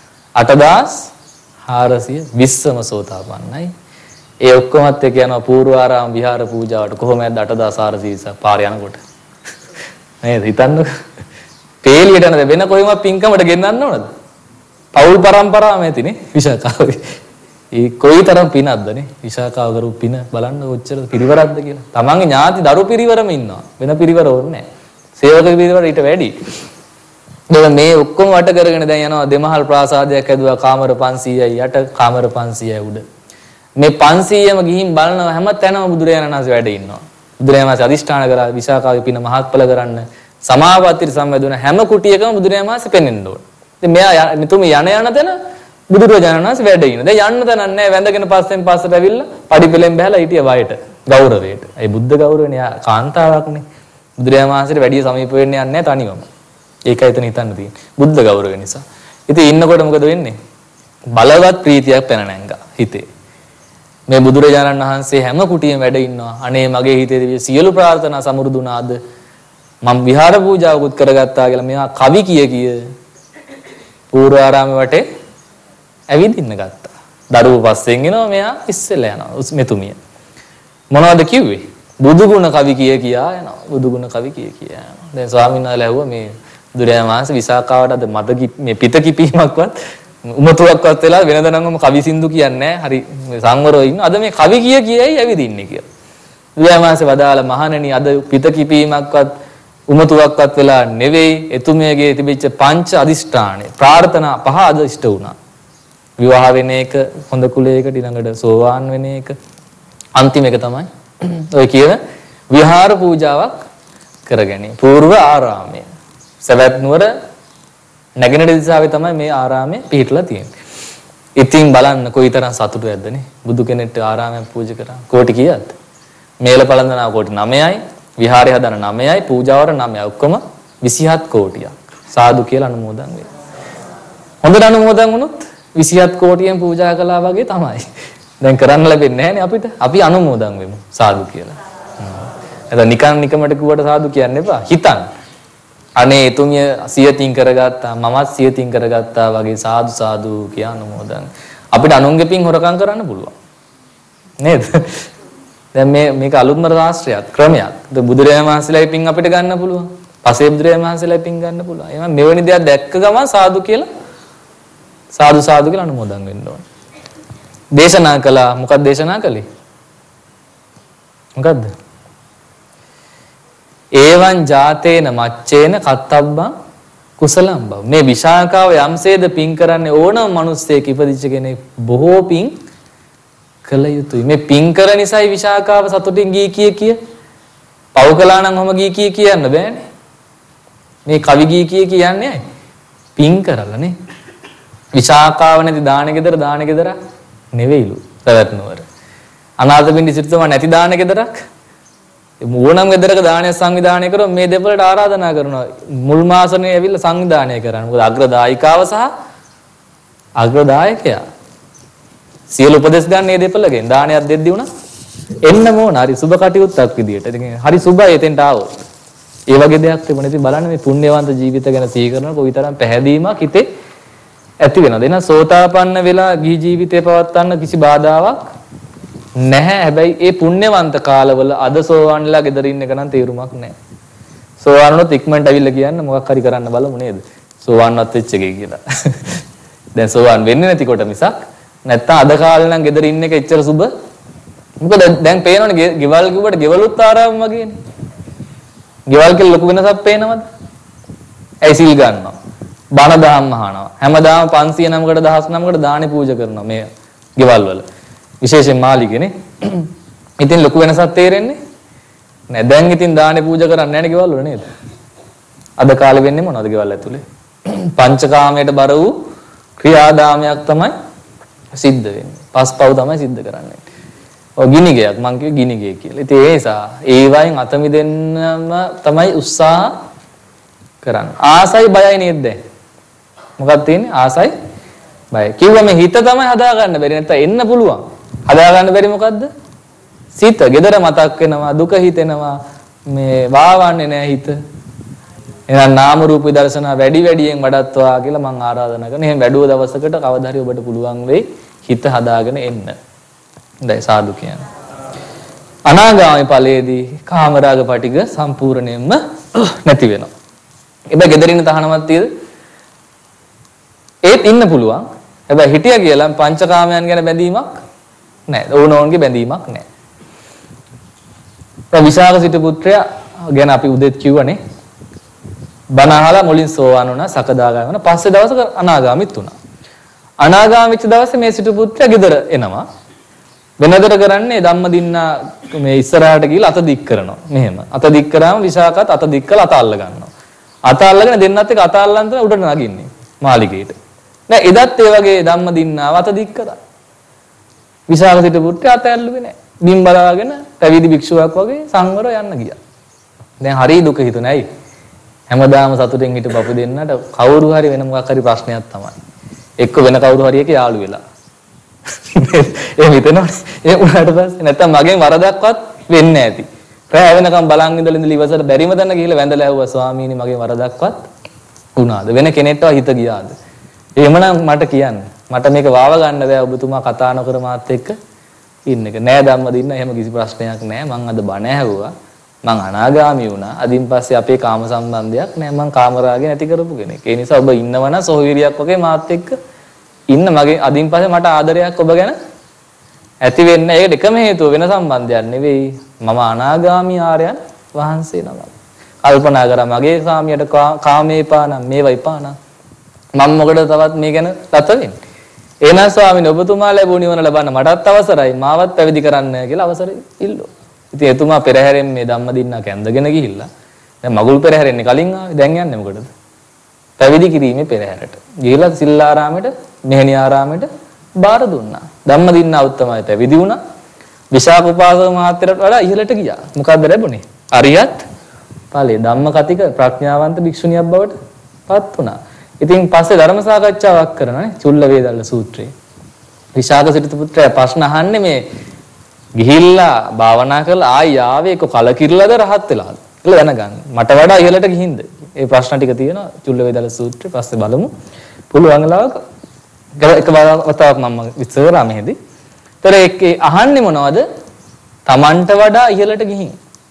Speaker 1: 8420ම සෝතාපන්නයි. ඒ ඔක්කොමත් එක්ක යනවා පූර්වාරාම විහාර පූජාවට. කොහොමද 8420 පාර යනකොට? නේද හිතන්නකෝ. පේලියට යනද වෙන කොහෙවත් පින්කමට ගෙන්නන්න ඕනද? පෞල් පරම්පරාවම ඇතිනේ විශාකාවේ. ඒ කොයිතරම් පිනක්දනේ විශාකාව කරු පින බලන්න ඔච්චර පිරිවරක්ද කියලා. තමන්ගේ ඥාති දරු පිරිවරම ඉන්නවා. වෙන පිරිවර ඕනේ නැහැ. සේවක පිරිවර ඊට වැඩි. දැන් මේ ඔක්කොම වට කරගෙන දැන් යනවා දෙමහල් ප්‍රාසාදයක් ඇදුවා කාමර 500යි යට කාමර 500යි උඩ. මේ 500ම ගිහින් බලනවා හැම තැනම බුදුරජාණන් වහන්සේ වැඩ ඉන්නවා. බුදුරජාණන් වහන්සේ අදිෂ්ඨාන කරා විශාකාවේ පින මහත්ඵල කරන්න සමාපත්තියට සම්බන්ධ වෙන හැම කුටියකම බුදුරජාණන් වහන්සේ පෙන්වෙන්න ඕන. ඉතින් මෙයා මෙතුමි යන තැන බුදුරජාණන් වහන්සේ වැඩ ඉන්න. දැන් යන්න තැනක් නැහැ. වැඳගෙන පස්සෙන් පස්සට ඇවිල්ලා පඩිපෙලෙන් බහැලා හිටිය වයයට ගෞරවයට. ඒ බුද්ධ ගෞරවනේ කාන්තාවක්නේ. බුදුරජාණන් වහන්සේට වැඩි සමීප වෙන්න යන්නේ නැහැ තනිවම. ඒකයි එතන හිතන්න තියෙන්නේ. බුද්ධ ගෞරවය නිසා. ඉතින් ඉන්නකොට මොකද වෙන්නේ? බලවත් ප්‍රීතියක් පැන නැංගා හිතේ. මේ බුදුරජාණන් වහන්සේ හැම කුටියෙම වැඩ ඉන්නවා. අනේ මගේ හිතේ තිබිය සියලු ප්‍රාර්ථනා සමෘදුනාද මම විහාර පූජාවකුත් කරගත්තා කියලා මෙයා කවි කිය පූර්වාරාමේ වටේ ඇවිදින්න ගත්තා. දරුවෝ පස්සෙන් එනවා මෙයා ඉස්සෙල්ලා යනවා මෙතුමිය. මොනවද කිව්වේ? බුදුගුණ කවි කියා යනවා. බුදුගුණ කවි කියා යනවා. දැන් ස්වාමීන් වහන්සේ ඇහුවා මේ බුදුරජාණන් වහන්සේ විසාකාවට අද මද මේ පිට කිපීමක්වත් උමතුවක්වත් වෙලා වෙනද නම් කවි සින්දු කියන්නේ නැහැ. හරි සංවරව ඉන්න. අද මේ කවි කියයි ඇවිදින්නේ කියලා. බුදුරජාණන් වහන්සේ වදාළ මහණෙනි අද පිට කිපීමක්වත් උමතුවක්වත් වෙලා නෙවෙයි එතුමියගේ තිබිච්ච පංච අදිෂ්ඨානෙ ප්‍රාර්ථනා පහ අද ඉෂ්ට වුණා. විවාහ වෙන එක හොඳ කුලයකට ඊළඟට සෝවාන් වෙන එක අන්තිම එක තමයි ඔය කියන විහාර පූජාවක් කරගැනීම. పూర్ව ආරාමය. සවැත් නුවර නැගෙනහිර දිශාවේ තමයි මේ ආරාමය පිහිටලා තියෙන්නේ. ඉතින් බලන්න කොයිතරම් සතුටුයක්ද නේ. බුදු කෙනෙක්ට ආරාමයක් පූජා කරා. කෝටි කීයක්ද? මේල පළඳනවා කෝටි 9යි, විහාරය හදන 9යි, පූජාවර 9යි. ඔක්කොම 27 කෝටියක්. සාදු කියලා අනුමෝදන් වෙනවා. හොඳට අනුමෝදන් වුණොත් 27 කෝටියෙන් පූජා කළා වගේ තමයි. දැන් කරන්න ලැබෙන්නේ නැහැනේ අපිට. අපි අනුමෝදන් වෙමු සාදු කියලා. එතන නිකන් නිකමට කිව්වට සාදු කියන්න එපා. හිතන්න. අනේ එතුමිය සියතින් කරගත්තා මමත් සියතින් කරගත්තා වගේ සාදු සාදු කියා අනුමෝදන්. අපිට අනුන්ගේ පින් හොරකම් කරන්න පුළුවන්. නේද? දැන් මේක අලුත්ම ශාස්ත්‍රයක් ක්‍රමයක්. බුදුරජාණන් වහන්සේලාගේ පින් අපිට ගන්න පුළුවන්. පසේ බුදුරජාණන් වහන්සේලාගේ පින් ගන්න පුළුවන්. එහෙනම් මෙවැනි දෙයක් දැක්ක ගමන් සාදු කියලා සාදු සාදු කියලා අනුමෝදන් වෙන්න ඕනේ. දේශනා කළා. මොකක්ද දේශනා කළේ? මොකද්ද? ඒවං ජාතේන මච්චේන කත්තබ්බං කුසලම් බව. මේ විශාකාව යම්සේද පින් කරන්නේ ඕනම මිනිස්සෙක් ඉපදිච්ච කෙනෙක් බොහෝ පින් කළ යුතුයි. මේ පින් කර නිසායි විශාකාව සතුටින් ගී කිය. පව් කළා නම් ඔහම ගී කියන්න බෑනේ. මේ කවි ගී කියන්නේ ඇයි? පින් කරලා නේ. විශාකාව නැති දාන ගෙදර නෙවෙයිලු පැවැත් නුවර. අනාථපිණ්ඩි සිටුතුමා නැති දාන ගෙදරක් ඕනම ගෙදරක දානය සංවිධානය කරොත් මේ දෙපළට ආරාධනා කරනවා මුල් මාසනේ ඇවිල්ලා සංවිධානය කරන්න. මොකද අග්‍රදායිකාව සහ අග්‍රදායකයා සියලු උපදෙස් ගන්න මේ දෙපළගෙන් දානයක් දෙද්දී උනා එන්න ඕන. හරි සුබ කටයුත්තක් විදියට. ඉතින් හරි සුබයි එතෙන්ට ආවොත්. ඒ වගේ දෙයක් තිබුණා. ඉතින් බලන්න මේ පුණ්‍යවන්ත ජීවිත ගැන සිහි කරනකොට කොයිතරම් පැහැදීමක් හිතේ ඇති වෙනවද? එහෙනම් සෝතාපන්න වෙලා ගිහි ජීවිතේ පවත්වන්න කිසි බාධාවක් නැහැ. හැබැයි ඒ පුණ්‍යවන්ත කාලවල අද සෝවාන්ලා ගෙදර ඉන්න එක නම් තේරුමක් නැහැ. සෝවාන් වුණොත් ඉක්මනට අවිල්ල කියන්න මොකක් හරි කරන්න බලමු නේද? සෝවාන්වත් වෙච්ච එකේ කියලා. දැන් සෝවාන් වෙන්නේ නැති කොට මිසක් නැත්තම් අද කාලේ නම් ගෙදර ඉන්න එක එච්චර සුබ. මොකද දැන් පේනවනේ ගෙවල් කිව්වට ගෙවලුත් ආරාම වගේනේ. ගෙවල් කියලා ලොකු වෙනසක් පේනවද? ඇයි සිල් ගන්නවා? බණ දහම් අහනවා. හැමදාම 500 නමකට 1000 නමකට දානි පූජා කරනවා මේ ගෙවල් වල. විශේෂයෙන් මාළිගනේ. ඉතින් ලොකු වෙනසක් තේරෙන්නේ නැහැ. දැන් ඉතින් දානි පූජා කරන්නේ නැහැ නේ ගෙවල් වල නේද? අද කාලේ වෙන්නේ මොනවද ගෙවල් ඇතුලේ? පංචකාමයට බර වූ ක්‍රියාදාමයක් තමයි සිද්ධ වෙන්නේ. පස්පව් තමයි සිද්ධ කරන්නේ. ඔය ගිනිගයක් මං කිව්වේ ගිනිගය කියලා. ඉතින් ඒ නිසා ඒ වයින් අත මිදෙන්නම තමයි උත්සාහ කරන්නේ. ආසයි බයයි නේද දැන්? මොකක්ද තියෙන්නේ? ආසයි බයයි. කිව්වම හිත තමයි හදා ගන්න බැරි. නැත්නම් එන්න පුළුවන්. හදා ගන්න බැරි මොකද්ද? සිත. gedara මතක් වෙනවා, දුක හිතෙනවා. මේ වාවන්නේ නැහැ හිත. එහෙනම් නාම රූප විදර්ශනා වැඩියෙන් වඩත්වා කියලා මම ආරාධනා කරනවා. එහෙනම් වැඩුව දවසකට කවදා හරි ඔබට පුළුවන් වෙයි හිත හදාගෙන එන්න. හොඳයි සාදු කියන්නේ. අනාගාමී ඵලයේදී කාමරාග පටිග සම්පූර්ණයෙන්ම නැති වෙනවා. එබැයි gedara ඉන්න තහනමක් තියද? ඒත් ඉන්න පුළුවන්. හැබැයි හිටියා කියලා පංචකාමයන් ගැන බැඳීමක් නැහැ. ඕනෝන්ගේ බැඳීමක් නැහැ. විශාක සිටු පුත්‍රයා ගැන අපි උදේත් කිව්වනේ. බණ අහලා මුලින් සෝවාන් වුණා, සකදාගාමී වුණා. පස්සේ දවසක අනාගාමීත් වුණා. අනාගාමීච්ච දවසේ මේ සිටු පුත්‍රයා ගෙදර එනවා. වෙනදට කරන්නේ ධම්මදින්නා මේ ඉස්සරහට ගිහලා අත දික් කරනවා. මෙහෙම. අත දික් කරාම විශාකත් අත දික් කරලා අත අල්ල ගන්නවා. අත අල්ලගෙන දෙන්නත් එක අත අල්ලන් තමයි උඩට නගින්නේ මාලිගේට. දැන් එදත් ඒ වගේ ධම්මදින්නාව අත දික් කරා. විශාක සිටු පුත්‍රයා අත ඇල්ලුවේ නැහැ. බිම් බලාගෙන පැවිදි භික්ෂුවක් වගේ සංවර යන්න ගියා. දැන් හරි දුක හිතුනේ ඇයි? හැමදාම සතුටින් හිටපු දෙන්නට කවුරු හරි වෙන මොකක් හරි ප්‍රශ්නයක් තමයි. එක්ක වෙන කවුරු හරි එකේ යාළු වෙලා. ඒ හිතනවනේ. ඒ උනාට පස්සේ නැත්තම් මගෙන් වරදක්වත් වෙන්නේ නැති. රැය වෙනකම් බලන් ඉඳලා ඉවසට බැරිම දන්න ගිහලා වැඳලා ඇහුවා ස්වාමීනි මගේ වරදක්වත් වුණාද? වෙන කෙනෙක්ටව හිත ගියාද? එහෙමනම් මට කියන්න. මට මේක වාව ගන්න බෑ ඔබතුමා කතා නොකර මාත් එක්ක ඉන්න එක. නෑ ධම්මදින්න එහෙම කිසි ප්‍රශ්නයක් නෑ. මං අද බණ ඇහුවා. මං අනාගාමී වුණා. අදින් පස්සේ අපේ කාම සම්බන්ධයක් නෑ. මං කාමරාගේ නැති කරපු කෙනෙක්. ඒ නිසා ඔබ ඉන්නවනම් සොහොයුරියක් වගේ මාත් එක්ක ඉන්න. මගේ අදින් පස්සේ මට ආදරයක් ඔබ ගැන ඇති වෙන්න. ඒකට එකම හේතුව වෙන සම්බන්ධයක් නෙවෙයි. මම අනාගාමී ආර්යයන් වහන්සේ නමක්. කල්පනා කරා මගේ කාමියට කාමේ පානම් මේවයි පානම්. මම මොකටද තවත් මේ ගැන රත වෙන්නේ? එහෙනම් ස්වාමීන් ඔබතුමා ලැබුණ නිවන ලබන්න මටත් අවසරයි. මාවත් පැවිදි කරන්න කියලා අවසර ඉල්ලුවා. ඉතින් එතුමා පෙරහැරෙන් මේ ධම්මදින්නා කැඳගෙන ගිහිල්ලා දැන් මගුල් පෙරහැරෙන්නේ කලින් ආවේ. දැන් යන්නේ මොකටද? පැවිදි කිරීමේ පෙරහැරට. ගිහිල්ලා සිල්ලාරාමෙට, මෙහෙණිආරාමෙට බාර දුන්නා. ධම්මදින්නා උත්තමයි පැවිදි වුණා. විශාක උපාසක මහත්තයට වඩා ඉහළට ගියා. මොකද්ද ලැබුණේ? අරියත් ඵලයේ ධම්ම කතික ප්‍රඥාවන්ත භික්ෂුණියක් බවට පත් වුණා. ඉතින් පස්සේ ධර්ම සාකච්ඡාවක් කරනනේ චුල්ල වේදල්ල සූත්‍රයේ. විශාක සිටු පුත්‍රයා ප්‍රශ්න අහන්නේ මේ ගිහිල්ලා භාවනා කරලා ආයි ආවේ කො කලකිරලාද රහත් වෙලාද කියලා දැනගන්න. මට වඩා ඉහළට ගිහින්ද? ඒ ප්‍රශ්න ටික තියෙනවා චුල්ල වේදල්ල සූත්‍රයේ. පස්සේ බලමු. පුළුවන් වෙලාවක එක වතාවක් මම විස්තර කරා මෙහෙදී. ඒතර ඒකේ අහන්නේ මොනවද? Tamanට වඩා ඉහළට ගිහින්.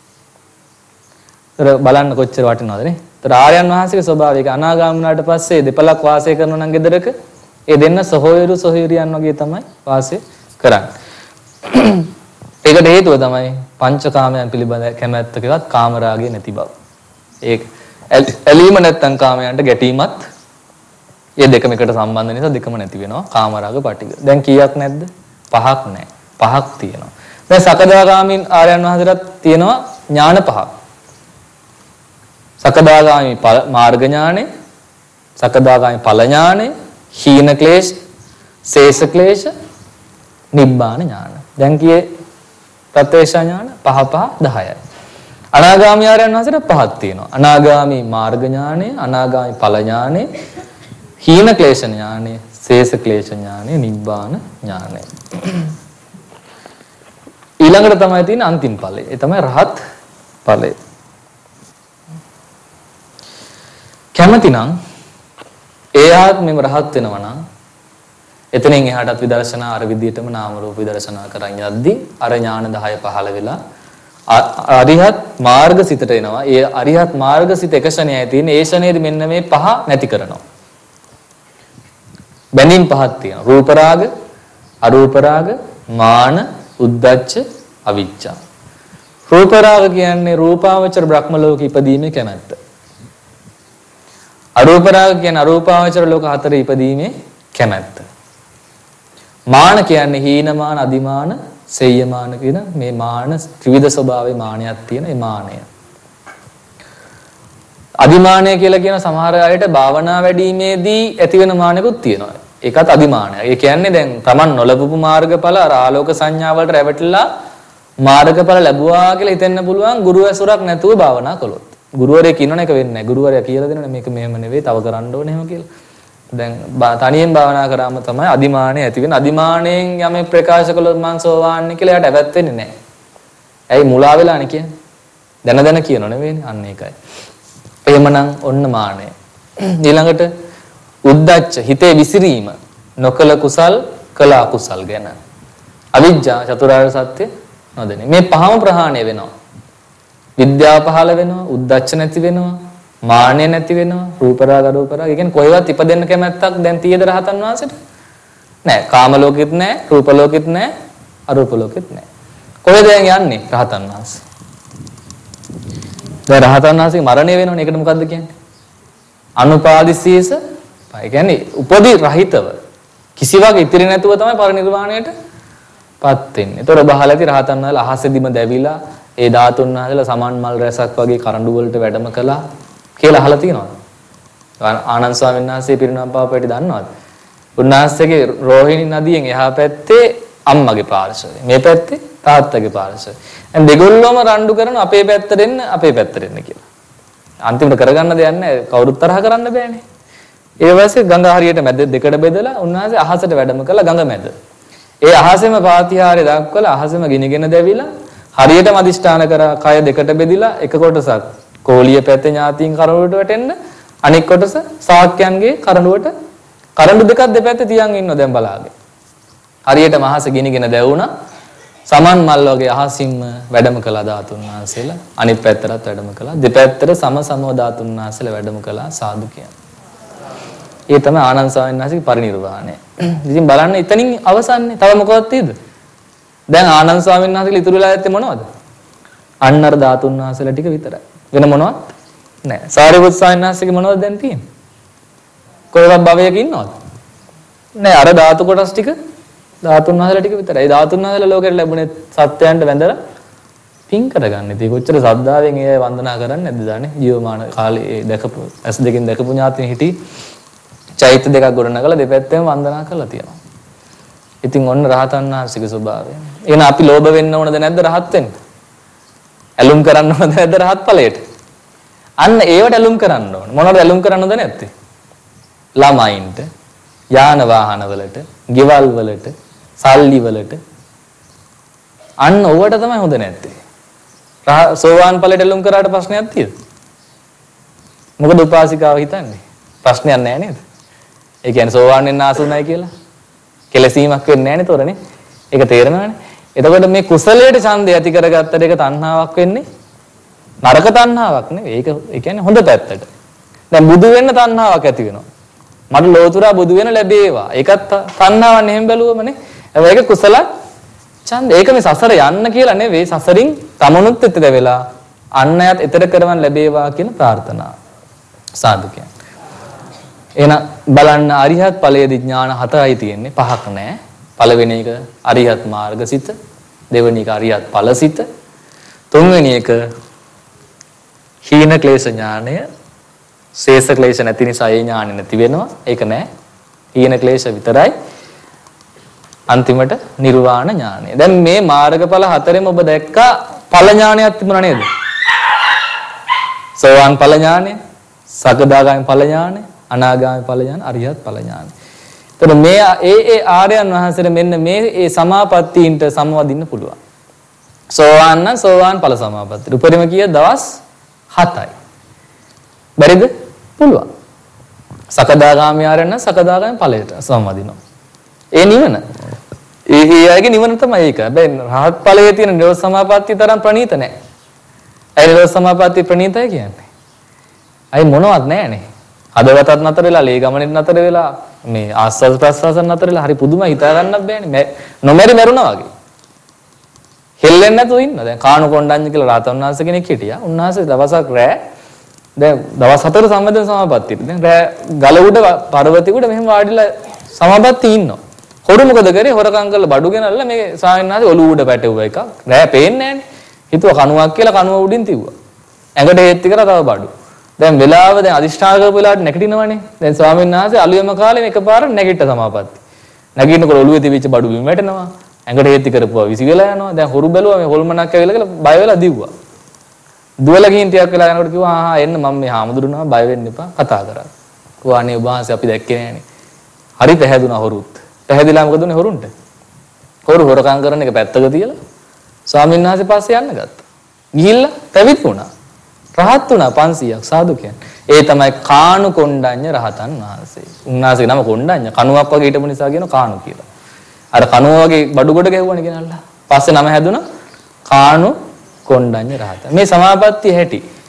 Speaker 1: ඒතර බලන්න කොච්චර වටිනවද නේ? ඒතර ආර්යයන් වහන්සේගේ ස්වභාවය ඒක අනාගාමී වුණාට පස්සේ දෙපළක් වාසය කරනවා නම් ගෙදරක ඒ දෙන්න සොහොයුරු සොහොයුරියන් වගේ තමයි වාසය කරන්නේ. ඒකට හේතුව තමයි පංචකාමයන් පිළිබඳ කැමැත්තකවත් කාමරාගය නැති බව. ඒක ඇලීම නැත්තම් කාමයන්ට ගැටීමත් මේ දෙකම එකට සම්බන්ධ නිසා දෙකම නැති වෙනවා. කාමරාග පටිඝ. දැන් කීයක් නැද්ද? පහක් නැහැ. පහක් තියෙනවා. දැන් සකදාගාමීන් ආර්යයන් වහන්සේට තියෙනවා ඥාන පහක්. සකදාගාමී මාර්ග ඥානෙ, සකදාගාමී ඵල ඥානෙ, හීන ක්ලේශ, සේස ක්ලේශ, නිබ්බාන ඥාන. දැන් කියේ ප්‍රත්‍යක්ෂ ඥාන 10යි. අනාගාමී ආර්යයන් වහන්සේට පහක් තියෙනවා. අනාගාමී මාර්ග ඥානෙ, අනාගාමී ඵල ඥානෙ, හීන ක්ලේශ ඥානෙ, සේස ක්ලේශ ඥානෙ, නිබ්බාන ඥානෙ. ඊළඟට තමයි තියෙන අන්තිම ඵලය. ඒ තමයි රහත් ඵලය. කැමතිනම් ඒ ආත්මෙම රහත් වෙනවා නම් එතනින් එහාටත් විදර්ශනා අර විදියටම නාම රූප විදර්ශනා කරන් යද්දී අර ඥාන 10 පහළ වෙලා අරිහත් මාර්ගසිතට එනවා. ඒ අරිහත් මාර්ගසිත එක ශණයයි තියෙන. ඒ ශණයේදී මෙන්න මේ පහ නැති කරනවා. බැඳීම් පහක් තියෙනවා. රූප රාග, අරූප රාග, මාන, උද්ධච්ච, අවිජ්ජා. රූප රාග කියන්නේ රූපාවචර බ්‍රහ්ම ලෝක ඉපදීමේ කැමැත්ත. අරූප රාග කියන්නේ අරූපාවචර ලෝක හතරේ ඉපදීමේ කැමැත්ත. මාන කියන්නේ හීනමාන, අදිමාන, සෙය්‍යමාන කියන මේ මාන ත්‍රිවිධ ස්වභාවයේ මානයක් තියෙන ඒ මානය. අදිමානය කියලා කියන සමහර අයට භාවනා වැඩිීමේදී ඇති වෙන මානකුත් තියෙනවා. ඒකත් අදිමානය. ඒ කියන්නේ දැන් Taman නොලබපු මාර්ගඵල අර ආලෝක සංඥා වලට රැවටිලා මාර්ගඵල ලැබුවා කියලා හිතෙන්න පුළුවන් ගුරු ඇසුරක් නැතුව භාවනා කළොත්. ගුරුවරයෙක් ඉන්නවනේ ඒක වෙන්නේ නැහැ. ගුරුවරයා කියලා දෙනවනේ මේක මෙහෙම නෙවෙයි තව කරන්න ඕනේ එහෙම කියලා. දැන් තනියෙන් භාවනා කරාම තමයි අදිමානය ඇති වෙන්නේ. අදිමානයෙන් යමෙක් ප්‍රකාශ කළොත් මං සෝවාන්නේ කියලා එයාට ඇවත් වෙන්නේ නැහැ. ඇයි මුලා වෙලානේ කියන්නේ? දැන කියනව නෙවෙයිනේ. අන්න ඒකයි. එහෙමනම් ඔන්න මානය. ඊළඟට උද්ධච්ච හිතේ විසිරීම නොකල කුසල් කළ අකුසල් ගැන. අවිජ්ජා චතුරාර්ය සත්‍ය නොදැනේ. මේ පහම ප්‍රහාණය වෙනවා. විද්‍යාව පහළ වෙනවා, උද්ධච්ච නැති වෙනවා, මාන්නය නැති වෙනවා. රූප රාග අරූප රාග. ඒ කියන්නේ කොහෙවත් ඉපදෙන්න කැමැත්තක් දැන් තියෙද රහතන් වහන්සේට? නැහැ. කාම ලෝකෙත් නැහැ, රූප ලෝකෙත් නැහැ, අරූප ලෝකෙත් නැහැ. කොහෙද දැන් යන්නේ රහතන් වහන්සේ? දැන් රහතන් වහන්සේගේ මරණය වෙනවනේ. ඒකට මොකද්ද කියන්නේ? අනුපාදිශේෂ. ඒ කියන්නේ උපදි රහිතව කිසිවක් ඉතිරි නැතුව තමයි පරිනිර්වාණයට පත් වෙන්නේ. ඒතර බහලා ඇති රහතන් වහන්සේලා අහසෙදිම දැවිලා ඒ ධාතුන් වහන්සේලා සමන් මල් රැසක් වගේ කරඬු වලට වැඩම කළා කියලා අහලා තියෙනවද? ආනන්ද ස්වාමීන් වහන්සේ පිරිනමන පාපයට දන්නවද? උන්වහන්සේගේ රෝහිණී නදියෙන් එහා පැත්තේ අම්මගේ පාර්ශවය. මේ පැත්තේ තාත්තගේ පාර්ශවය. දැන් දෙගොල්ලෝම රණ්ඩු කරන අපේ පැත්තට එන්න අපේ පැත්තට එන්න කියලා. අන්තිමට කරගන්න දෙයක් නැහැ. කවුරුත් තරහ කරන්න බෑනේ. ඒ වගේ ගඟ හරියට මැද දෙකට බෙදලා උන්වහන්සේ අහසට වැඩම කළා ගඟ මැද. ඒ අහසෙම පාතිහාරය දක්වලා අහසෙම ගිනිගෙන දැවිලා හරියටම අදිෂ්ඨාන කරා කය දෙකට බෙදිලා එක කොටසක් කෝලිය පැත්තේ ඥාතීන් කරඬුවට වැටෙන්න අනෙක් කොටස ශාක්‍යයන්ගේ කරඬුවට කරඬු දෙකක් දෙපැත්තේ තියන් ඉන්නවා දැන් බලාගෙන. හරියටම අහස ගිනිගෙන දැවුණා. සමන් මල් වගේ අහසින්ම වැඩම කළා ධාතුන් වහන්සේලා. අනිත් පැත්තටත් වැඩම කළා. දෙපැත්තට සම සමව ධාතුන් වහන්සේලා වැඩම කළා සාදු කියන්නේ. ඒ තමයි ආනන්ද ස්වාමීන් වහන්සේගේ පරිනිර්වාණය. ඉතින් බලන්න එතනින් අවසන්නේ. තව මොකක්ද තියෙද? දැන් ආනන්ද ස්වාමීන් වහන්සේලා ඉතුරු වෙලා ඇත්තේ මොනවද? අන්න අර ධාතුන් වහන්සේලා ටික විතරයි. වෙන මොනවත් නැහැ. සාරිපුත් ස්වාමීන් වහන්සේගේ මොනවද දැන් තියෙන්නේ? කොහෙවත් භවයක ඉන්නවද? නැහැ. අර ධාතු කොටස් ටික ධාතුන් වහන්සේලා ටික විතරයි. ඒ ධාතුන් වහන්සේලා ලෝකෙට ලැබුණේ සත්‍යයන්ට වැඳලා පින් කරගන්න. ඉතින් කොච්චර ශ්‍රද්ධාවෙන් ඒ වන්දනා කරන්නේ නැද්ද දානේ? ජීවමාන කාලේ දැකපු ඇස් දෙකෙන් දැකපු ඥාතින් හිටි චෛත්‍ය දෙකක් ගොඩනගලා දෙපැත්තෙම වන්දනා කරලා තියෙනවා. ඉතින් ඔන්න රහතන් වහන්සේගේ ස්වභාවය. එහෙනම් අපි ලෝභ වෙන්න ඕනද නැද්ද රහත් වෙන්න? ඇලුම් කරන්න ඕනද නැද්ද රහත් ඵලයට? අන්න ඒවට ඇලුම් කරන්න ඕන. මොනවද ඇලුම් කරන්නද නැත්තේ? ළමයින්ට, යාන වාහන වලට, ගෙවල් වලට, සල්ලි වලට. අන්න ඕවට තමයි හොඳ නැත්තේ. සෝවාන් ඵලයට ඇලුම් කරාට ප්‍රශ්නයක් තියෙද? මොකද උපාසිකාව හිතන්නේ? ප්‍රශ්නයක් නැහැ නේද? ඒ කියන්නේ සෝවාන් වෙන්න ආසුණයි කියලා. කෙලසීමක් වෙන්නේ නැහැ නේ තොරනේ. ඒක තේරෙනවනේ. එතකොට මේ කුසලයට ඡන්දය ඇති කරගත්තට ඒක තණ්හාවක් වෙන්නේ නරක තණ්හාවක් නෙවෙයි. ඒක ඒ කියන්නේ හොඳ පැත්තට. දැන් බුදු වෙන්න තණ්හාවක් ඇති වෙනවා. මට ලෝතුරා බුදු වෙන ලැබේවා. ඒකත් තණ්හාවක් නෙහෙම බැලුවමනේ. හැබැයි ඒක කුසල ඡන්ද. ඒක මේ සසර යන්න කියලා නෙවෙයි. සසරින් තමනුත් එතර වෙලා අන් අයත් එතර කරවන් ලැබේවා කියන ප්‍රාර්ථනාව. සාදු කියන්නේ. එහෙනම් බලන්න අරිහත් ඵලයේදී ඥාන හතරයි තියෙන්නේ පහක් නෑ. පළවෙනි එක අරිහත් මාර්ගසිත, දෙවෙනි එක අරිහත් ඵලසිත, තුන්වෙනි එක හීන ක්ලේශ ඥානය. ශේෂ ක්ලේශ නැති නිසා ඒ ඥානෙ නැති වෙනවා. ඒක නෑ. හීන ක්ලේශ විතරයි. අන්තිමට නිර්වාණ ඥානය. දැන් මේ මාර්ගඵල හතරෙම ඔබ දැක්කා ඵල ඥානයක් තිබුණා නේද? සෝවාන් ඵල ඥානය, සකදාගාමී ඵල ඥානය, අනාගාමී ඵල ඥාන, අරිහත් ඵල ඥාන. එතකොට මේ ඒ ආර්යයන් වහන්සේට මෙන්න මේ ඒ සමාපත්තීන්ට සමවදින්න පුළුවන්. සෝවාන් නම් සෝවාන් ඵල සමාපත්තිය. උපරිම කීය දවස් 7යි. බැරිද? පුළුවන්. සකදාගාමී ආර්යයන් නම් සකදාගාමී ඵලයට සමවදිනවා. ඒ නිවන. ඒ අයගේ නිවන තමයි ඒක. හැබැයි රහත් ඵලයේ තියෙන නිරෝධ සමාපත්තිය තරම් ප්‍රණීත නැහැ. ඒ නිරෝධ සමාපත්තිය ප්‍රණීතයි කියන්නේ. අයි මොනවත් නැහැනේ. හදවතත් නතර වෙලා, ලේ ගමනෙත් නතර වෙලා, මේ ආස්වාද ප්‍රසවාස නතර වෙලා හරි පුදුමයි හිතා ගන්නත් බෑනේ. නොමැරි මැරුණා වගේ. හෙල්ලෙන්නේ නැතුව ඉන්න. දැන් කාණු කොණ්ඩඤ්ඤ කියලා රාතන් වහන්සේ කෙනෙක් හිටියා. උන්වහන්සේ දවසක් රෑ දැන් දවස් 4 සම්මෙදන සමාපත්තියට. දැන් රෑ ගල උඩ පර්වතෙ උඩ මෙහෙම වාඩිලා සමාපත්තිය ඉන්නවා. හොරු මොකද කරේ? හොරකම් කරලා බඩු ගෙනල්ලා මේ ස්වාමීන් වහන්සේ ඔළුව උඩ පැටවුවා එකක්. රෑ පේන්නේ නැහනේ. හිතුවා කණුවක් කියලා කණුව උඩින් තියුවා. ඇඟට හේත් කරලා තව බඩු. දැන් වෙලාව දැන් අදිෂ්ඨාන කරපු වෙලාවට නැගිටිනවනේ. දැන් ස්වාමීන් වහන්සේ අලුයම කාලේ එකපාර නැගිට සමාපatti. නැගිටිනකොට ඔළුවේ තිබිච්ච බඩු බිම වැටෙනවා. ඇඟට හේත් කරපුවා විසි වෙලා යනවා. දැන් හොරු බැලුවා මේ හොල්මනක් ඇවිල්ලා කියලා බය වෙලා දිව්වා. දුවලා ගිහින් ටිකක් වෙලා යනකොට කිව්වා ආහා එන්න මම මේ හාමුදුරුවෝ බය වෙන්න එපා කතා කරා. කිව්වා අනේ ඔබ වහන්සේ අපි දැක්කේ නෑනේ. හරි පැහැදුනා හොරුත්. පැහැදිලා මොකද උනේ හොරුන්ට? හොරු හොරකම් කරන එක පැත්තක තියලා ස්වාමීන් වහන්සේ පස්සේ යන්න ගත්තා. ගිහිල්ලා පැවිදි වුණා. රහත් වුණා 500ක් සාදු කියන්නේ. ඒ තමයි කාණු කොණ්ඩඤ්ඤ රහතන් වහන්සේ. උන්වහන්සේගේ නම කොණ්ඩඤ්ඤ. කණුවක් වගේ හිටපු නිසා කියන කාණු කියලා. අර කණුව වගේ බඩු කොට ගැහුවනේ කියනල්ලා. පස්සේ නම හැදුනා කාණු කොණ්ඩඤ්ඤ රහතන්. මේ සමාපත්තිය හැටි.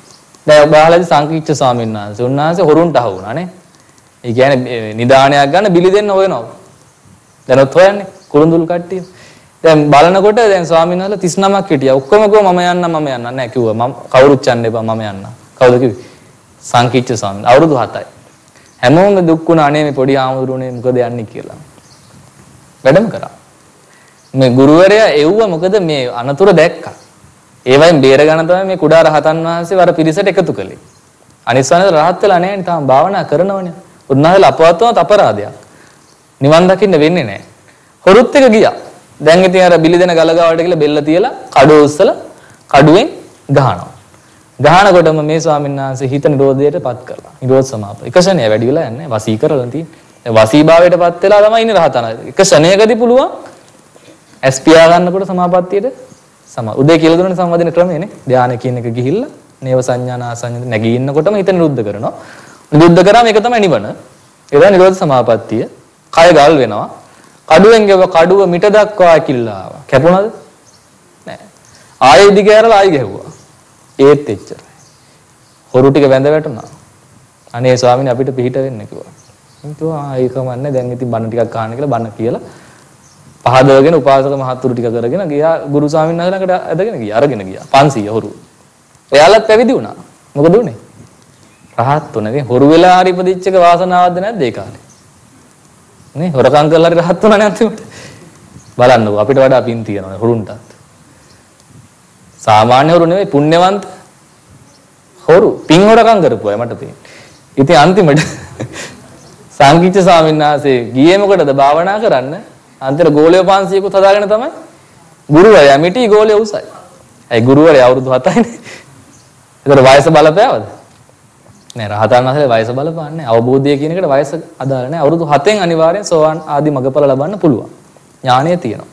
Speaker 1: දැන් බාලදී සංකීච්ඡ ස්වාමීන් වහන්සේ උන්වහන්සේ හොරුන්ට අහු වුණානේ. ඒ කියන්නේ නිදානයක් ගන්න බිලි දෙන්න හොයනවා. දැනොත් හොයන්නේ කුරුඳුල් කට්ටිය. දැන් බලනකොට දැන් ස්වාමීන් වහන්සේ 39ක් හිටියා. ඔක්කොම කිව්වා මම යන්න නැහැ කිව්වා. මම කවුරුත් යන්න එපා මම යන්න. කවුද කිව්වේ? සංකීච්ඡ ස්වාමීන්. අවුරුදු 7යි. හැමෝම දුක් වුණා අනේ මේ පොඩි ආමුදුරුනේ මොකද යන්නේ කියලා. වැඩම කරා. මේ ගුරුවරයා එව්වා මොකද මේ අනතුර දැක්කා. ඒ වයින් බේර ගන්න තමයි මේ කුඩා රහතන් වහන්සේ වර පිරිසට එකතු කළේ. අනිත් සනද රහත් වෙලා නැහැ නේ තාම භාවනා කරනවනේ. උන්වහන්සේලා අපවත්වමත් අපරාධයක්. නිවන් දකින්න වෙන්නේ නැහැ. හොරුත් එක ගියා. දැන් ඉතින් අර බිලි දෙන ගලගාවට කියලා බෙල්ල තියලා කඩුව උස්සලා කඩුවෙන් ගහනවා. ගහනකොටම මේ ස්වාමීන් වහන්සේ හිත නිරෝධයටපත් කරලා. නිරෝධ සමාපatti. එක ශරණය වැඩි වෙලා යන්නේ වසී කරලා තියෙන්නේ. වසී භාවයටපත් වෙලා තමයි ඉන්නේ රහතන. එක ශරණයකදී පුළුවන් ඇස් පියා ගන්නකොට සමාපත්තියට උදේ කියලා දුන්නේ සංවදින ක්‍රමයනේ. ධානය කියන එක ගිහිල්ලා නේව සංඥාන ආසඤ්ඤ නැගී ඉන්නකොටම හිත නිරුද්ධ කරනවා. නිරුද්ධ කරාම ඒක තමයි නිවන. ඒක තමයි නිරෝධ සමාපත්තිය. කය ගල් වෙනවා. කඩුවෙන් ගෙව කඩුව මිට දක්වා කිල්ලා ආවා. කැපුණාද? නෑ. ආයෙ දිග ඇරලා ආයෙ ගැහුවා. ඒත් එච්චරයි. හොරු ටික වැඳ වැටුණා. අනේ ස්වාමීනි අපිට පිහිට වෙන්න කිව්වා. කිව්වා ඒකමන්නේ දැන් ඉතින් බණ ටිකක් අහන්න කියලා බණ කියලා පහදවගෙන උපාසක මහත්තුරු ටික කරගෙන ගියා ගුරු ස්වාමීන් වහන්සේ ළඟට ඇදගෙන ගියා අරගෙන ගියා 500 හොරු. එයාලත් පැවිදි වුණා. මොකද උනේ? රහත් උනේ. හොරු වෙලා හරි ඉපදිච්ච එක වාසනාවක්ද නැද්ද ඒ කාලේ? නේ හොරකම් කරලා හරි රහත් වුණානේ අන්තිමට. බලන්නකෝ අපිට වඩා පින් තියනවා හොරුන්ටත්. සාමාන්‍ය හොරු නෙවෙයි පුණ්‍යවන්ත හොරු පින් හොරකම් කරපු අය මට පේන්නේ. ඉතින් අන්තිමට සංකීච්ඡ ස්වාමීන් වහන්සේ ගියේ මොකටද භාවනා කරන්න? අන්තර ගෝලය 500කුත් හදාගෙන තමයි ගුරුවරයා මිටි ගෝලය උසයි. ඒ ගුරුවරයා අවුරුදු 7යිනේ. ඒතර වයස බලපෑවද? නෑ රහතන් වහන්සේ වයස බලපාන්නේ. අවබෝධය කියන එකට වයස අදාළ නෑ. අවුරුදු 7න් අනිවාර්යෙන් සෝවාන් ආදී මගඵල ලබන්න පුළුවන්. ඥානය තියෙනවා.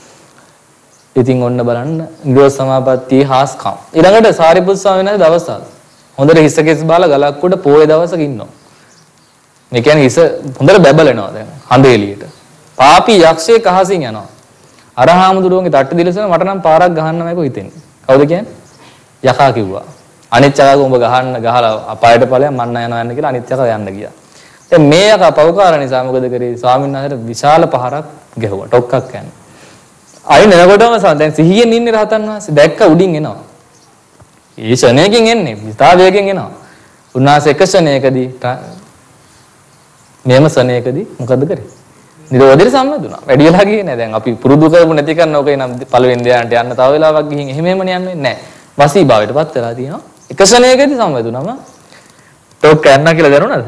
Speaker 1: ඉතින් ඔන්න බලන්න නිරෝධ සමාපත්තියේ හාස්කම්. ඊළඟට සාරිපුත් ස්වාමීන් වහන්සේ දවසක් හොඳට හිස කෙස් බාලා ගලක් උඩ පොයේ දවසක ඉන්නවා. මේ කියන්නේ හිස හොඳට බැබලෙනවා දැන් හඳ එළියට. පාපී යක්ෂයෙක් අහසින් යනවා. අරහාමුදුරුවන්ගේ තට්ටු දිලසන මට නම් පාරක් ගහන්නමයි කො හිතෙන්නේ. කවුද කියන්නේ? යකා කිව්වා. අනිත් යකාගේ උඹ ගහන්න ගහලා අපායට ඵලයන් මන්න යන්න කියලා අනිත් යකා යන්න ගියා. දැන් මේ යකා පවකාර නිසා මොකද කරේ? ස්වාමීන් වහන්සේට විශාල පහරක් ගැහුවා. ටොක්කක් යන්නේ. අයින් එනකොටම දැන් සිහියෙන් ඉන්නේ රහතන් වහන්සේ දැක්ක උඩින් එනවා. ඒ ශරණයකින් එන්නේ විතාවයෙන් එනවා. උන්වහන්සේ එක ශරණයකදී මේම ශරණයකදී මොකද කරේ? නිරෝධයට සම්බන්ධුණා. වැඩි වෙලා ගියේ නෑ. දැන් අපි පුරුදු කරමු නැති කරන ඕකේ නම් පළවෙනි ධ්‍යානට යන්න තව වෙලාවක් ගිහින් එහෙම යන්නේ නෑ. වසී භාවයටපත් වෙලා තියෙනවා. එක ශරණයකදී සම්බන්ධුනම ටොක් යන්න කියලා දැනුණාද?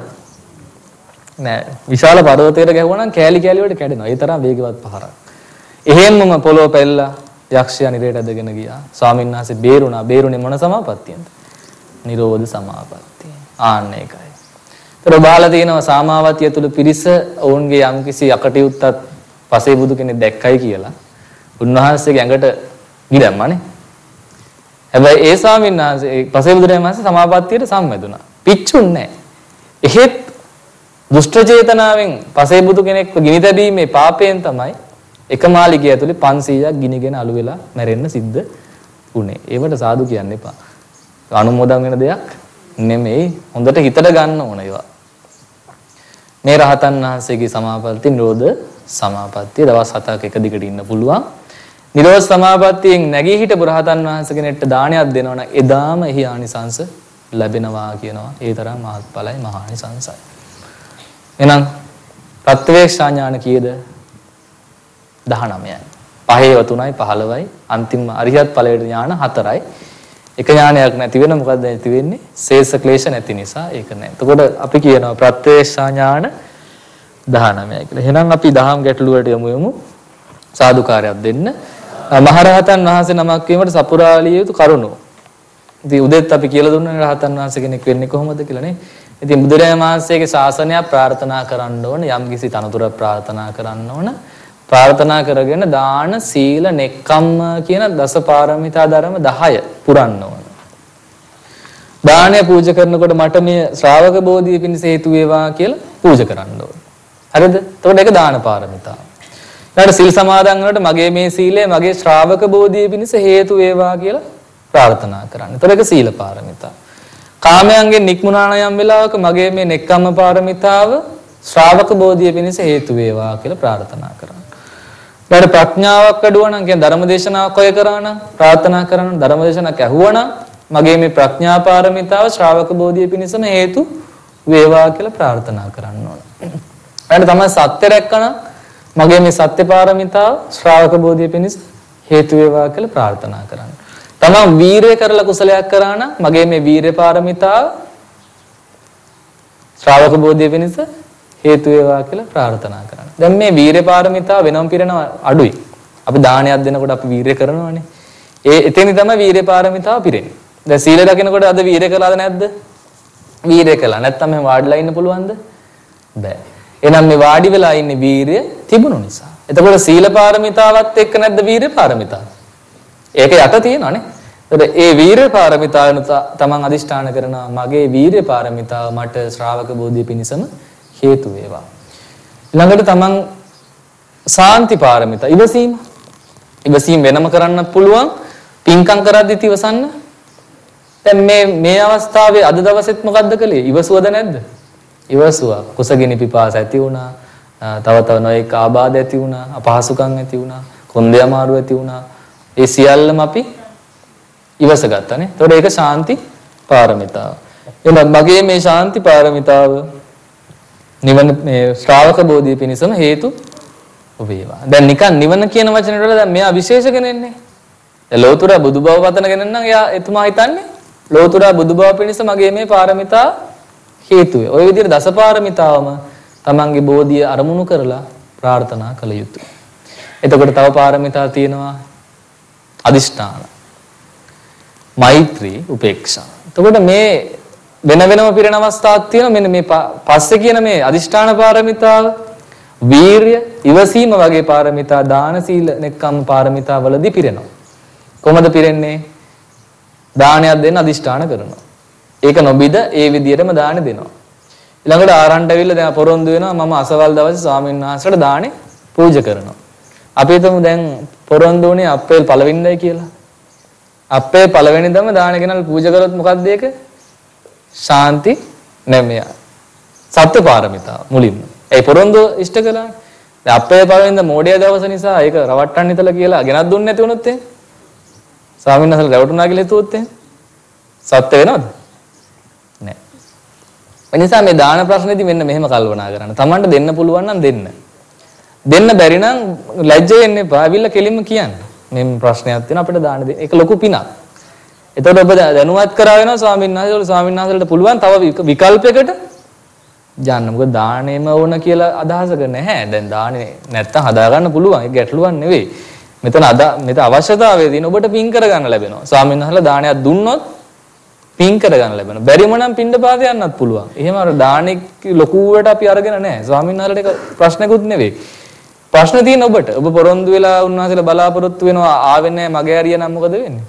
Speaker 1: නෑ. විශාල පර්වතයකට ගැහුවා නම් කෑලි කෑලි වලට කැඩෙනවා. ඒ තරම් වේගවත් පහරක්. එහෙම්මම පොළොව පැල්ලා යක්ෂයා නිරේට ඇදගෙන ගියා. ස්වාමීන් වහන්සේ බේරුණා. බේරුනේ මොන සමාපත්තියෙන්ද? නිරෝධ සමාපත්තිය. ආන්න ඒකයි. ඒතර බාලා තියෙනවා සාමාවතිය තුල පිරිස ඔවුන්ගේ යම්කිසි යකටියුත්තක් පසේ බුදු කෙනෙක් දැක්කයි කියලා. උන්වහන්සේගේ ඇඟට ගිරම්මානේ. හැබැයි ඒ ස්වාමීන් වහන්සේ පසේ බුදුරජාණන් වහන්සේ සමාපත්තියට සම්මැදුණා. පිච්චුන්නේ නැහැ. එහෙත් දුෂ්ට චේතනාවෙන් පසේ බුදු කෙනෙක්ව ගිනි තැබීමේ පාපයෙන් තමයි එක මාලිගය ඇතුලේ 500ක් ගිනිගෙන අළු වෙලා මැරෙන්න සිද්ධ වුණේ. ඒවට සාදු කියන්න එපා. අනුමෝදන් වෙන දෙයක් නෙමෙයි. හොඳට හිතට ගන්න ඕන ඒවා. මේ රහතන් වහන්සේගේ සමාපatti නිරෝධ සමාපත්තිය දවස් 7ක් එක දිගට ඉන්න පුළුවන්. නිරෝධ සමාපත්තියෙන් නැගී හිටපු රහතන් වහන්සේ කෙනෙක්ට දානයක් දෙනවා නම් එදාම එහි ආනිසංස ලැබෙනවා කියනවා. ඒ තරම් මහත්ඵලයි මහානිසංසයි. එහෙනම් ප්‍රත්‍යවේක්ෂා ඥාන කීයද? 19යි. 5ව 3යි 15යි අන්තිම අරිහත් ඵලයට ඥාන 4යි. එක ඥානයක් නැති වෙන මොකද්ද නැති වෙන්නේ? ශේෂ ක්ලේශ නැති නිසා ඒක නැහැ. එතකොට අපි කියනවා ප්‍රත්‍යවේක්ෂා ඥාන 19යි කියලා. එහෙනම් අපි දහම් ගැටලුවට යමු. සාදුකාරයක් දෙන්න. මහරහතන් වහන්සේ නමක් වීමට සපුරාලිය යුතු කරුණු. ඉතින් උදෙත් අපි කියලා දුන්නා රහතන් වහන්සේ කෙනෙක් වෙන්නේ කොහොමද කියලා නේ. ඉතින් බුදුරජාණන් වහන්සේගේ ශාසනය ප්‍රාර්ථනා කරන්න ඕන යම්කිසි තනතුරක් ප්‍රාර්ථනා කරන්න ඕන. ප්‍රාර්ථනා කරගෙන දාන සීල නෙක්ඛම්ම කියන දසපාරමිතා ධර්ම 10 පුරන්න ඕන. දානය පූජා කරනකොට මට මේ ශ්‍රාවක බෝධිය පිණිස හේතු වේවා කියලා පූජා කරන්න ඕන. හරිද? එතකොට ඒක දාන පාරමිතා. ඊට සීල් සමාදන් වලට මගේ මේ සීලය මගේ ශ්‍රාවක බෝධිය පිණිස හේතු වේවා කියලා ප්‍රාර්ථනා කරන්න. එතකොට ඒක සීල පාරමිතා. කාමයන්ගෙන් නික්මුණා නම් යම් වෙලාවක මගේ මේ නෙක්ඛම්ම පාරමිතාව ශ්‍රාවක බෝධිය පිණිස හේතු වේවා කියලා ප්‍රාර්ථනා කරනවා. ඊට ප්‍රඥාවක් අඩුවා නම් කියන්නේ ධර්මදේශනාවක් ඔය කරා නම් ප්‍රාර්ථනා කරන ධර්මදේශනක් ඇහුවා නම් මගේ මේ ප්‍රඥා පාරමිතාව ශ්‍රාවක බෝධිය පිණිසම හේතු වේවා කියලා ප්‍රාර්ථනා කරන්න ඕන. ඊට තමයි සත්‍ය රැකන මගේ මේ සත්‍ය පාරමිතාව ශ්‍රාවක බෝධිය පිණිස හේතු වේවා කියලා ප්‍රාර්ථනා කරන්න. තමන් වීරය කරලා කුසලයක් කරා නම් මගේ මේ වීරය පාරමිතාව ශ්‍රාවක බෝධිය පිණිස හේතු වේවා කියලා ප්‍රාර්ථනා කරන්න. දැන් මේ වීරය පාරමිතාව වෙනම පිරෙනව අඩුයි. අපි දානයක් දෙනකොට අපි වීරය කරනවානේ. එතෙන්දි තමයි වීරය පාරමිතාව පිරෙන්නේ. දැන් සීල රකින්නකොට අද වීරය කළාද නැද්ද? වීරය කළා. නැත්තම් මේ වාඩිලා ඉන්න පුළුවන්ද? බෑ. එහෙනම් මේ වාඩි වෙලා ඉන්නේ වීරය තිබුණු නිසා. එතකොට සීල පාරමිතාවත් එක්ක නැද්ද වීරය පාරමිතාව? ඒක යට තියෙනවානේ. එතකොට ඒ වීරය පාරමිතාවන තමන් අදිෂ්ඨාන කරනවා මගේ වීරය පාරමිතාව මට ශ්‍රාවක බෝධිය පිණිසම හේතු වේවා. ළඟට තමන් සාන්ති පාරමිතා ඉවසීම වෙනම කරන්න පුළුවන් පින්කම් කරද්දි ඉවසන්න. දැන් මේ අවස්ථාවේ අද දවසෙත් මොකද්ද කළේ? ඉවසුවද නැද්ද? ඉවසුවා. කුසගිනි පිපාස ඇති වුණා. තව නොඑක ආබාධ ඇති වුණා. අපහසුකම් ඇති වුණා. කොන්දේ අමාරු ඇති වුණා. ඒ සියල්ලම අපි ඉවසගත්තානේ. ඒතකොට ඒක ශාන්ති පාරමිතාව. එහෙනම් මගේ මේ ශාන්ති පාරමිතාව නිවන මේ ශ්‍රාවක බෝධිය පිණිසම හේතු වේවා. දැන් නිකන් නිවන කියන වචනේට වඩා දැන් මෙයා විශේෂ කෙනෙන්නේ. දැන් ලෝතුර බුදුබව පතන කෙනෙක් නම් එතුමා හිතන්නේ ලෝතුර බුදුබව පිණිස මගේ මේ පාරමිතා හේතු වේ. ওই විදිහට දසපාරමිතාවම තමන්ගේ බෝධිය අරමුණු කරලා ප්‍රාර්ථනා කළ යුතුයි. එතකොට තව පාරමිතා තියෙනවා අදිෂ්ඨාන, මෛත්‍රී, උපේක්ෂා. එතකොට මේ වෙන වෙනම පිරෙන අවස්ථාවක් තියෙනවා. මෙන්න මේ පස්සේ කියන මේ අදිෂ්ඨාන පාරමිතාව, වීරිය, ඉවසීම වගේ පාරමිතා දාන, සීල, නෙක්ඛම් පාරමිතා වලදී පිරෙනවා. කොහොමද පිරෙන්නේ? දානයක් දෙන්න අදිෂ්ඨාන කරනවා. ඒක නොබිද ඒ විදියටම දාන දෙනවා. ඊළඟට ආරණ්ඩ ඇවිල්ලා දැන් පොරොන්දු වෙනවා මම අසවල් දවසේ ස්වාමීන් වහන්සේට දානේ පූජා කරනවා. අපි හිතමු දැන් පොරොන්දු වුණේ අප්‍රේල් 1 වෙනිදායි කියලා. අප්‍රේල් 1 වෙනිදාම දාන ගෙනල්ලා පූජා කරොත් මොකක්ද ඒක? ශාන්ති නෙමෙයි. සත්‍ය පාරමිතාව මුලින්ම. ඒ පොරොන්දු ඉෂ්ට කළා. දැන් අප්‍රේල් 1 වෙනිදා මෝඩියා දවස නිසා ඒක රවට්ටන්න හිතලා කියලා ගෙනත් දුන්නේ නැති වුණොත් එහෙනම් ස්වාමීන් වහන්සේලා රැවටුණා කියලා හිතුවොත් එහෙනම් සත්‍ය වෙනවද? නෑ. ඒ නිසා මේ දාන ප්‍රශ්නේදී මෙන්න මෙහෙම කල්පනා කරන්න. Tamanට දෙන්න පුළුවන් නම් දෙන්න. දෙන්න බැරි නම් ලැජ්ජ වෙන්න එපා. අවිල්ල කෙලින්ම කියන්න. මේ ප්‍රශ්නයක් තියෙනවා අපිට දාන දෙන්න. ඒක ලොකු පිනක්. එතකොට ඔබ දැනුවත් කරා වෙනවා ස්වාමීන් වහන්සේලාට පුළුවන් තව විකල්පයකට යන්න. මොකද දාණයම ඕන කියලා අදහසක නැහැ. දැන් දාණය නැත්තම් හදා ගන්න පුළුවන්. ඒක ගැටලුවක් නෙවෙයි. මෙතන අවශ්‍යතාවය තියෙන ඔබට පින් කරගන්න ලැබෙනවා. ස්වාමීන් වහන්සේලා දානයක් දුන්නොත් පින් කරගන්න ලැබෙනවා. බැරිම නම් පින්ඩපාත යන්නත් පුළුවන්. එහෙම අර දානෙක ලොකුවට අපි අරගෙන නැහැ. ස්වාමීන් වහන්සේලාට ඒක ප්‍රශ්නකුත් නෙවෙයි. ප්‍රශ්න තියෙන ඔබට. ඔබ පොරොන්දු වෙලා උන්වහන්සේලා බලාපොරොත්තු වෙනවා ආවෙ නැහැ මගේ හරිය නම් මොකද වෙන්නේ?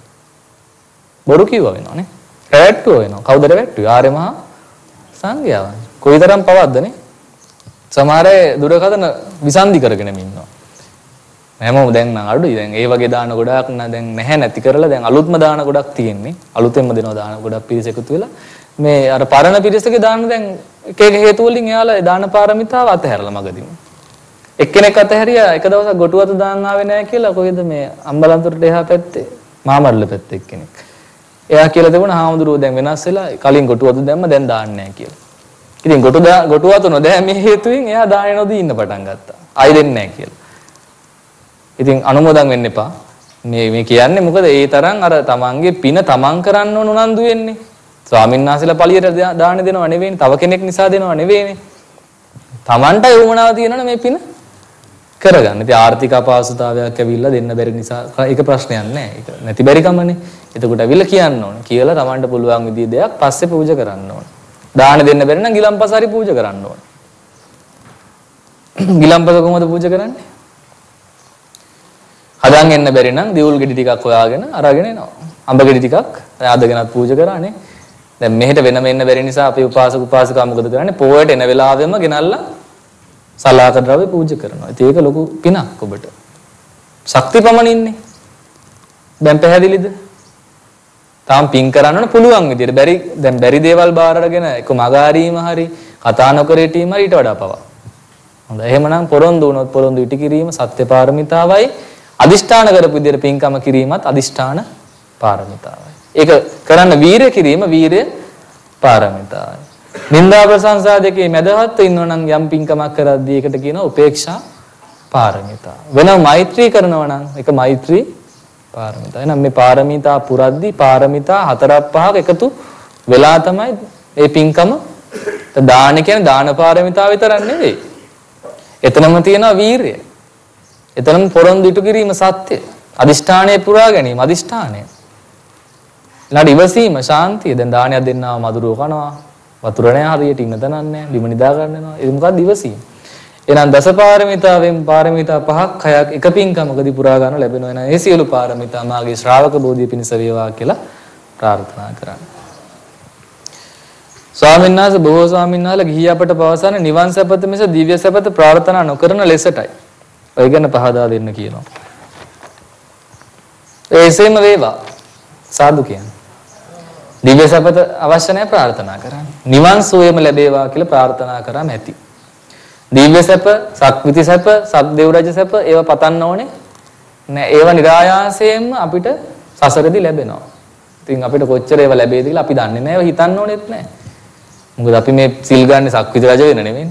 Speaker 1: බොරු කිව්වා වෙනවනේ. රැවට්ටුවා වෙනවා. කවුද රැවට්ටුවේ? ආර්ය මහා සංඝයා වහන්සේ. කොයිතරම් පවද්දනේ? සමහර අය දුරකථන විසන්දි කරගෙන ඉන්නවා. හැමෝම දැන් නම් අඩුයි. දැන් ඒ වගේ දාන ගොඩාක් දැන් නැහැ නැති කරලා දැන් අලුත්ම දාන ගොඩක් තියෙන්නේ. අලුතෙන්ම දෙනවා දාන ගොඩක් පිරිස එකතු වෙලා. මේ අර පරණ පිරිසගේ දාන දැන් එක එක හේතු වලින් එයාලා දාන පාරමිතාව අතහැරලා මගදීම. එක්කෙනෙක් අතහැරියා එක දවසක් ගොටුවත දාන්න ආවේ නැහැ කියලා කොහෙද මේ අම්බලන්තොටට එහා පැත්තේ මාමඩල පැත්තේ එක්කෙනෙක්. එයා කියලා තිබුණා හාමුදුරුවෝ දැන් වෙනස් වෙලා කලින් ගොටුවත දැම්ම දැන් දාන්නේ නැහැ කියලා. ඉතින් ගොටුවත නොදෑ මේ හේතුවෙන් එයා දාන්නේ නොදී ඉන්න පටන් ගත්තා. ආයි දෙන්නේ නැහැ කියලා. ඉතින් අනුමෝදන් වෙන්න එපා. මේ කියන්නේ මොකද ඒ තරම් අර තමන්ගේ පින තමන් කරන්න ඕන උනන්දු වෙන්නේ. ස්වාමීන් වහන්සේලා පළියට දාන දෙනව නෙවෙයිනේ. තව කෙනෙක් නිසා දෙනව නෙවෙයිනේ. තමන්ට යොමුනාව තියෙනවනේ මේ පින කරගන්න. ඉතින් ආර්ථික අපහසුතාවයක් ඇවිල්ලා දෙන්න බැරි නිසා ඒක ප්‍රශ්නයක් නෑ. ඒක නැති බැරි කමනේ. එතකොට ඇවිල්ලා කියන්න ඕන. කියලා තමන්ට පුළුවන් විදිහේ දෙයක් පස්සේ පූජා කරන්න ඕන. දාන දෙන්න බැරි නම් ගිලම්පස හරි පූජා කරන්න ඕන. ගිලම්පස කොහොමද පූජා කරන්නේ? හදන් එන්න බැරි නම් දියුල් ගෙඩි ටිකක් හොයාගෙන අරගෙන එනවා. අඹ ගෙඩි ටිකක් ආදගෙනත් පූජා කරානේ. දැන් මෙහෙට වෙනම එන්න බැරි නිසා අපි උපාසක උපාසිකා මොකද කරන්නේ? පොයට එන වෙලාවෙම ගෙනල්ලා සලාක ද්‍රව්‍ය පූජා කරනවා. ඉතින් ඒක ලොකු පිනක් ඔබට. ශක්ති පමණින්නේ. දැන් පැහැදිලිද? තාම පින් කරන්න ඕන පුළුවන් විදියට. දැන් බැරි දේවල් බාර අරගෙන එක මගාරීම හරි කතා නොකර හිටීම හරි ඊට වඩා පවක්. හොඳයි. එහෙමනම් පොරොන්දු වුණොත් පොරොන්දු ඉටි කිරීම සත්‍ය පාරමිතාවයි. අදිෂ්ඨාන කරපු විදියට පින්කම කිරීමත් අදිෂ්ඨාන පාරමිතාවයි. ඒක කරන්න වීරය කිරීම වීරය පාරමිතාවයි. නින්දා ප්‍රශංසා දෙකේ මැදහත් ඉන්නවා නම් යම් පින්කමක් කරද්දී ඒකට කියනවා උපේක්ෂා පාරමිතාව. වෙනම මෛත්‍රී කරනවා නම් ඒක මෛත්‍රී පාරමිතාව. එහෙනම් මේ පාරමිතා පුරද්දී පාරමිතා 4-5ක් එකතු වෙලා තමයි මේ පින්කම. දාන කියන්නේ දාන පාරමිතාව විතරක් නෙවෙයි. එතනම තියෙනවා වීරිය. එතනම පොරොන්දු ඉටු කිරීම සත්‍ය. අදිෂ්ඨානයේ පුරා ගැනීම අදිෂ්ඨානය. ඊළඟ ඉවසීම ශාන්තිය. දැන් දානයක් දෙන්නාම මధుරව කනවා. වතුර නැහැ හරියට ඉන්න තැනක් නැහැ. බිම නිදා ගන්නවා. ඒක මොකක්ද ඉවසීම. එහෙනම් දස පාරමිතාවෙන් පාරමිතා 5ක් 6ක් එක පින්කමකදී පුරා ගන්න ලැබෙනවා. එහෙනම් ඒ සියලු පාරමිතා මාගේ ශ්‍රාවක බෝධිය පිණිස වේවා කියලා ප්‍රාර්ථනා කරන්න. ස්වාමීන් වහන්සේ බොහෝ ස්වාමීන් වහන්සේලා ගිහි අපට පවසන නිවන් සැපත මිස දිව්‍ය සැපත ප්‍රාර්ථනා නොකරන ලෙසටයි. ඔය ගැන පහදා දෙන්න කියනවා. ඒසෙම වේවා. සාදු කියන්නේ. දිව්‍ය සැපත අවශ්‍ය නැහැ ප්‍රාර්ථනා කරන්න. නිවන් සුවයම ලැබේවා කියලා ප්‍රාර්ථනා කරාම ඇති. දිව්‍ය සැප, සක්විති සැප, සක්දේව රජ සැප ඒව පතන්න ඕනේ නෑ. ඒව નિરાයාසයෙන්ම අපිට සසරදී ලැබෙනවා. ඉතින් අපිට කොච්චර ඒව ලැබෙයිද කියලා අපි දන්නේ නෑ. ඒව හිතන්න ඕනෙත් නෑ. මොකද අපි මේ සිල් ගන්න සක්විති රජ වෙන්න නෙවෙයි.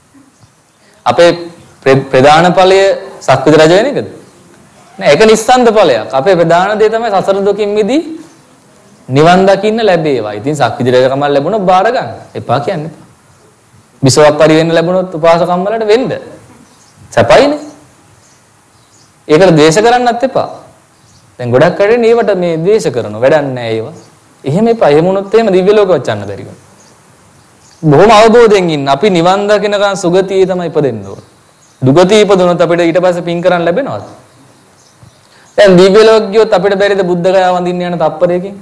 Speaker 1: අපේ ප්‍රධාන ඵලය සක්විති රජ වෙන එකද? නෑ. ඒක නිස්සන්ද ඵලයක්. අපේ ප්‍රධාන දේ තමයි සසර දුකින් මිදී නිවන් දකින්න ලැබේවා. ඉතින් සක්විති රජ කමල් ලැබුණොත් බාර ගන්න. එපා කියන්නේ. විසවක් පරි වෙන්න ලැබුණොත් උපාසකම් වලට වෙන්න. සැපයිනේ. ඒකට ද්වේෂ කරන්නත් එපා. දැන් ගොඩක් අය නේවට මේ ද්වේෂ කරනවා. වැඩක් නැහැ ඒවා. එහෙම එපා. එහෙම වුණොත් එහෙම දිව්‍ය ලෝක වචන්න බැරි වෙනවා. බොහොම අවබෝධයෙන් ඉන්න. අපි නිවන් දකිනකන් සුගතියේ තමයි ඉපදෙන්න ඕන. දුගතිය ඉපදුනොත් අපිට ඊට පස්සේ පින් කරන්න ලැබෙනවද? දැන් දිව්‍ය ලෝක ගියොත් අපිට බැරිද බුද්ධ ගයා වඳින්න යන තප්පරයකින්?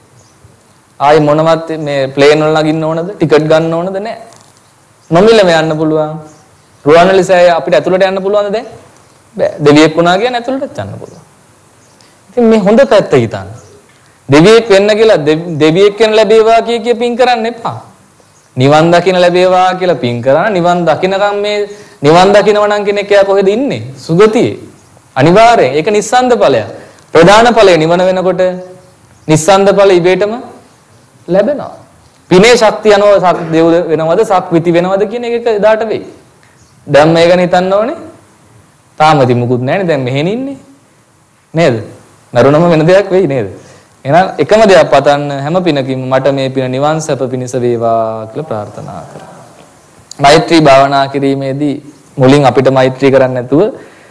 Speaker 1: ආයි මොනවත් මේ ප්ලේන් වල නගින්න ඕනද? ටිකට් ගන්න ඕනද? නැහැ. නොමිලම යන්න පුළුවන්. රුවන්වැලිසෑය අපිට ඇතුළට යන්න පුළුවන්ද දැන්? බෑ. දෙවියෙක් වුණා කියන්නේ ඇතුළටත් යන්න පුළුවන්. ඉතින් මේ හොඳ පැත්ත හිතන්න. දෙවියෙක් වෙන්න කියලා දෙවියෙක් වෙන්න ලැබේවා කිය පින් කරන්න එපා. නිවන් දකින්න ලැබේවා කියලා පින් කරන නිවන් දකින්නකම් මේ නිවන් දකින්නව නම් කෙනෙක් එයා කොහෙද ඉන්නේ? සුගතියේ. අනිවාර්යෙන්. ඒක නිස්සන්ද ඵලයක්. ප්‍රධාන ඵලය නිවන වෙනකොට නිස්සන්ද ඵල ඉබේටම ලැබෙනවා. පිනේ ශක්තිය යනවා සක්දේව වෙනවද සක්විති වෙනවද කියන එක එදාට වෙයි. දැන් මේක ගැන හිතන්න ඕනේ. තාම ඉතින් මුකුත් නැහැ නේ දැන් මෙහෙන ඉන්නේ. නේද? නරුණම වෙන දෙයක් වෙයි නේද? එහෙනම් එකම දෙයක් පතන්න හැම පිනකින්ම මට මේ පින නිවන් සැප පිණිස වේවා කියලා ප්‍රාර්ථනා කරා. මෛත්‍රී භාවනා කිරීමේදී මුලින් අපිට මෛත්‍රී කරන්න නැතුව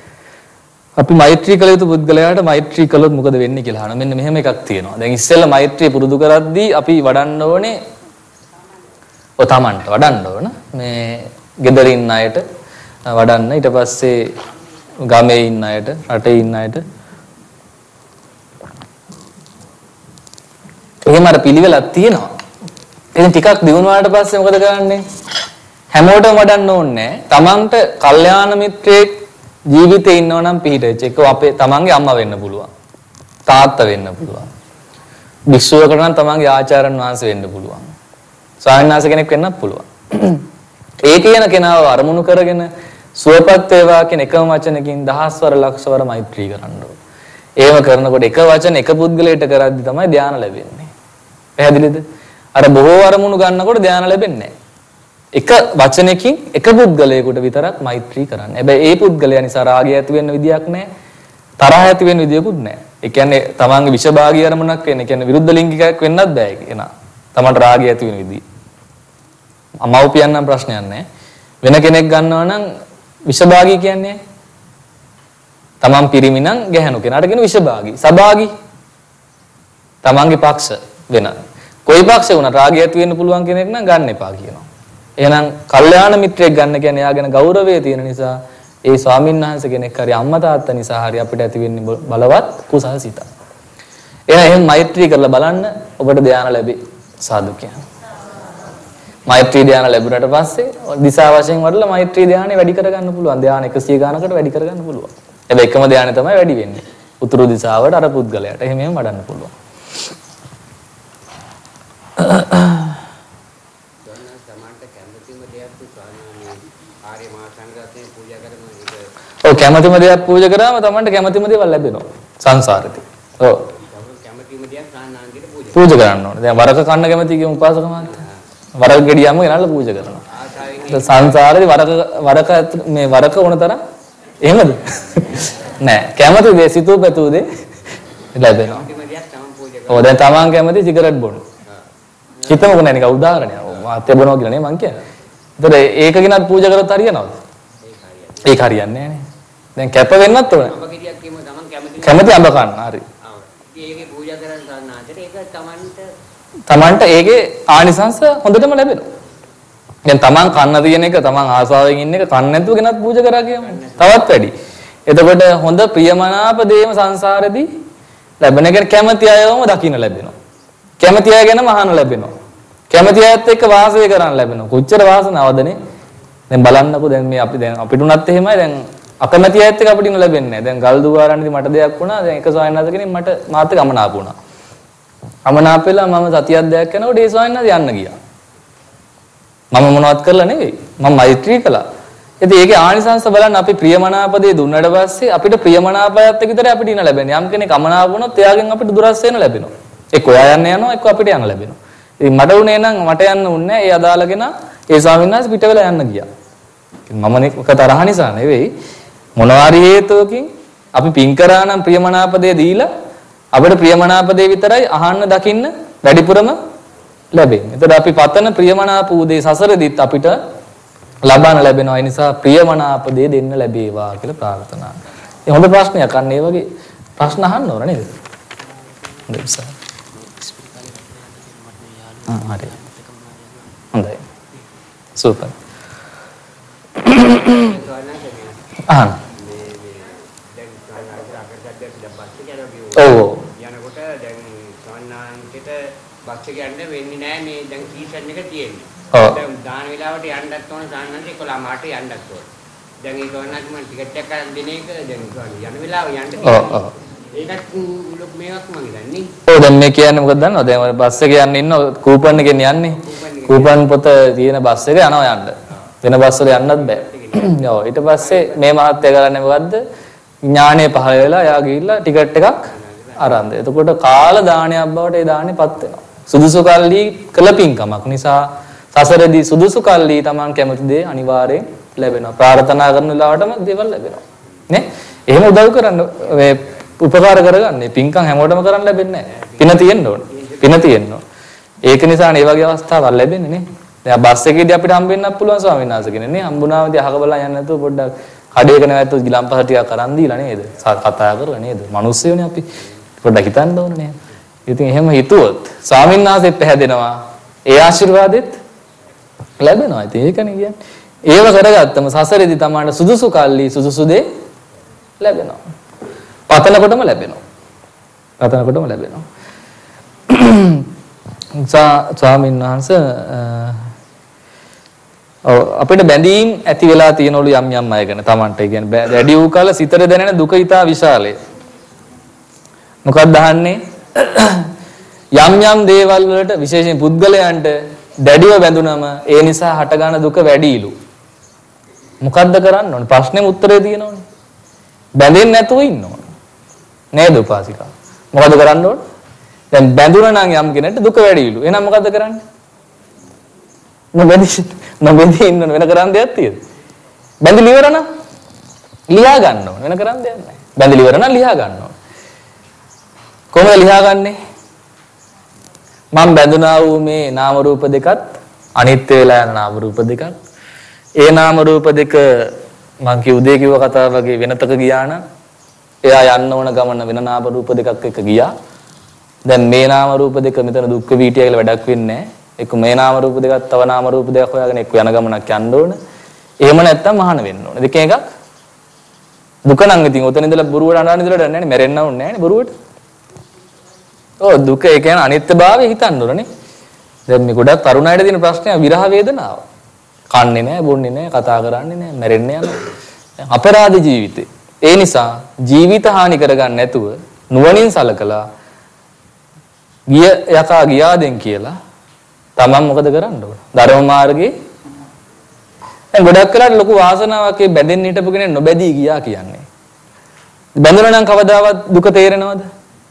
Speaker 1: අපි මෛත්‍රී කළ යුතු පුද්ගලයාට මෛත්‍රී කළොත් මොකද වෙන්නේ කියලා අහන මෙන්න මෙහෙම එකක් තියෙනවා. දැන් ඉස්සෙල්ලා මෛත්‍රී පුරුදු කරද්දී අපි වඩන්න ඕනේ තමන්ට වඩන්න ඕන මේ ගෙදර ඉන්න අයට වඩන්න ඊට පස්සේ ගමේ ඉන්න අයට රටේ ඉන්න අයට එහෙම අර පිළිවෙලක් තියෙනවා. ඉතින් ටිකක් දිනුනාට පස්සේ මොකද කරන්නේ? හැමෝටම වඩන්න ඕනේ තමන්ට කල්යාණ මිත්‍රයෙක් ජීවිතේ ඉන්නව නම් පිහිටෙච්ච එක අපේ තමන්ගේ අම්මා වෙන්න පුළුවන්. තාත්තා වෙන්න පුළුවන්. භික්ෂුවකට නම් තමන්ගේ ආචාර්යන් වහන්සේ වෙන්න පුළුවන්. ස්වාමීන් වහන්සේ කෙනෙක් වෙන්නත් පුළුවන්. ඒ කියන කෙනාව අරමුණු කරගෙන සුවපත් වේවා කියන එකම වචනකින් දහස්වර ලක්ෂවර මෛත්‍රී කරන්න ඕනේ. ඒව කරනකොට එක වචන එක පුද්ගලයට කරද්දි තමයි ධානය ලැබෙන්නේ. පැහැදිලිද? අර බොහෝ අරමුණු ගන්නකොට ධානය ලැබෙන්නේ නැහැ. එක වචනයකින් එක පුද්ගලයෙකුට විතරක් මෛත්‍රී කරන්න. හැබැයි ඒ පුද්ගලයා නිසා රාගය ඇති වෙන්න විදියක් නැහැ. තරහ ඇති වෙන්න විදියකුත් නැහැ. ඒ කියන්නේ තමන්ගේ විෂභාගී අරමුණක් වෙන්න. ඒ කියන්නේ විරුද්ධ ලිංගිකයක් වෙන්නත් බෑ කියනවා. තමන්ට රාගය ඇති වෙන විදිය. අමව්පියන් නම් ප්‍රශ්නයක් නැහැ. වෙන කෙනෙක් ගන්නවා නම් විෂභාගී කියන්නේ තමන් පිරිමි නම් ගැහණු කෙනාට කියන විෂභාගී. සභාගී තමන්ගේ පක්ෂ වෙන. කොයි පක්ෂේ වුණත් රාගය ඇති වෙන්න පුළුවන් කෙනෙක් නම් ගන්න එපා කියනවා. එහෙනම් කල්යාණ මිත්‍රයෙක් ගන්න කියන්නේ යාගෙන ගෞරවය තියෙන නිසා ඒ ස්වාමීන් වහන්සේ කෙනෙක් හරි අම්මා තාත්තා නිසා හරි අපිට ඇති වෙන්නේ බලවත් කුසල සිත. එහෙනම් මෛත්‍රී කරලා බලන්න ඔබට ධානය ලැබේ. සාදු කියන්නේ. මෛත්‍රී ධානය ලැබුණට පස්සේ දිසා වශයෙන් වඩලා මෛත්‍රී ධානය වැඩි කරගන්න පුළුවන්. ධානය 100 ගානකට වැඩි කරගන්න පුළුවන්. හැබැයි එකම ධානය තමයි වැඩි වෙන්නේ. උතුරු දිශාවට අර පුද්ගලයාට එහෙම වඩන්න පුළුවන්. ඔව් කැමැතිම දෙයක් පූජා කරාම තමන්ට කැමැතිම දේවල් ලැබෙනවා සංසාරෙදී. ඔව්. කැමැතිම දෙයක් සාන්නාන්දයට පූජා කරන්න ඕනේ. දැන් වරක කන්න කැමැති කියමු උපාසක මහත්තයා. වරක ගෙඩියම ගෙනල්ලා පූජා කරනවා. සංසාරේදී වරක මේ වරක ඕන තරම් එහෙමද? නෑ. කැමැති දේ සිතූ පැතූ දේ ලැබෙනවා. ඔව් දැන් තමන් කැමැති සිගරට් බොන්න. හිතමුකෝ නෑ නිකන් උදාහරණයක්. ඔව් මාත්‍ය බොනවා කියලා නේ මං කියන්නේ. ඒතර ඒක ගෙනත් පූජා කරොත් හරියනවද? ඒක හරියන්නේ නෑනේ. දැන් කැප වෙන්නත් ඕනේ. අඹ ගෙඩියක් කියමු තමන් කැමති අඹ කන්න. හරි. ඒකේ පූජා කරන සාන්නාන්දයට ඒක තමන්ට ඒකේ ආනිසංස හොඳටම ලැබෙනවා. දැන් තමන් කන්න තියෙන එක තමන් ආසාවෙන් ඉන්න එක කන්න නැතුව ගෙනත් පූජා කරා කියමු. තවත් වැඩි. එතකොට හොඳ ප්‍රියමනාප දේම සංසාරෙදී ලැබෙන එක කැමැති අයවම දකින්න ලැබෙනවා. කැමැති අය ගැනම අහන්න ලැබෙනවා. කැමැති අයත් එක්ක වාසය කරන්න ලැබෙනවා. කොච්චර වාසනාවදනේ. දැන් බලන්නකෝ දැන් මේ අපි දැන් අපිට උනත් එහෙමයි දැන් අකමැති අයත් එක්ක අපිට ඉන්න ලැබෙන්නේ නැහැ. දැන් ගල් දුවාරන්නේදී මට දෙයක් වුණා. දැන් එක ස්වාමීන් වහන්සේ කෙනෙක් මට මාත් එක්ක අමනාප වුණා. අමනාප වෙලා මම සතියක් දෙයක් යනකොට ඒ ස්වාමීන් වහන්සේ යන්න ගියා. මම මොනවත් කරලා නෙවෙයි. මම මෛත්‍රී කළා. ඉතින් ඒකේ ආනිසංස බලන්න අපි ප්‍රියමනාප දේ දුන්නාට පස්සේ අපිට ප්‍රියමනාපයත් එක්ක විතරයි අපිට ඉන්න ලැබෙන්නේ. යම් කෙනෙක් අමනාප වුණොත් එයාගෙන් අපිට දුරස් වෙන ලැබෙනවා. එක්ක ඔයා යන්න යනවා එක්ක අපිට යන්න ලැබෙනවා. ඉතින් මට උනේ නම් මට යන්න උන්නේ නැහැ. ඒ අදාළගෙන ඒ ස්වාමීන් වහන්සේ පිට වෙලා යන්න ගියා. මම ක තරහ නිසා නෙවෙයි මොනවාරි හේතුවකින් අපි පින් කරා නම් ප්‍රියමනාප දේ දීලා අපිට ප්‍රියමනාප දේ විතරයි අහන්න දකින්න වැඩිපුරම ලැබෙන්නේ. එතකොට අපි පතන ප්‍රියමනාප උදේ සසරෙදිත් අපිට ලබන්න ලැබෙනවා. ඒ නිසා ප්‍රියමනාප දේ දෙන්න ලැබේවා කියලා ප්‍රාර්ථනා. ඒ හොඳ ප්‍රශ්නයක්. අන්න ඒ වගේ ප්‍රශ්න අහන්න ඕන නේද? හොඳයි සර්. හරි. හොඳයි. සූපර්. අහන්න. ඔව්.
Speaker 2: යනකොට දැන් සවන්නාන්ට බස් එක යන්න වෙන්නේ නැහැ මේ දැන් සීසන් එක තියෙන්නේ. දැන් දාන වෙලාවට යන්නත් ඕන සාන්නන්ට 11 මාට යන්නත් ඕන. දැන් ඒ සවන්නාන්ට මම ටිකට් එකක් ගන්න දෙන එක දැන් යන වෙලාව යන්න තියෙනවා. ඒකත් ලොකු මේවක් මම හිතන්නේ.
Speaker 1: ඔව් දැන් මේ කියන්නේ මොකද දන්නවද? දැන් බස් එකේ යන්න ඉන්න කූපන් එකෙන් යන්නේ. කූපන් පොත තියෙන බස් එක යනවා යන්න. වෙන බස් වල යන්නත් බෑ. ඔව් ඊට පස්සේ මේ මහත්තයා කරන්නේ මොකද්ද? ඥාණය පහළ වෙලා එයා ගිහිල්ලා ටිකට් එකක් අරන්ද. එතකොට කාල දානයක් බවට ඒ දාණයපත් වෙනවා. සුදුසු කල්ලි කළ පින්කමක් නිසා සසරදී සුදුසු කල්ලි Taman කැමති දේ අනිවාර්යෙන් ලැබෙනවා. ප්‍රාර්ථනා කරන වෙලාවටම දේවල් ලැබෙනවා. නේ? එහෙම උදව් කරන්න මේ උපකාර කරගන්නේ පින්කම් හැමෝටම කරන්න ලැබෙන්නේ නැහැ. පින තියෙන්න ඕනේ. පින තියෙන්න ඕනේ. ඒක නිසානේ මේ වගේ අවස්ථාවක් ලැබෙන්නේ නේ. දැන් බස් එකේදී අපිට හම්බෙන්නත් පුළුවන් ස්වාමීන් වහන්සේ කෙනෙක් නේ. හම්බුනාමදී අහක බලලා යන්න නැතුව පොඩ්ඩක් කඩේක නැවැත්තුත් ගිලම්පස ටිකක් අරන් දීලා නේද? කතා කරලා නේද? මිනිස්සුනේ අපි. පොඩ්ඩක් හිතන්න ඕනේ නේද? ඉතින් එහෙම හිතුවොත් ස්වාමීන් වහන්සේත් පැහැදෙනවා. ඒ ආශිර්වාදෙත් ලැබෙනවා. ඉතින් ඒකනේ කියන්නේ. ඒව කරගත්තම සසරේදී තමයි සුදුසු කල්ලි සුදුසු දේ ලැබෙනවා. පතනකොටම ලැබෙනවා. පතනකොටම ලැබෙනවා. ස්වාමීන් වහන්සේ අපිට බැඳීම් ඇති වෙලා තියෙනවලු යම් යම් අය ගැන Tamanට. ඒ කියන්නේ වැඩි වූ කල සිතට දැනෙන දුක ඊටා විශාලයි. මොකක්ද අහන්නේ? යම් යම් දේවල් වලට විශේෂයෙන් පුද්ගලයන්ට දැඩිව බැඳුනම ඒ නිසා හටගන්න දුක වැඩිලු. මොකද්ද කරන්න ඕනේ? ප්‍රශ්නෙම උත්තරේ තියෙනවනේ. බැඳෙන්නේ නැතුව ඉන්න ඕනේ. නේද උපාසිකා? මොකද කරන්න ඕනේ? දැන් බැඳුනා නම් යම් කෙනෙක්ට දුක වැඩිලු. එහෙනම් මොකද්ද කරන්නේ? නොබැඳී ඉන්න වෙන කරන්න දෙයක් තියෙද? බැඳිලි ඉවර නම් ලියා ගන්න ඕනේ. වෙන කරන්න දෙයක් නැහැ. බැඳිලි ඉවර නම් ලියා ගන්න ඕනේ. කොහොමද ලියා ගන්නෙ? මම බැඳුනා වූ මේ නාම රූප දෙකත් අනිත්‍ය වෙලා යන නාම රූප දෙකක්. ඒ නාම රූප දෙක මං කිව් උදේ කිව්ව කතාව වගේ වෙනතක ගියා නම් එයා යන්න ඕන ගමන වෙන නාම රූප දෙකක් එක්ක ගියා. දැන් මේ නාම රූප දෙක මෙතන දුක්ඛ වීටිය කියලා වැඩක් වෙන්නේ නැහැ. එක්ක මේ නාම රූප දෙකත් තව නාම රූප දෙකක් හොයාගෙන එක්ක යන ගමනක් යන්න ඕන. එහෙම නැත්තම් මහාන වෙන්න ඕන. දෙකෙන් එකක් දුක නම් ඉතින් ඔතන ඉඳලා බොරුවට අඬන ඉඳලා නැහැ නේ මැරෙන්න ඕනේ නැහැ නේ බොරුවට. ඔව් දුක ඒ කියන්නේ අනිත්‍යභාවය හිතන්න ඕනේ. දැන් මේ ගොඩක් තරුණයිට තියෙන ප්‍රශ්නය විරහ වේදනාව. කන්නේ නැහැ, බොන්නේ නැහැ, කතා කරන්නේ නැහැ, මැරෙන්න යනවා. අපරාධ ජීවිතේ. ඒ නිසා ජීවිත හානි කරගන්න නැතුව නුවණින් සලකලා ගිය යකා ගියාදෙන් කියලා තමන් මොකද කරන්න ඕන? ධර්ම මාර්ගයේ දැන් ගොඩක් වෙලාවට ලොකු වාසනාවක් ඒ බැඳෙන්න හිටපු කෙනෙක් නොබැදී ගියා කියන්නේ. බැඳුණා නම් කවදාවත් දුක තේරෙනවද?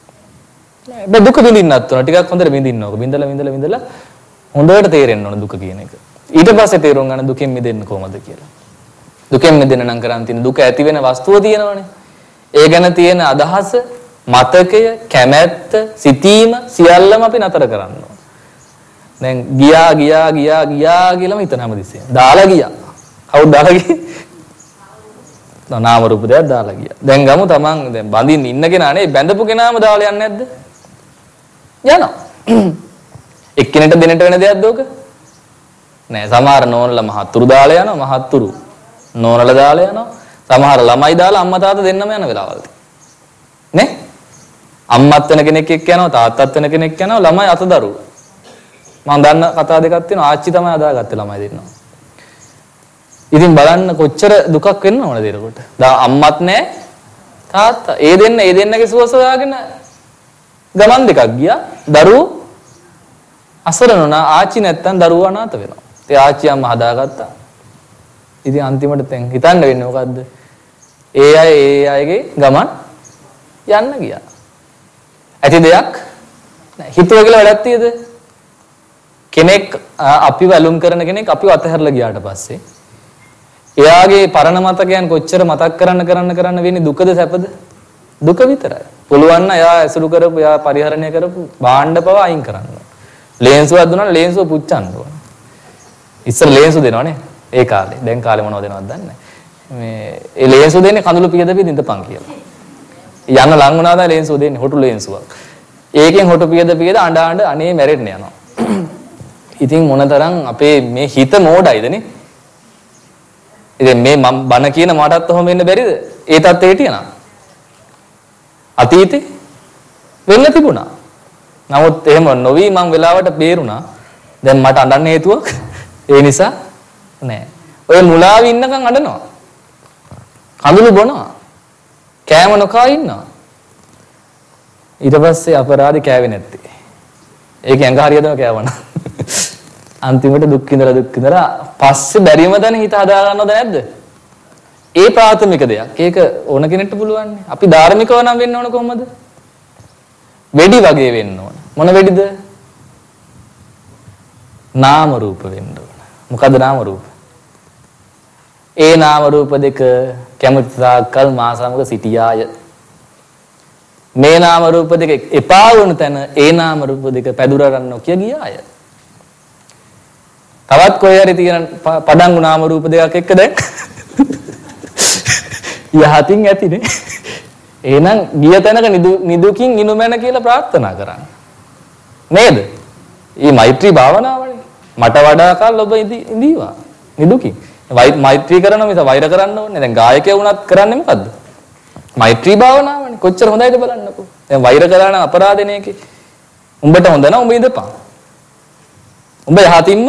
Speaker 1: නෑ. දුක විඳින්නත් ඕන. ටිකක් හොඳට විඳින්න ඕක. විඳලා හොඳට තේරෙන්න ඕන දුක කියන එක. ඊට පස්සේ තේරුම් ගන්න දුකෙන් මිදෙන්න කොහොමද කියලා. දුකෙන් මිදෙන්න නම් කරන් තියෙන දුක ඇති වෙන වස්තුව තියෙනවනේ. ඒ ගැන තියෙන අදහස, මතකය, කැමැත්ත, සිතීම සියල්ලම අපි නතර කරන්න ඕන. දැන් ගියා කියලාම හිතන හැමදෙස්සෙම. දාලා ගියා. කවුද දාලා ගියේ? නාම රූප දෙයක් දාලා ගියා. දැන් ගමු තමන් දැන් බඳින්න ඉන්න කෙනා නේ බැඳපු කෙනාම දාලා යන්නේ නැද්ද? යනවා. එක්කෙනෙක්ට දෙන්නට වෙන දෙයක්ද ඕක? නෑ. සමහර නෝනලා මහත්තුරු දාලා යනවා. මහත්තුරු නෝනලා දාලා යනවා. සමහර ළමයි දාලා අම්මා තාත්තා දෙන්නම යන වෙලාවල් නේ? අම්මත් වෙන කෙනෙක් එක්ක යනවා. තාත්තත් වෙන කෙනෙක් යනවා. ළමයි අතදරුවෝ. මම දන්න කතා දෙකක් තියෙනවා. ආච්චි තමයි අදාගත්තේ ළමයි දෙන්නවා. ඉතින් බලන්න කොච්චර දුකක් වෙන්න ඕනද ඒකට. දැන් අම්මත් නැහැ තාත්තා. ඒ දෙන්නගේ සුව සොයාගෙන ගමන් දෙකක් ගියා. දරුවෝ අසරණ වුණා. ආච්චි නැත්තම් දරුවෝ අනාථ වෙනවා. ඒ ආච්චි අම්මා හදාගත්තා. ඉතින් අන්තිමට දැන් හිතන්න වෙන්නේ මොකද්ද? ඒ අයගේ ගමන් යන්න ගියා. ඇති දෙයක් නෑ. හිතුව කියලා වැඩක් තියද? කෙනෙක් අපිව ඇලුම් කරන කෙනෙක් අපිව අතහැරලා ගියාට පස්සේ එයාගේ පරණ මතකයන් කොච්චර මතක් කරන්න වෙන්නේ දුකද සැපද? දුක විතරයි. පුළුවන් නම් එයා ඇසුරු කරපු එයා පරිහරණය කරපු භාණ්ඩ පව අයින් කරන්න. ලේන්සුවක් දුන්නා ලේන්සුව පුච්චන්න ඕන. ඉස්සර ලේන්සු දෙනවනේ ඒ කාලේ. දැන් කාලේ මොනවද දෙනවද දන්නේ නැහැ. මේ ඒ ලේන්සුව දෙන්නේ කඳුළු පියදපිය ඉඳපන් කියලා. යන්න ලං වුණාද ලේන්සුව දෙන්නේ හොටු ලේන්සුවක්. ඒකෙන් හොටු පියද අඬ අනේ මැරෙන්න යනවා. ඉතින් මොනතරම් අපේ මේ හිත මෝඩයිද නේ? ඉතින් මේ මම බන කියන මටත් ඔහොම වෙන්න බැරිද? ඒ තත්ත්වෙ හිටියනම්. අතීතේ වෙන්න තිබුණා. නමුත් එහෙම නොවි මම වෙලාවට බේරුණා. දැන් මට අඬන්න හේතුවක් ඒ නිසා නෑ. ඔය මුලාවේ ඉන්නකම් අඬනවා. කඳුළු බොනවා. කෑම නොකා ඉන්නවා. ඊට පස්සේ අපරාධي කෑවේ නැත්තේ. ඒක ඇඟ හරියටම කෑවනා. අන්තිමට දුක් විඳලා පස්සේ බැරිම දැන හිත හදා ගන්නවද නැද්ද? ඒ ප්‍රාථමික දෙයක්. ඒක ඕන කෙනෙක්ට පුළුවන්. අපි ධාර්මිකව නම් වෙන්න ඕන කොහොමද? වෙඩි වගේ වෙන්න ඕන. මොන වෙඩිද? නාම රූප වෙන්න ඕන. මොකද්ද නාම රූප? ඒ නාම රූප දෙක කැමති තාක්කල් මා සමග සිටියාය. මේ නාම රූප දෙක එපා වුණ තැන ඒ නාම රූප දෙක පැදුරරන් නොකිය ගියාය. තවත් කොහේ හරි තියෙන පඩංගු නාම රූප දෙකක් එක්ක දැන් යහතින් ඇතිනේ. එහෙනම් ගිය තැනක නිදුකින් ඉනුමැන කියලා ප්‍රාර්ථනා කරන්න. නේද? මේ මෛත්‍රී භාවනාවනේ. මට වඩා කල් ඔබ ඉඳීවා. නිදුකින්. මෛත්‍රී කරනවා මිස වෛර කරන්න ඕනේ. දැන් ගායකයා වුණත් කරන්නේ මොකද්ද? මෛත්‍රී භාවනාවනේ. කොච්චර හොඳයිද බලන්නකෝ. දැන් වෛර කරා නම් අපරාධනේ එකේ. උඹට හොඳ නම් උඹ ඉඳපන්. උඹ යහතින්ම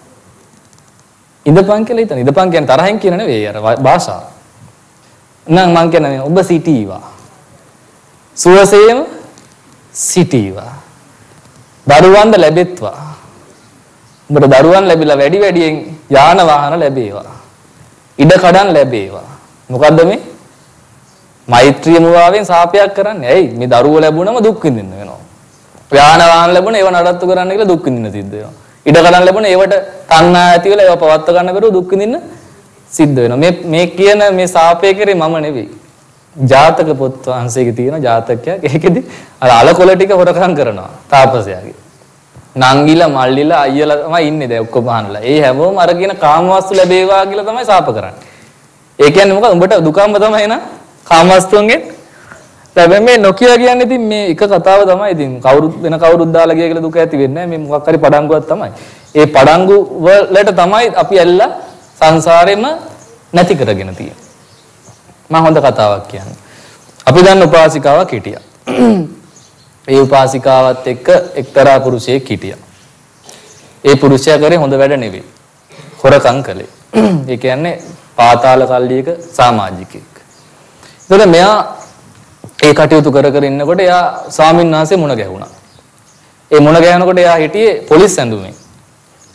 Speaker 1: ඉඳපන් කියලා හිතන. ඉඳපන් කියන්නේ තරහින් කියන නෙවෙයි අර භාෂාව. නම් මං කියන්නේ ඔබ සිටීවා. සුවසේම සිටීවා. දරුවන්ද ලැබෙත්වා. උඹට දරුවන් ලැබිලා වැඩි වැඩියෙන් යාන වාහන ලැබේවා. ඉඩ කඩන් ලැබේවා. මොකද්ද මේ? මෛත්‍රිය මුවාවෙන් සාපයක් කරන්නේ. ඇයි? මේ දරුවෝ ලැබුණම දුක් විඳින්න වෙනවා. යාන වාහන ලැබුණ ඒව නඩත්තු කරන්න කියලා දුක් විඳින්න සිද්ධ වෙනවා. ඉඩ කඩන් ලැබුණ ඒවට තණ්හා ඇති වෙලා ඒව පවත්ව ගන්න බැරුව දුක් විඳින්න සිද්ධ වෙනවා. මේ කියන මේ සාපේ කරේ මම නෙවෙයි. ජාතක පොත් වහන්සේගේ තියෙන ජාතකයක්. ඒකෙදි අර අලකොල ටික හොරකම් කරනවා තාපසයාගේ. නංගිලා මල්ලිලා අයියලා තමයි ඉන්නේ දැන් ඔක්කොම අහන්නලා. ඒ හැමෝම අර කියන කාමවස්තු ලැබේවා කියලා තමයි සාප කරන්නේ. ඒ කියන්නේ මොකද? උඹට දුකම්ම තමයි නා කාමවස්තුන්ගෙන් ලැබෙන්නේ. නොකිය කියන්නේ ඉතින් මේ එක කතාව තමයි. ඉතින් කවුරුත් වෙන කවුරුත් දාලා ගිය කියලා දුක ඇති වෙන්නේ නැහැ. මේ මොකක් හරි පඩංගුවක් තමයි. ඒ පඩංගු වලට තමයි අපි ඇල්ලලා සංසාරෙම නැති කරගෙන තියෙන්නේ. මම හොඳ කතාවක් කියන්නේ. අපි දන්න උපාසිකාවක් හිටියා. ඒ උපාසිකාවත් එක්ක එක්තරා පුරුෂයෙක් හිටියා. ඒ පුරුෂයා කරේ හොඳ වැඩ නෙවෙයි. හොරකම් කළේ. ඒ කියන්නේ පාතාල කල්ලියක සමාජිකයෙක්. ඒතකොට මෙයා ඒ කටයුතු කර ඉන්නකොට එයා ස්වාමීන් වහන්සේ මුණ ගැහුණා. ඒ මුණ ගැහනකොට එයා හිටියේ පොලිස් ඇඳුමේ.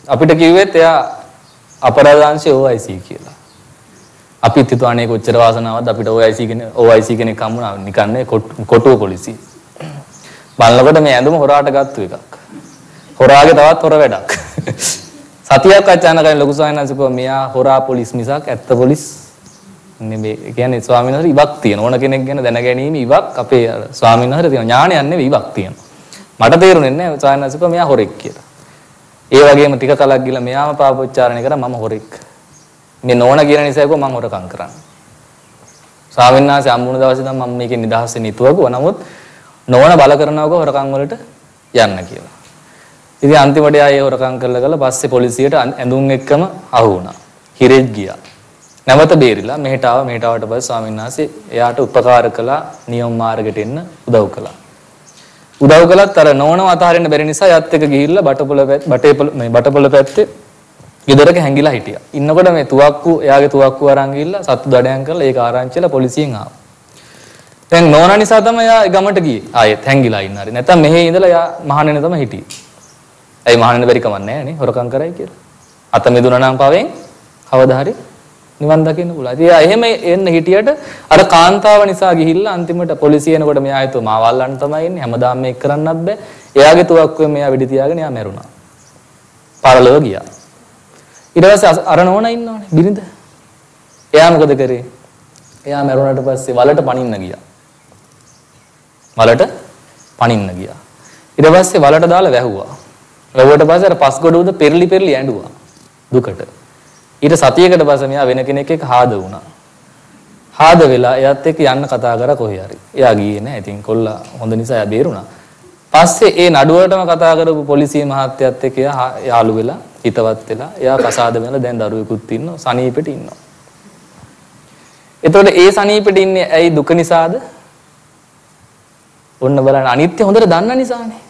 Speaker 1: අපිට කිව්වෙත් එයා අපරාධාංශයේ OIC කියලා. අපි හිතුවා අනේ කොච්චර වාසනාවක්ද අපිට OIC කෙනෙක් හම්බුණා නිකන් නේ කොටුව පොලිසිය. බලනකොට මේ ඇඳුම හොරාට ගත්තු එකක්. හොරාගේ තවත් හොර වැඩක්. සතියක් අචානකයි ලොකු සායනසික මෙයා හොරා පොලිස් මිසක් ඇත්ත පොලිස් නෙමෙයි. ඒ කියන්නේ ස්වාමීන් වහන්සේ ඉවක් තියෙන ඕන කෙනෙක් ගැන දැනගැනීම ඉවක් අපේ ස්වාමීන් වහන්සේ තියෙන ඥානයක් නෙවෙයි ඉවක් තියෙනවා. මට තේරුනේ නැහැ සායනසික මෙයා හොරෙක් කියලා. ඒ වගේම ටික කලක් ගිහලා මෙයාම පාපොච්චාරණය කරා මම හොරෙක්. මේ නෝන කියන නිසා කිව්වා මම හොරකම් කරන්නේ. ස්වාමීන් වහන්සේ හම්බුන දවසේ තමයි මම මේකෙන් නිදහස් වෙන්න හිතුවා. නමුත් නෝන බල කරනවක හොරකම් වලට යන්න කියලා. ඉතින් අන්තිමට ආයේ හොරකම් කරලා පස්සේ පොලිසියට ඇඳුම් එක්කම අහු වුණා. හිරෙජ් ගියා. නැවත බේරිලා මෙහෙට ආවට පස්සේ ස්වාමීන් වහන්සේ එයාට උපකාර කළා නියම මාර්ගයට එන්න උදව් කළා. උදව් කළත් අර නෝනව අතහරින්න බැරි නිසා යත් එක ගිහිල්ලා බටපොළ පැත්තේ ගෙදරක හැංගිලා හිටියා. ඉන්නකොට මේ එයාගේ තුවක්කුව අරන් ගිහිල්ලා සත්තු දඩයන් කරලා ඒක ආරංචිලා පොලිසියෙන් ආවා. දැන් නෝනා නිසා තමයි එයා ගමට ගියේ. ආයෙත් හැංගිලා ඉන්න හරි. නැත්තම් මෙහෙ ඉඳලා එයා මහානෙන තමයි හිටියේ. ඇයි මහානෙන බැරි කමක් නැහැ නේ හොරකම් කරයි කියලා. අත මිදුණා නම් පවෙන් කවදා හරි නිවන් දකින්න පුළුවන්. ඉතින් එයා එහෙම එන්න හිටියට අර කාන්තාව නිසා ගිහිල්ලා අන්තිමට පොලිසිය එනකොට මෙයා හිතුවා මාව අල්ලන්න තමයි එන්නේ. හැමදාම මේක කරන්නත් බෑ. එයාගේ තුවක්කුවෙන් මෙයා වෙඩි තියාගෙන එයා මැරුණා. පරලොව ගියා. ඊට පස්සේ අර නෝනා ඉන්නවනේ බිරිඳ. එයා මොකද කරේ? එයා මැරුණාට පස්සේ වලට පනින්න ගියා. ඊට පස්සේ වලට දාලා වැහුවා. වැහුවට පස්සේ අර පස් ගොඩ උද පෙරලි ඇඬුවා දුකට. ඊට සතියකට පස්සේ මෙයා වෙන කෙනෙක් එක්ක හාද වුණා. හාද වෙලා එයාත් එක්ක යන්න කතා කරා කොහේ හරි. එයා ගියේ නැහැ. ඉතින් කොල්ලා හොඳ නිසා එයා බේරුණා. පස්සේ ඒ නඩුවටම කතා කරපු පොලිසිය මහත්තයත් එක්ක එයා යාළු වෙලා හිතවත් වෙලා එයා කසාද වෙලා දැන් දරුවෙකුත් ඉන්නවා සනීපෙට ඉන්නවා. එතකොට ඒ සනීපෙට ඉන්නේ ඇයි දුක නිසාද? ඔන්න බලන්න අනිත්‍ය හොඳට දන්න නිසානේ.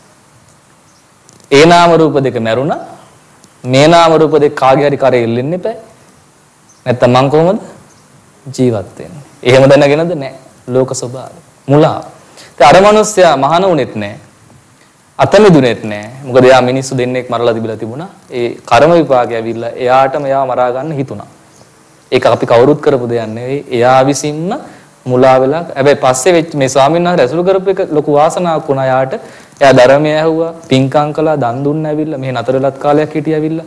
Speaker 1: ඒ නාම රූප දෙක මැරුණා. මේ නාම රූප දෙක කාගේ හරි කරේ එල්ලෙන්න එපා. නැත්තම් මං කොහොමද ජීවත් වෙන්නේ? එහෙම දැනගෙනද නැහැ. ලෝක ස්වභාවය. මුලා. ඒ අර මිනිස්සයා මහාන උනේත් නැහැ. අතමිදුනේත් නැහැ. මොකද එයා මිනිස්සු දෙන්නෙක් මරලා තිබිලා තිබුණා. ඒ කර්ම විපාකය ඇවිල්ලා එයාටම එයාව මරා ගන්න හිතුණා. ඒක අපි කවුරුත් කරපු දෙයක් නෙවෙයි. එයා විසින්ම මුලා වෙලා හැබැයි පස්සේ වෙච්ච මේ ස්වාමීන් වහන්සේ ඇසුරු කරපු එක ලොකු වාසනාවක් වුණා යාට. එයා ධර්මය ඇහුවා, පින්කම් කළා, දන් දුන්න ඇවිල්ලා මෙහෙ නතර වෙලත් කාලයක් හිටිය ඇවිල්ලා.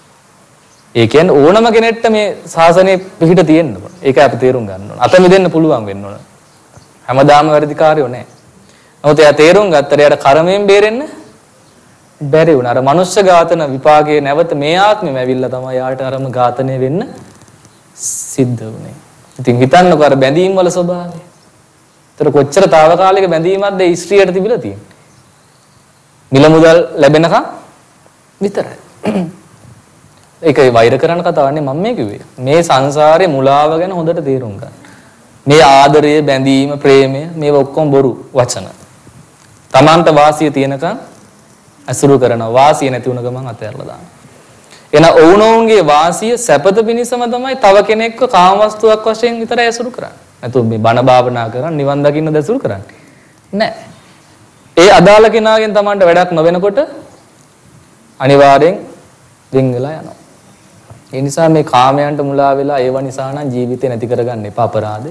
Speaker 1: ඒ කියන්නේ ඕනම කෙනෙක්ට මේ ශාසනය පිහිට තියෙන්න ඕන. ඒක අපි තේරුම් ගන්න ඕන. අත මිදෙන්න පුළුවන් වෙන්න ඕන. හැමදාම වැඩිකාරයෝ නැහැ. නමුත් එයා තේරුම් ගත්තා එයාට කර්මයෙන් බේරෙන්න බැරි වුණා. අර මනුෂ්‍ය ඝාතන විපාකයේ නැවත මේ ආත්මෙම ඇවිල්ලා තමයි යාට අරම ඝාතනය වෙන්න සිද්ධ වුනේ. ඉතින් හිතන්නකෝ අර බැඳීම් වල ස්වභාවය. ඒතර කොච්චර తాවකාලික බැඳීමක්ද ඒ ස්ත්‍රියට තිබිලා තියෙන්නේ. මිල මුදල් ලැබෙනකම් විතරයි. ඒකයි වෛර කරන කතාවන්නේ මම මේ කිව්වේ. මේ සංසාරේ මුලාව ගැන හොඳට තේරුම් ගන්න. මේ ආදරය, බැඳීම, ප්‍රේමය මේවා ඔක්කොම බොරු වචන. Tamanta වාසිය තියෙනකම් අසුරු කරනවා. වාසිය නැති වුණ ගමන් අතහැරලා දානවා. එන ඔවුනොවුන්ගේ වාසිය සැපත පිණිසම තමයි තව කෙනෙක්ව කාම වස්තුවක් වශයෙන් විතරයි අසුරු කරන්නේ. නැතු මේ බණ භාවනා කරන් නිවන් දකින්න දසුරු කරන්නේ. නෑ. ඒ අදාළ කෙනාගෙන් Tamanට වැඩක් නොවෙනකොට අනිවාර්යෙන් වෙන් වෙලා යනවා. ඒ නිසා මේ කාමයන්ට මුලා වෙලා ඒව නිසා නම් ජීවිතේ නැති කරගන්න එපා අපරාධේ.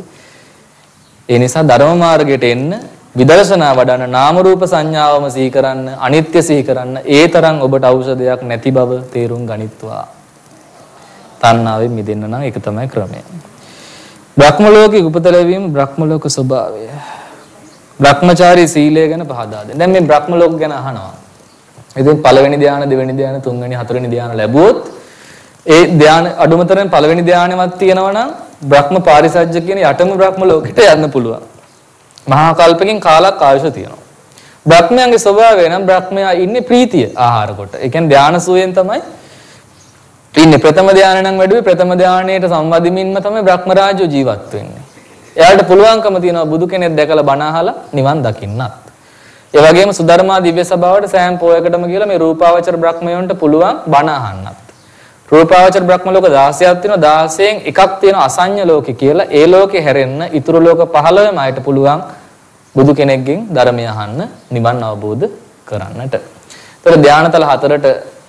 Speaker 1: ඒ නිසා ධර්ම මාර්ගයට එන්න විදර්ශනා වඩන නාම රූප සංඥාවම සිහි කරන්න අනිත්‍ය සිහි කරන්න ඒ තරම් ඔබට ඖෂධයක් නැති බව තේරුම් ගනිත්වා. තණ්හාවෙන් මිදෙන්න නම් ඒක තමයි ක්‍රමය. බ්‍රහ්ම ලෝකේ උපත ලැබීම බ්‍රහ්ම ලෝක ස්වභාවය. බ්‍රහ්මචාරී සීලය ගැන පහදා දෙන්න. දැන් මේ බ්‍රහ්ම ලෝක ගැන අහනවා. ඉතින් පළවෙනි ධ්‍යාන, දෙවෙනි ධ්‍යාන, තුන්වෙනි, හතරවෙනි ධ්‍යාන ලැබුවොත් ඒ ධ්‍යාන අඩුමතරෙන් පළවෙනි ධ්‍යානෙවත් තියෙනවා නම් බ්‍රහ්ම පාරිසජ්ජ කියන යටම බ්‍රහ්ම ලෝකෙට යන්න පුළුවන්. මහා කල්පකින් කාලක් ආයුෂ තියෙනවා. බ්‍රහ්මයන්ගේ ස්වභාවය නම් බ්‍රහ්මයා ඉන්නේ ප්‍රීතිය ආහාර කොට. ඒ කියන්නේ ධ්‍යාන සුවයෙන් තමයි ඉන්නේ. ප්‍රථම ධ්‍යාන නම් වැඩුවේ ප්‍රථම ධ්‍යානයට සම්වදිමින්ම තමයි බ්‍රහ්ම රාජ්‍ය ජීවත් වෙන්නේ. එයාට පුළුවන්කම තියෙනවා බුදු කෙනෙක් දැකලා බණ අහලා නිවන් දකින්නත්. ඒ වගේම සුධර්මා දිව්‍ය සභාවට සෑම පොයකටම ගිහලා මේ රූපාවචර බ්‍රහ්මයන්ට පුළුවන් බණ අහන්නත්. රූපාවචර බ්‍රහ්ම ලෝක 16ක් තියෙනවා. 16න් එකක් තියෙනවා අසඤ්ඤ ලෝකේ කියලා. ඒ ලෝකේ හැරෙන්න ඊතුරු ලෝක 15ම අයට පුළුවන් බුදු කෙනෙක්ගෙන් ධර්මය අහන්න නිවන් අවබෝධ කරන්නට. ඒතර ධානතල 4ට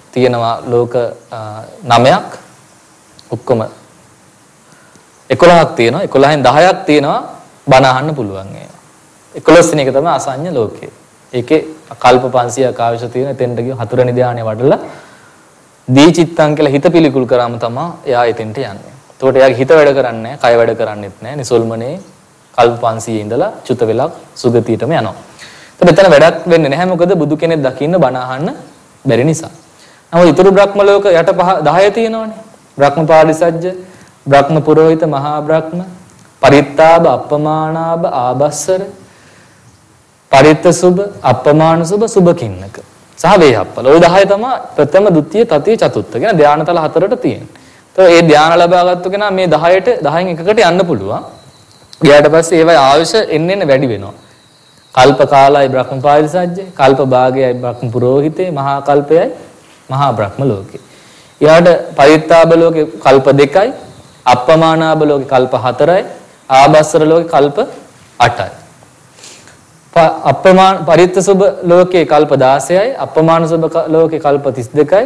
Speaker 1: තියෙනවා ලෝක 9ක් ඔක්කොම 11ක් තියෙනවා 11න් 10ක් තියෙනවා බණ අහන්න පුළුවන් ඒවා 11 වෙනි එක තමයි අසඤ්ඤ ලෝකේ ඒකේ කල්ප 500ක් අවශ්‍ය තියෙන එතෙන්ට ගිය 4 වෙනි ධානය වඩලා දීචිත්තං කියලා හිත පිළිකුල් කරාම තමයි එයා එතෙන්ට යන්නේ. එතකොට එයාගේ හිත වැඩ කරන්නේ නැහැ, කය වැඩ කරන්නේත් නැහැ. නිසල්මනේ කල්ප 500 ඉඳලා චුත වෙලා සුගතියටම යනවා. එතකොට එතන වැඩක් වෙන්නේ නැහැ මොකද බුදු කෙනෙක් දකින්න බණ අහන්න බැරි නිසා. නමුත් ඊතුරු බ්‍රහ්ම ලෝක යට 10 තියෙනවනේ. බ්‍රහ්ම පාරිසජ්ජ, බ්‍රහ්ම පුරোহিত, මහා බ්‍රහ්ම, පරිත්තාබ, අප්පමානාබ, ආබස්සර, පරිත්ත සුබ, අප්පමාන සුබ, සුබකින්නක. සහ වේහප්පල. ওই 10 තමයි ප්‍රථම, ဒုတိ ය, තතිය, චතුර්ථ කියන ධානතල හතරට තියෙන්නේ. ඒතකොට මේ ධාන ලබාගත්තු කෙනා මේ 10ට 10න් එකකට යන්න පුළුවන්. ඊට පස්සේ ඒවයි ආයුෂ එන්න වැඩි වෙනවා. කල්ප කාලයි බ්‍රහ්ම පාරිසජ්ජේ, කල්ප භාගයයි බ්‍රහ්ම පුරোহিතේ, මහා කල්පයයි මහා බ්‍රහ්ම ලෝකේ. ඊට පරිත්තාබ ලෝකේ කල්ප 2යි, අප්පමානාබ ලෝකේ කල්ප 4යි, ආබස්සර ලෝකේ කල්ප 8යි. අප්පමාන පරිත්ත සුබ ලෝකේ කල්ප 16යි, අප්පමාන සුබ ලෝකේ කල්ප 32යි,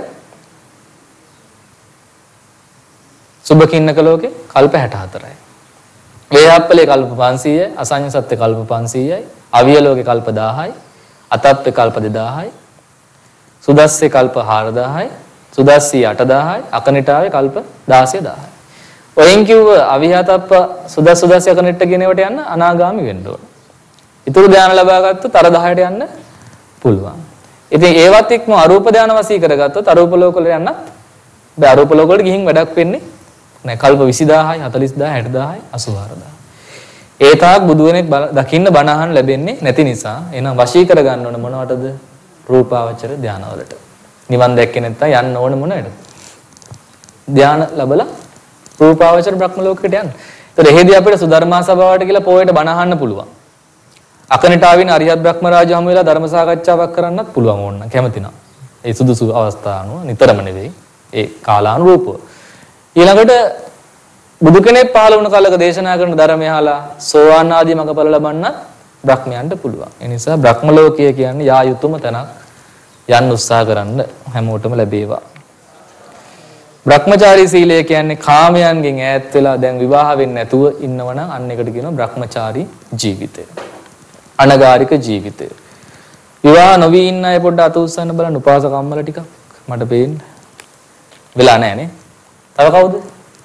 Speaker 1: සුබකින්නක ලෝකේ කල්ප 64යි. වේහප්පලේ කල්ප 500යි, අසඤ්ඤ සත්ත්‍ය කල්ප 500යි, අවිය ලෝකේ කල්ප 1000යි, අතප්පේ කල්ප 2000යි, සුදස්සේ කල්ප 4000යි, සුදස්සී 8000යි, අකනිටාවේ කල්ප 16000යි. ඔයින් කිව්ව අවිහතප්ප සුදස්සී අකනිට කියනවට යන්න අනාගාමි වෙන්න ඕන. ඊතුරු ධානය ලබා ගත්තොත් අර 10ට යන්න පුළුවන්. ඉතින් ඒවත් එක්ම අරූප ධාන වශී කරගත්තොත් අරූප ලෝක වල යන්නත් බෑ. අරූප ලෝක වලට ගිහින් වැඩක් වෙන්නේ නැහැ. කල්ප 20000යි, 40000යි, 60000යි, 84000යි. ඒ තාක් බුදු වෙනෙක් දකින්න බණ අහන්න ලැබෙන්නේ නැති නිසා එහෙනම් වශී කරගන්න ඕන මොනවටද? රූපාවචර ධානවලට. නිවන් දැක්කේ නැත්නම් යන්න ඕන මොනවද? ධාන ලැබලා රූපාවචර බ්‍රහ්ම ලෝකෙට යන්න. ඒතර එහෙදී අපිට සුධර්මා සභාවට කියලා පොයට බණ අහන්න පුළුවන්. අකනිටාවින් අරියත් බ්‍රහ්ම රාජ හමු වෙලා ධර්ම සාකච්ඡාවක් කරන්නත් පුළුවන් ඕන කැමති නම්. ඒ සුදුසු අවස්ථා අනුව නිතරම නෙවෙයි. ඒ කාලානුරූපව. ඊළඟට බුදු කෙනෙක් පහළ වුණ කාලයක දේශනා කරන ධර්මය අහලා සෝවාන් ආදී මඟඵල ලබන්න බ්‍රහ්මයන්ට පුළුවන්. ඒ නිසා බ්‍රහ්ම ලෝකය කියන්නේ යා යුතුයම තැනක්. යන්න උත්සාහ කරන්න හැමෝටම ලැබේවා. බ්‍රහ්මචාරී සීලය කියන්නේ කාමයන්ගෙන් ඈත් වෙලා දැන් විවාහ වෙන්නේ නැතුව ඉන්නවනම් අන්න එකට කියනවා බ්‍රහ්මචාරී ජීවිතය. අනගාരിക ජීවිතය. විවාහ නොවි ඉන්න අය පොඩ්ඩක් අත උස්සන්න බලන්න උපාසක අම්මලා ටිකක් මට පේන්නේ. වෙලා නැහැ නේ. තව කවුද?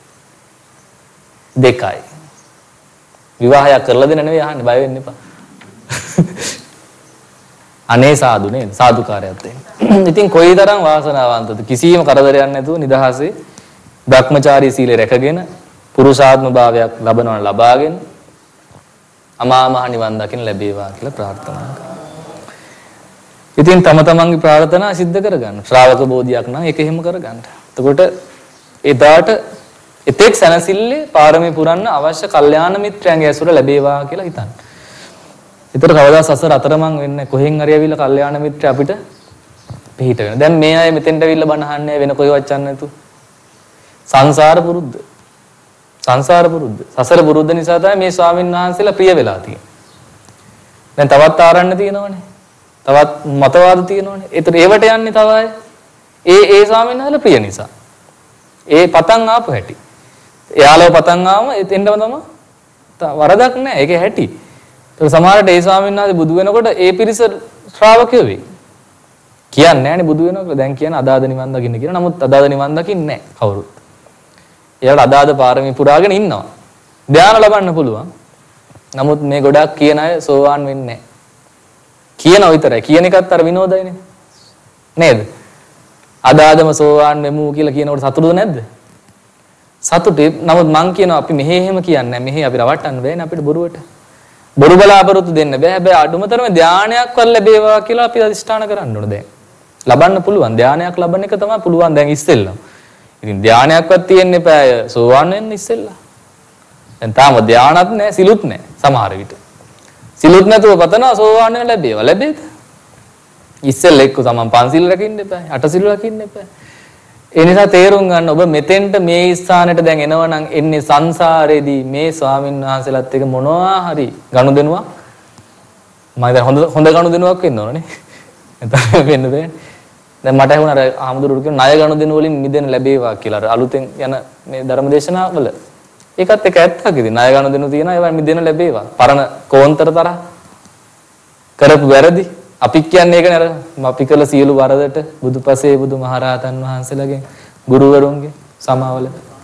Speaker 1: දෙකයි. විවාහයක් කරලා දෙන්න නෙවෙයි අහන්නේ බය වෙන්න එපා. අනේ සාදු නේද? සාදුකාරයත් එන්න. ඉතින් කොයිතරම් වාසනාවන්තද කිසියම් කරදරයක් නැතුව නිදහසේ භ්‍රමචාරී සීලය රැකගෙන පුරුෂාත්ම භාවයක් ලබනවා ලබාගෙන අමා මහ නිවන් දකින්න ලැබේවා කියලා ප්‍රාර්ථනා කරනවා. ඉතින් තම තමන්ගේ ප්‍රාර්ථනා සිද්ධ කරගන්න. ශ්‍රාවක බෝධියක් නම් ඒක එහෙම කරගන්න. එතකොට එදාට එතෙක් සැනසille පාරමී පුරන්න අවශ්‍ය කල්යාණ මිත්‍රයන්ගේ ඇසුර ලැබේවා කියලා හිතන්න. ඒතර කවදා සසර අතරමං වෙන්නේ කොහෙන් හරි ඇවිල්ලා කල්යාණ මිත්‍ර අපිට පිහිට වෙනවා. දැන් මේ අය මෙතෙන්ට ඇවිල්ලා බණ අහන්නේ වෙන කොහෙවත් යන්නේ නැතු. සංසාර පුරුද්ද. සංසාර පුරුද්ද. සසර පුරුද්ද නිසා තමයි මේ ස්වාමීන් වහන්සේලා ප්‍රිය වෙලා තියෙන්නේ. දැන් තවත් ආරන්න තියෙනවනේ. තවත් මතවාද තියෙනවනේ. ඒතර ඒවට යන්නේ තව අය. ඒ ස්වාමීන් වහන්සේලා ප්‍රිය නිසා. ඒ පතන් ආපු හැටි. එයාලව පතන් ආවම එතෙන්ටම තමයි වරදක් නැහැ. ඒකේ හැටි. ඒක සමහරට ඒ ස්වාමීන් වහන්සේ බුදු වෙනකොට ඒ පිරිස ශ්‍රාවකයෝ වෙයි. කියන්නේ නැහැනේ බුදු වෙනකොට. දැන් කියන අදාද නිවන් දකින්න කියන. නමුත් අදාද නිවන් දකින්නේ නැහැ කවුරුත්. එයාලා අදාද පාරමී පුරාගෙන ඉන්නවා. ධානය ලබන්න පුළුවන්. නමුත් මේ ගොඩක් කියන අය සෝවාන් වෙන්නේ නැහැ. කියනවා විතරයි. කියන එකත් අර විනෝදයිනේ. නේද? අදාදම සෝවාන් වෙමු කියලා කියනකොට සතුටුද නැද්ද? සතුටුයි. නමුත් මං කියනවා අපි මෙහෙ එහෙම කියන්නේ නැහැ. මෙහෙ අපි රවට්ටන්න බෑනේ අපිට බොරුවට. බොරු බලාපොරොත්තු දෙන්න බෑ. හැබැයි අඩුමතරම ධානයක්වත් ලැබේවා කියලා අපි අදිෂ්ඨාන කරන්න ඕන දැන්. ලබන්න පුළුවන්. ධානයක් ලබන එක තමයි පුළුවන් දැන් ඉස්සෙල්ලා. ඉතින් ධානයක්වත් තියෙන්න එපා සෝවාන් වෙන්න ඉස්සෙල්ලා. දැන් තාම ධානත් නැහැ, සිලුත් නැහැ සමහර විට. සිලුත් නැතුව පතනවා සෝවාන් වෙන්න ලැබේවා. ලැබෙයිද? ඉස්සෙල්ලා එක්ක තමන් පන්සිල් රකින්න එපා. අටසිල් රකින්න එපා. ඒ නිසා තේරුම් ගන්න ඔබ මෙතෙන්ට මේ ස්ථානෙට දැන් එනවනම් එන්නේ සංසාරේදී මේ ස්වාමීන් වහන්සේලාත් එක්ක මොනවා හරි ගනුදෙනුවක් මම දැන් හොඳ ගනුදෙනුවක් වෙන්න ඕනනේ. නැත්නම් වෙන්න බෑනේ. දැන් මට ඇහුණා අර ආමුදුරු කියන ණය ගනුදෙනු වලින් මිදෙන්න ලැබේවා කියලා. අර අලුතෙන් යන මේ ධර්මදේශනාවල ඒකත් එක ඇත්තක් ඉතින් ණය ගනුදෙනු තියෙනවා ඒවා මිදෙන්න ලැබේවා. පරණ කෝන්තර තරහ කරපු වැරදි අපි කියන්නේ ඒකනේ අර අපි කළ සියලු වරදට බුදුපසේ බුදුමහරහතන් වහන්සේලාගෙන් ගුරුවරුන්ගේ සමාවල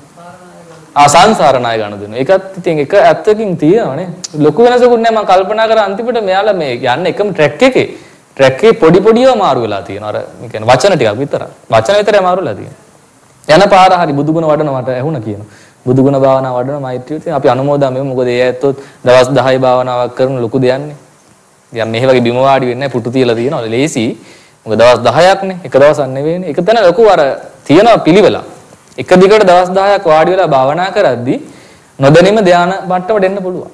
Speaker 1: සංසාර ණය ගනුදෙනු. ඒකත් ඉතින් එක ඇත්තකින් තියෙනවානේ. ලොකු වෙනසකුත් නෑ. මම කල්පනා කරා අන්තිමට මෙයාලා මේ යන්නේ එකම ට්‍රැක් එකේ. ට්‍රැක් එකේ පොඩි පොඩිව මාරු වෙලා තියෙනවා. අර මේ කියන්නේ වචන ටිකක් විතරයි. වචන විතරයි මාරු වෙලා තියෙන්නේ. යන පාර හරි බුදුගුණ වඩන මට ඇහුණා කියනවා. බුදුගුණ භාවනා වඩන මෛත්‍රිය තියෙන අපි අනුමෝදන් වෙමු. මොකද ඒ ඇත්තොත් දවස් 10 භාවනාවක් කරන ලොකු දෙයක්නේ. දැන් මේ වගේ බිම වාඩි වෙන්නේ නැහැ. පුටු තියලා තියෙනවා. ලේසි. මොකද දවස් 10ක්නේ. එක දවසක් නෙවෙයිනේ. එක තැන ලොකු අර තියෙනවා පිළිවෙලක්. එක දිගට දවස් 10ක් වාඩි වෙලා භාවනා කරද්දී නොදැනීම ධාන මට්ටමට එන්න පුළුවන්.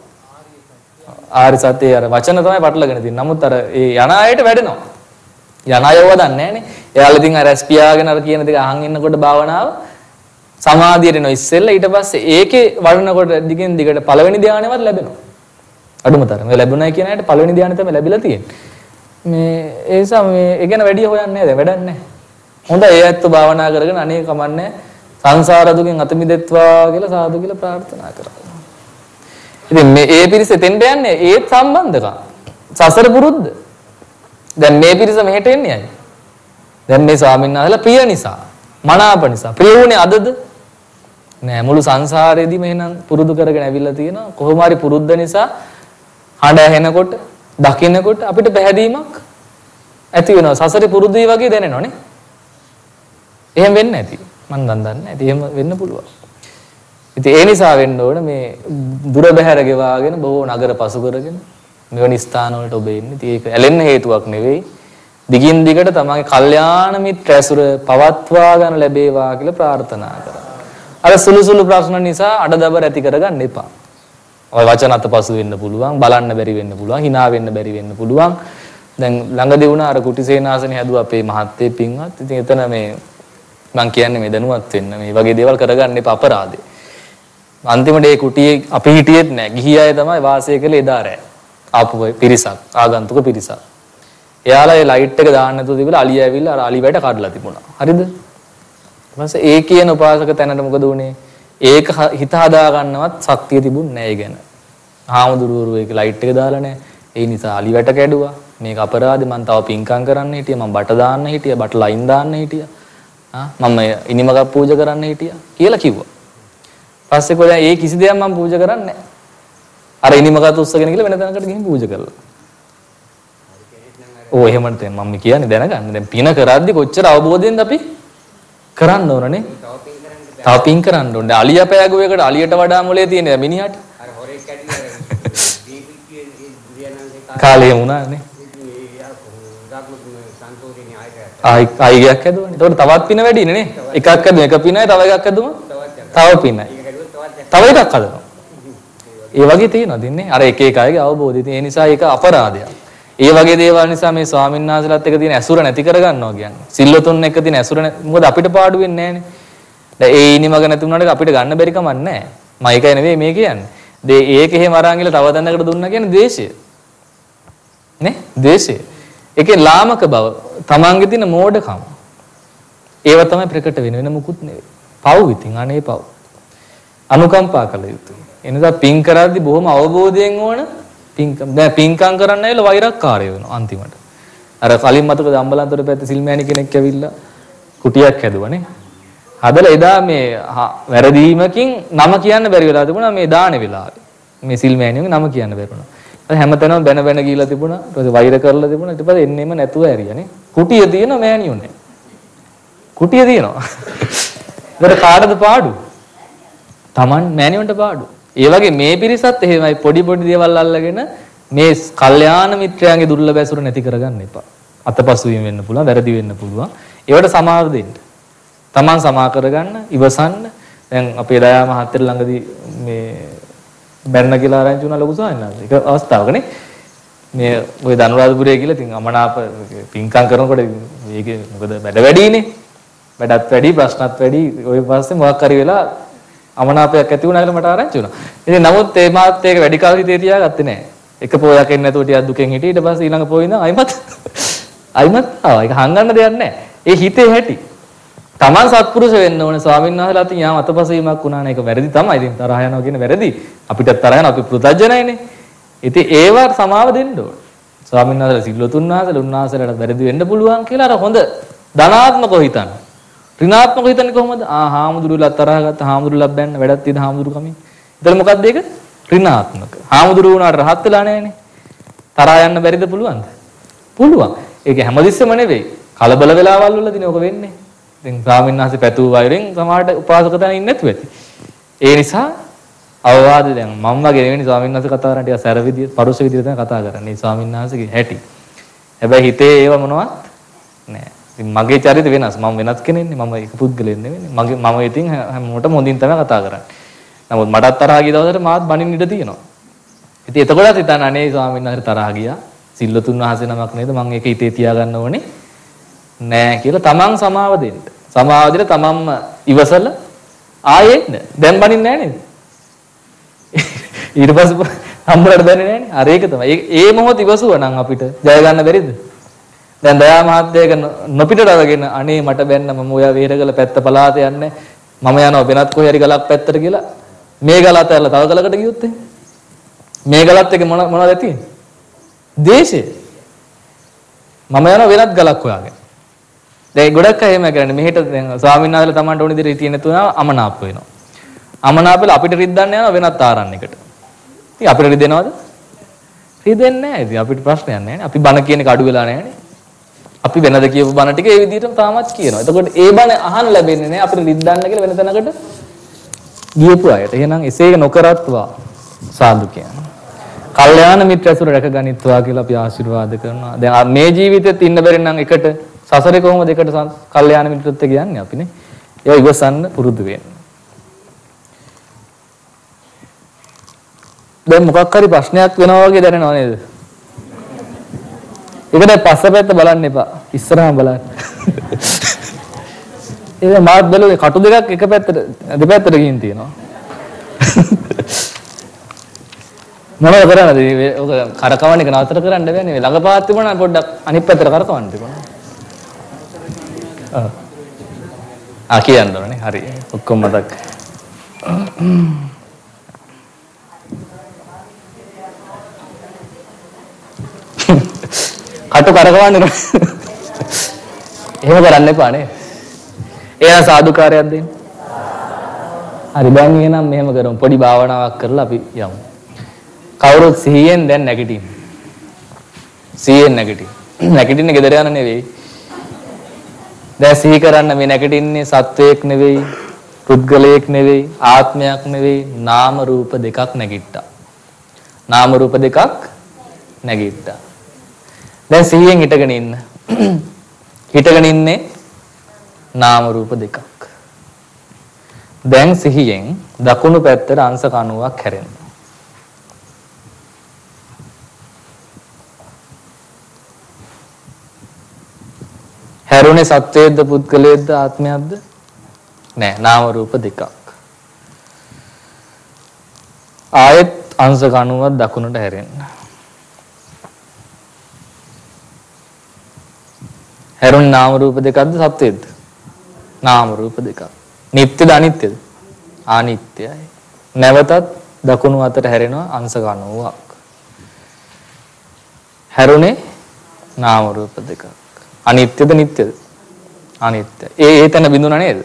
Speaker 1: ආරි සත්‍යය අර වචන තමයි පටලගෙන තියෙන්නේ. නමුත් අර ඒ යන අයට වැඩෙනවා. යන අයව දන්නේ නැහනේ. එයාලා ඉතින් අර ස්පියාගෙන අර කියන දේ අහන් ඉන්නකොට භාවනාව සමාධියට එනවා ඉස්සෙල්ලා ඊට පස්සේ ඒකේ වඩනකොට දිගින් දිගට පළවෙනි ධානයවත් ලැබෙනවා. අඩුම තරම. මේ ලැබුණයි කියන අයට පළවෙනි ධානය තමයි ලැබිලා තියෙන්නේ. මේ ඒ නිසා මේ ඒ ගැන වැඩි හොයන්නේ නැහැ. දැන් වැඩක් නැහැ. හොඳයි ඒ ඇත්ත භාවනා කරගෙන අනේ කමන්නේ සංසාර දුකින් අත මිදෙත්වා කියලා සාදු කියලා ප්‍රාර්ථනා කරා. ඉතින් මේ ඒ පිරිස එතෙන්ට යන්නේ ඒත් සම්බන්ධකම්. සසර පුරුද්ද. දැන් මේ පිරිස මෙහෙට එන්නේ අය. දැන් මේ ස්වාමීන් වහන්සේලා ප්‍රිය නිසා, මනාප නිසා. ප්‍රිය වුණේ අදද? නෑ මුළු සංසාරේදීම එහෙනම් පුරුදු කරගෙන ඇවිල්ලා තියෙනවා. කොහොම හරි පුරුද්ද නිසා හඬ ඇහෙනකොට, දකින්නකොට අපිට පැහැදීමක් ඇති වෙනවා. සසරේ පුරුදුයි වගේ දැනෙනවනේ. එහෙම වෙන්නේ නැති. මම දන්නේ නැහැ. එහෙම වෙන්න පුළුවන්. ඉතින් ඒ නිසා වෙන්න ඕන මේ දුර බැහැර ගෙවාගෙන බොහෝ නගර පසු කරගෙන මෙවැනි ස්ථාන වලට ඔබ එන්නේ. ඉතින් ඒක ඇලෙන්න හේතුවක් නෙවෙයි. දිගින් දිගට තමන්ගේ කල්යාණ මිත්‍ර ඇසුර පවත්වා ගන්න ලැබේවා කියලා ප්‍රාර්ථනා කරා. අර සුළු සුළු ප්‍රශ්න නිසා අඩදබර ඇති කරගන්න එපා. ඔය වචන අතපසු වෙන්න පුළුවන්, බලන්න බැරි වෙන්න පුළුවන්, hina වෙන්න බැරි වෙන්න පුළුවන්. දැන් ළඟදී වුණා අර කුටිසේනාසනේ හැදුවා අපේ මහත්තයේ පින්වත්. ඉතින් එතන මේ මම කියන්නේ මේ දැනුවත් වෙන්න මේ වගේ දේවල් කරගන්න එපා අපරාධේ. අන්තිමට ඒ කුටියේ අපි හිටියෙත් නෑ. ගිහි අය තමයි වාසය කළේ එදා රෑ. ආපු පිරිසක්, ආගන්තුක පිරිසක්. එයාලා ඒ ලයිට් එක දාන්න නැතුව තිබිලා අලිය ඇවිල්ලා අර අලි වැට කඩලා තිබුණා. හරිද? ඊපස්සේ ඒ කියන උපාසක තැනට මොකද වුනේ? ඒක හිත හදා ගන්නවත් ශක්තිය තිබුණ නෑ ඒ ගැන. හාමුදුරුවෝ ඒක ලයිට් එක දාලා නෑ. ඒ නිසා අලි වැට කැඩුවා. මේක අපරාධේ. මං තව පින්කම් කරන්න හිටියා. මං බට දාන්න හිටියා. බට ලයින් දාන්න හිටියා. මම ඉනිමක පූජා කරන්න හිටියා කියලා කිව්වා. පස්සේ කොහොමද ඒ කිසි දෙයක් මම පූජා කරන්නේ නැහැ. අර ඉනිමකත් උස්සගෙන ගිහලා වෙන තැනකට ගිහින් පූජා කරලා. ඕ එහෙමද මම කියන්නේ දැනගන්න. දැන් පින කරද්දි කොච්චර අවබෝධයෙන්ද අපි කරන්න ඕනනේ. තව පින් කරන්න ඕනේ. අලියා පෑගුව එකට අලියට වඩා මොලේ තියෙන මිනිහට. අර හොරෙක් කැඩිලා දීපිටියේ දුරියනන්සේ කාලේ වුණානේ. ආයි ගයක් හැදුවානේ. ඒතකොට තවත් පින වැඩිනේ නේ. එකක් හැදුවා එක පිනයි තව එකක් හැදුවා තව පිනයි. තව එකක් හදනවා. ඒ වගේ තියෙනවා දින්නේ. අර එක එක අයගේ අවබෝධය. ඒ නිසා ඒක අපරාධයක්. ඒ වගේ දේවල් නිසා මේ ස්වාමීන් වහන්සේලාත් එක්ක තියෙන ඇසුර නැති කරගන්නවා කියන්නේ. සිල්වතුන් එක්ක තියෙන ඇසුර මොකද අපිට පාඩු වෙන්නේ නැහනේ. දැන් ඒ ඉනිමග නැති වුණාට අපිට ගන්න බැරි කමක් නැහැ. මම ඒකයි නෙවෙයි මේ කියන්නේ. ඒක එහෙම අරන් ගිහලා තව දැනකට දුන්නා කියන්නේ ද්වේෂය. නේ? ද්වේෂය. ඒකේ ලාමක බව, තමන්ගේ තියෙන මෝඩකම. ඒව තමයි ප්‍රකට වෙන මුකුත් නෙවෙයි. පව් ඉතින් අනේ පව්. අනුකම්පා කළ යුතුයි. එනිසා පින් කරද්දී බොහොම අවබෝධයෙන් ඕන පින්කම්. දැන් පින්කම් කරන්න ඇවිල්ලා වෛරක්කාරය වෙනවා අන්තිමට. අර කලින් මතකද අම්බලන්තොට පැත්තේ සිල්මෑණි කෙනෙක් ඇවිල්ලා කුටියක් හැදුවනේ. හදලා එදා මේ වැරදීමකින් නම කියන්න බැරි වෙලා තිබුණා මේ දානේ වෙලාවේ. මේ සිල්මෑණියගේ නම කියන්න බැරි වුණා. හැමතැනම බැන බැන ගිහිලා තිබුණා. ඊට පස්සේ වෛර කරලා තිබුණා. ඊට පස්සේ එන්නෙම නැතුව ඇරියානේ. කුටිය තියෙන මෑණියෝ නැහැ. කුටිය තියෙනවා. ඒකට කාටද පාඩු? Taman මෑණියොන්ට පාඩු. ඒ වගේ මේ පිරිසත් එහෙමයි පොඩි පොඩි දේවල් අල්ලගෙන මේ කල්යාණ මිත්‍රයන්ගේ දුර්ලභ ඇසුර නැති කරගන්න එපා. අතපසු වීම වෙන්න පුළුවන්, වැරදි වෙන්න පුළුවන්. ඒවට සමාව දෙන්න. Taman සමා කරගන්න, ඉවසන්න. දැන් අපේ දයා මහත්තයා ළඟදී මේ බැරණ කියලා ආරංචි වුණා ලොකු සායනාද. ඒක අවස්ථාවකනේ. මේ ওই ධනුරාධපුරයේ කියලා ඉතින් අමනාප පින්කම් කරනකොට මේකේ මොකද වැඩ වැඩිනේ. වැඩත් වැඩි, ප්‍රශ්නත් වැඩි. ওই පස්සේ මොකක් හරි වෙලා අමනාපයක් ඇති වුණා කියලා මට ආරංචි වුණා. ඉතින් නමුත් ඒ මාත් ඒක වැඩි කාලෙ හිතේ තියාගත්තේ නැහැ. එක පොයක් එන්නේ නැතුව ටිකක් දුකෙන් හිටියේ. ඊට පස්සේ ඊළඟ පොයේ ඉඳන් අයිමත් ආවා. ඒක හංගන්න දෙයක් නැහැ. ඒ හිතේ හැටි. Taman සත්පුරුෂ වෙන්න ඕනේ ස්වාමීන් වහන්සේලා අතින් යාම අතපසීමක් වුණා නේ ඒක වැරදි තමයි. ඉතින් තරහ යනවා කියන වැරදි. අපිටත් තරහ යනවා අපි පෘථජනයිනේ. ඉතින් ඒවට සමාව දෙන්න ඕනේ. ස්වාමීන් වහන්සේලා සිල්වතුන් වහන්සේලා උන්වහන්සේලාට වැරදි වෙන්න පුළුවන් කියලා අර හොඳ ධනාත්මකව හිතන්න. ඍණාත්මකව හිතන්නේ කොහොමද? හාමුදුරුවෝලා තරහ ගත්ත හාමුදුරුවෝලා බැන්න වැඩක් තියෙන හාමුදුරු කමින්. ඒතර මොකක්ද ඒක? ඍණාත්මක. හාමුදුරුවෝ උනාට රහත් වෙලා නැහැනේ. තරහ යන්න බැරිද පුළුවන්ද? පුළුවන්. ඒක හැමදෙස්සෙම නෙවෙයි. කලබල වෙලාවල් වලදී නේ ඔක වෙන්නේ. ඉතින් ස්වාමීන් වහන්සේ පැතූ වයිරෙන් සමහරට උපාසක තැන ඉන්නේ නැතුව ඇති. ඒ නිසා අවවාද දැන් මම වගේ නෙවෙයි ස්වාමීන් වහන්සේ කතා කරන්නේ ටික සැර විදියට පරුෂ විදියට තමයි කතා කරන්නේ. ස්වාමීන් වහන්සේගේ හැටි. හැබැයි හිතේ ඒව මොනවත් නෑ. ඉතින් මගේ චරිත වෙනස්. මම වෙනස් කෙනෙක්නේ. මම එක පුද්ගලයෙක් නෙවෙයි. මම ඉතින් හැමෝටම හොඳින් තමයි කතා කරන්නේ. නමුත් මටත් තරහ ගිය දවසට මාත් බනින්න ඉඩ තියෙනවා. ඉතින් එතකොටත් හිතන්න අනේ ස්වාමීන් වහන්සේ තරහ ගියා. සිල්වතුන් වහන්සේ නමක් නේද? මම ඒක හිතේ තියාගන්න ඕනේ නෑ කියලා තමන් සමාව දෙන්න. සමාව දෙලා තමන්ම ඉවසල ආයෙත් දැන් බනින්නේ නෑ නේද? ඊට පස්සේ හම්බුනට දැනෙන්නේ නෑනේ. අර ඒක තමයි. ඒ මොහොත ඉවසුවා නම් අපිට ජය ගන්න බැරිද? දැන් දයා මහත්තයක නොපිටට අරගෙන අනේ මට බැන්න මම ඔයා වේරගල පැත්ත පලාත යන්නේ. මම යනවා වෙනත් කොහේ හරි ගලක් පැත්තට කියලා. මේ ගල අතහැරලා තව ගලකට ගියොත් මේ ගලත් එක මොනවද තියෙන්නේ? දේශය. මම යනවා වෙනත් ගලක් හොයාගෙන. දැන් ගොඩක් අය එහෙම කරන්නේ. මෙහෙට දැන් ස්වාමීන් වහන්සේලා Tamanට ඕන විදිහට හිටියේ නැතුව අමනාප වෙනවා. අමනාප වෙලා අපිට රිද්දන්න යනවා වෙනත් ආරණ්‍යයකට. ඉතින් අපිට රිදෙනවද? රිදෙන්නේ නැහැ. ඉතින් අපිට ප්‍රශ්නයක් නැහැ නේ. අපි බණ කියන එක අඩු වෙලා නැහැ නේ. අපි වෙනද කියපු බණ ටික ඒ විදිහටම තාමත් කියනවා. එතකොට ඒ බණ අහන්න ලැබෙන්නේ නැහැ. අපිට රිද්දන්න කියලා වෙන තැනකට ගියපු අයට. එහෙනම් එසේ නොකරත්වා සාදු කියන්නේ. කල්යාණ මිත්‍ර ඇසුර රැකගනිත්වා කියලා අපි ආශිර්වාද කරනවා. දැන් මේ ජීවිතෙත් ඉන්න බැරි නම් එකට සසරේ කොහොමද එකට කල්යාණ මිත්‍රත්වයට කියන්නේ අපිනේ. ඒක ඉවසන්න පුරුදු වෙන්න. දැන් මොකක් හරි ප්‍රශ්නයක් වෙනවා වගේ දැනෙනව නේද? ඒකට පස්සපැත්ත බලන්න එපා. ඉස්සරහම බලන්න. ඒක මාත් බැලුවේ කටු දෙකක් එක පැත්තට දෙපැත්තට ගින් තියෙනවා. මොනවද කරන්නේ? ඔක කරකවන්න එක නතර කරන්න බෑනේ. මේ ළඟපාත් තිබුණා පොඩ්ඩක් අනිත් පැත්තට කරකවන්න තිබුණා. කියන්න ඕනේ. හරි. ඔක්කොම මතක්. කටු කරකවන්න ඕනේ. එහෙම කරන්න එපා නේ. එයා සාදුකාරයක් දෙන්න. හරි දැන් එහෙනම් මෙහෙම කරමු. පොඩි භාවනාවක් කරලා අපි යමු. කවුරුත් සිහියෙන් දැන් නැගිටින්න. සිහියෙන් නැගිටින්න. නැගිටින්නේ ගෙදර යන නෙවෙයි. දැන් සිහි කරන්න මේ නැගිටින්නේ සත්වයක් නෙවෙයි, පුද්ගලයෙක් නෙවෙයි, ආත්මයක් නෙවෙයි, නාම රූප දෙකක් නැගිට්ටා. නාම රූප දෙකක් නැගිට්ටා. දැන් සිහියෙන් හිටගෙන ඉන්න. හිටගෙන ඉන්නේ නාම රූප දෙකක්. දැන් සිහියෙන් දකුණු පැත්තට අංශ 90ක් හැරෙන්න. හැරුණේ සත්වයේද පුද්ගලයේද ආත්මයක්ද? නෑ නාම රූප දෙකක්. ආයෙත් අංශ 90ක් දකුණට හැරෙන්න. හැරුණේ නාම රූප දෙකක්ද සත්වයේද? නාම රූප දෙකක්. නිට්ටයද අනිත්‍යද? අනිත්‍යයි. නැවතත් දකුණු අතට හැරෙනවා අංශ 90ක්. හැරුණේ නාම රූප දෙකක්. අනිත්‍යද නිට්ටයද? අනිත්‍යයි. ඒ තැන බිඳුණා නේද?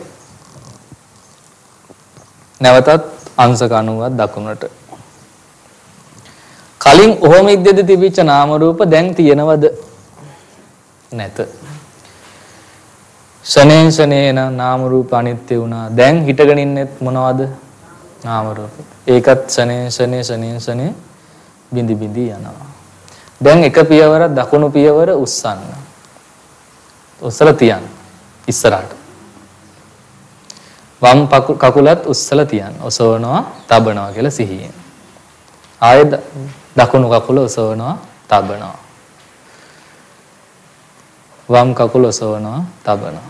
Speaker 1: නැවතත් අංශ 90ක් දකුණට. කලින් ඔහොම ඉද්දෙද තිබිච්ච නාම රූප දැන් තියෙනවද? නැත. ශනේන ශනේන නාම රූප අනිත්‍ය වුණා. දැන් හිටගෙන ඉන්නෙත් මොනවද? නාම රූප. ඒකත් ශනේන ශනේ බිඳි බිඳි යනවා. දැන් එක පියවර දකුණු පියවර උස්සන්න. උස්සලා තියන්න ඉස්සරහට. වම් කකුලත් උස්සලා තියන්න. ඔසවනවා, තබනවා කියලා සිහියෙන්. ආයෙත් දකුණු කකුල ඔසවනවා, තබනවා. වම් කකුල ඔසවනවා, තබනවා.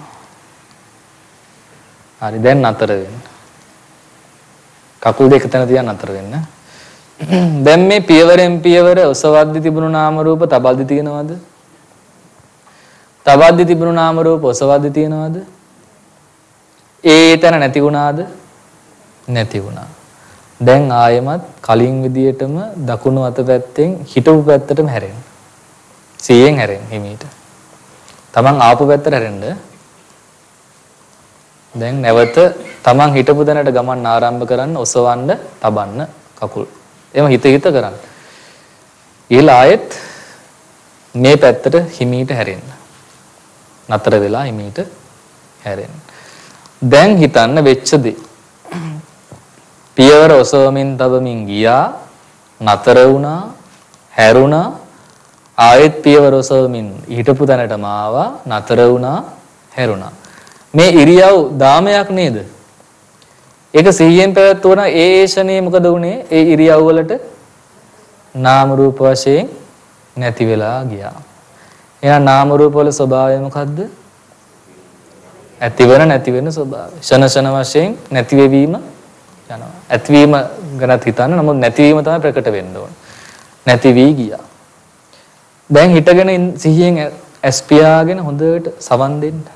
Speaker 1: හරි දැන් නතර වෙන්න. කකුල් දෙක තැන තියන්න නතර වෙන්න. දැන් මේ පියවරෙන් පියවර ඔසවද්දි තිබුණු නාම රූප තබද්දි තියෙනවද? තවද්දි තිබුණු නාම රූප ඔසවද්දි තියනවද? ඒතන නැති වුණාද? නැති වුණා. දැන් ආයෙමත් කලින් විදියටම දකුණු අත පැත්තෙන් හිටපු පැත්තටම හැරෙන්න. 100න් හැරෙන්න හිමීට. තමන් ආපු පැත්තට හැරෙන්න. දැන් නැවත තමන් හිටපු දැනට ගමන් ආරම්භ කරන්න, ඔසවන්න, තබන්න කකුල්. එම හිත කරන්න. ඊළඟ ආයෙත් මේ පැත්තට හිමීට හැරෙන්න. නතර වෙලා හිමීට හැරෙන්න. දැන් හිතන්න වෙච්ච දේ. පියවර ඔසවමින් තබමින් ගියා, නතර වුණා, හැරුණා, ආයෙත් පියවර ඔසවමින් හිටපු තැනටම ආවා, නතර වුණා, හැරුණා. මේ ඉරියව් දාමයක් නේද? ඒක සිහියෙන් පැවැත්වුණ ඒ ෂණේ මොකද වුනේ? ඒ ඉරියව් වලට නාම රූප වශයෙන් නැති වෙලා ගියා. එහෙනම් නාම රූප වල ස්වභාවය මොකද්ද? ඇතිවන නැති වෙන ස්වභාවය. ෂණ ෂණ වශයෙන් නැති වෙවීම යනවා. ඇතිවීම ගැනත් හිතන්න. නමුත් නැතිවීම තමයි ප්‍රකට වෙන්න ඕන. නැති වී ගියා. දැන් හිටගෙන සිහියෙන් ඇස් පියාගෙන හොඳට සවන් දෙන්න.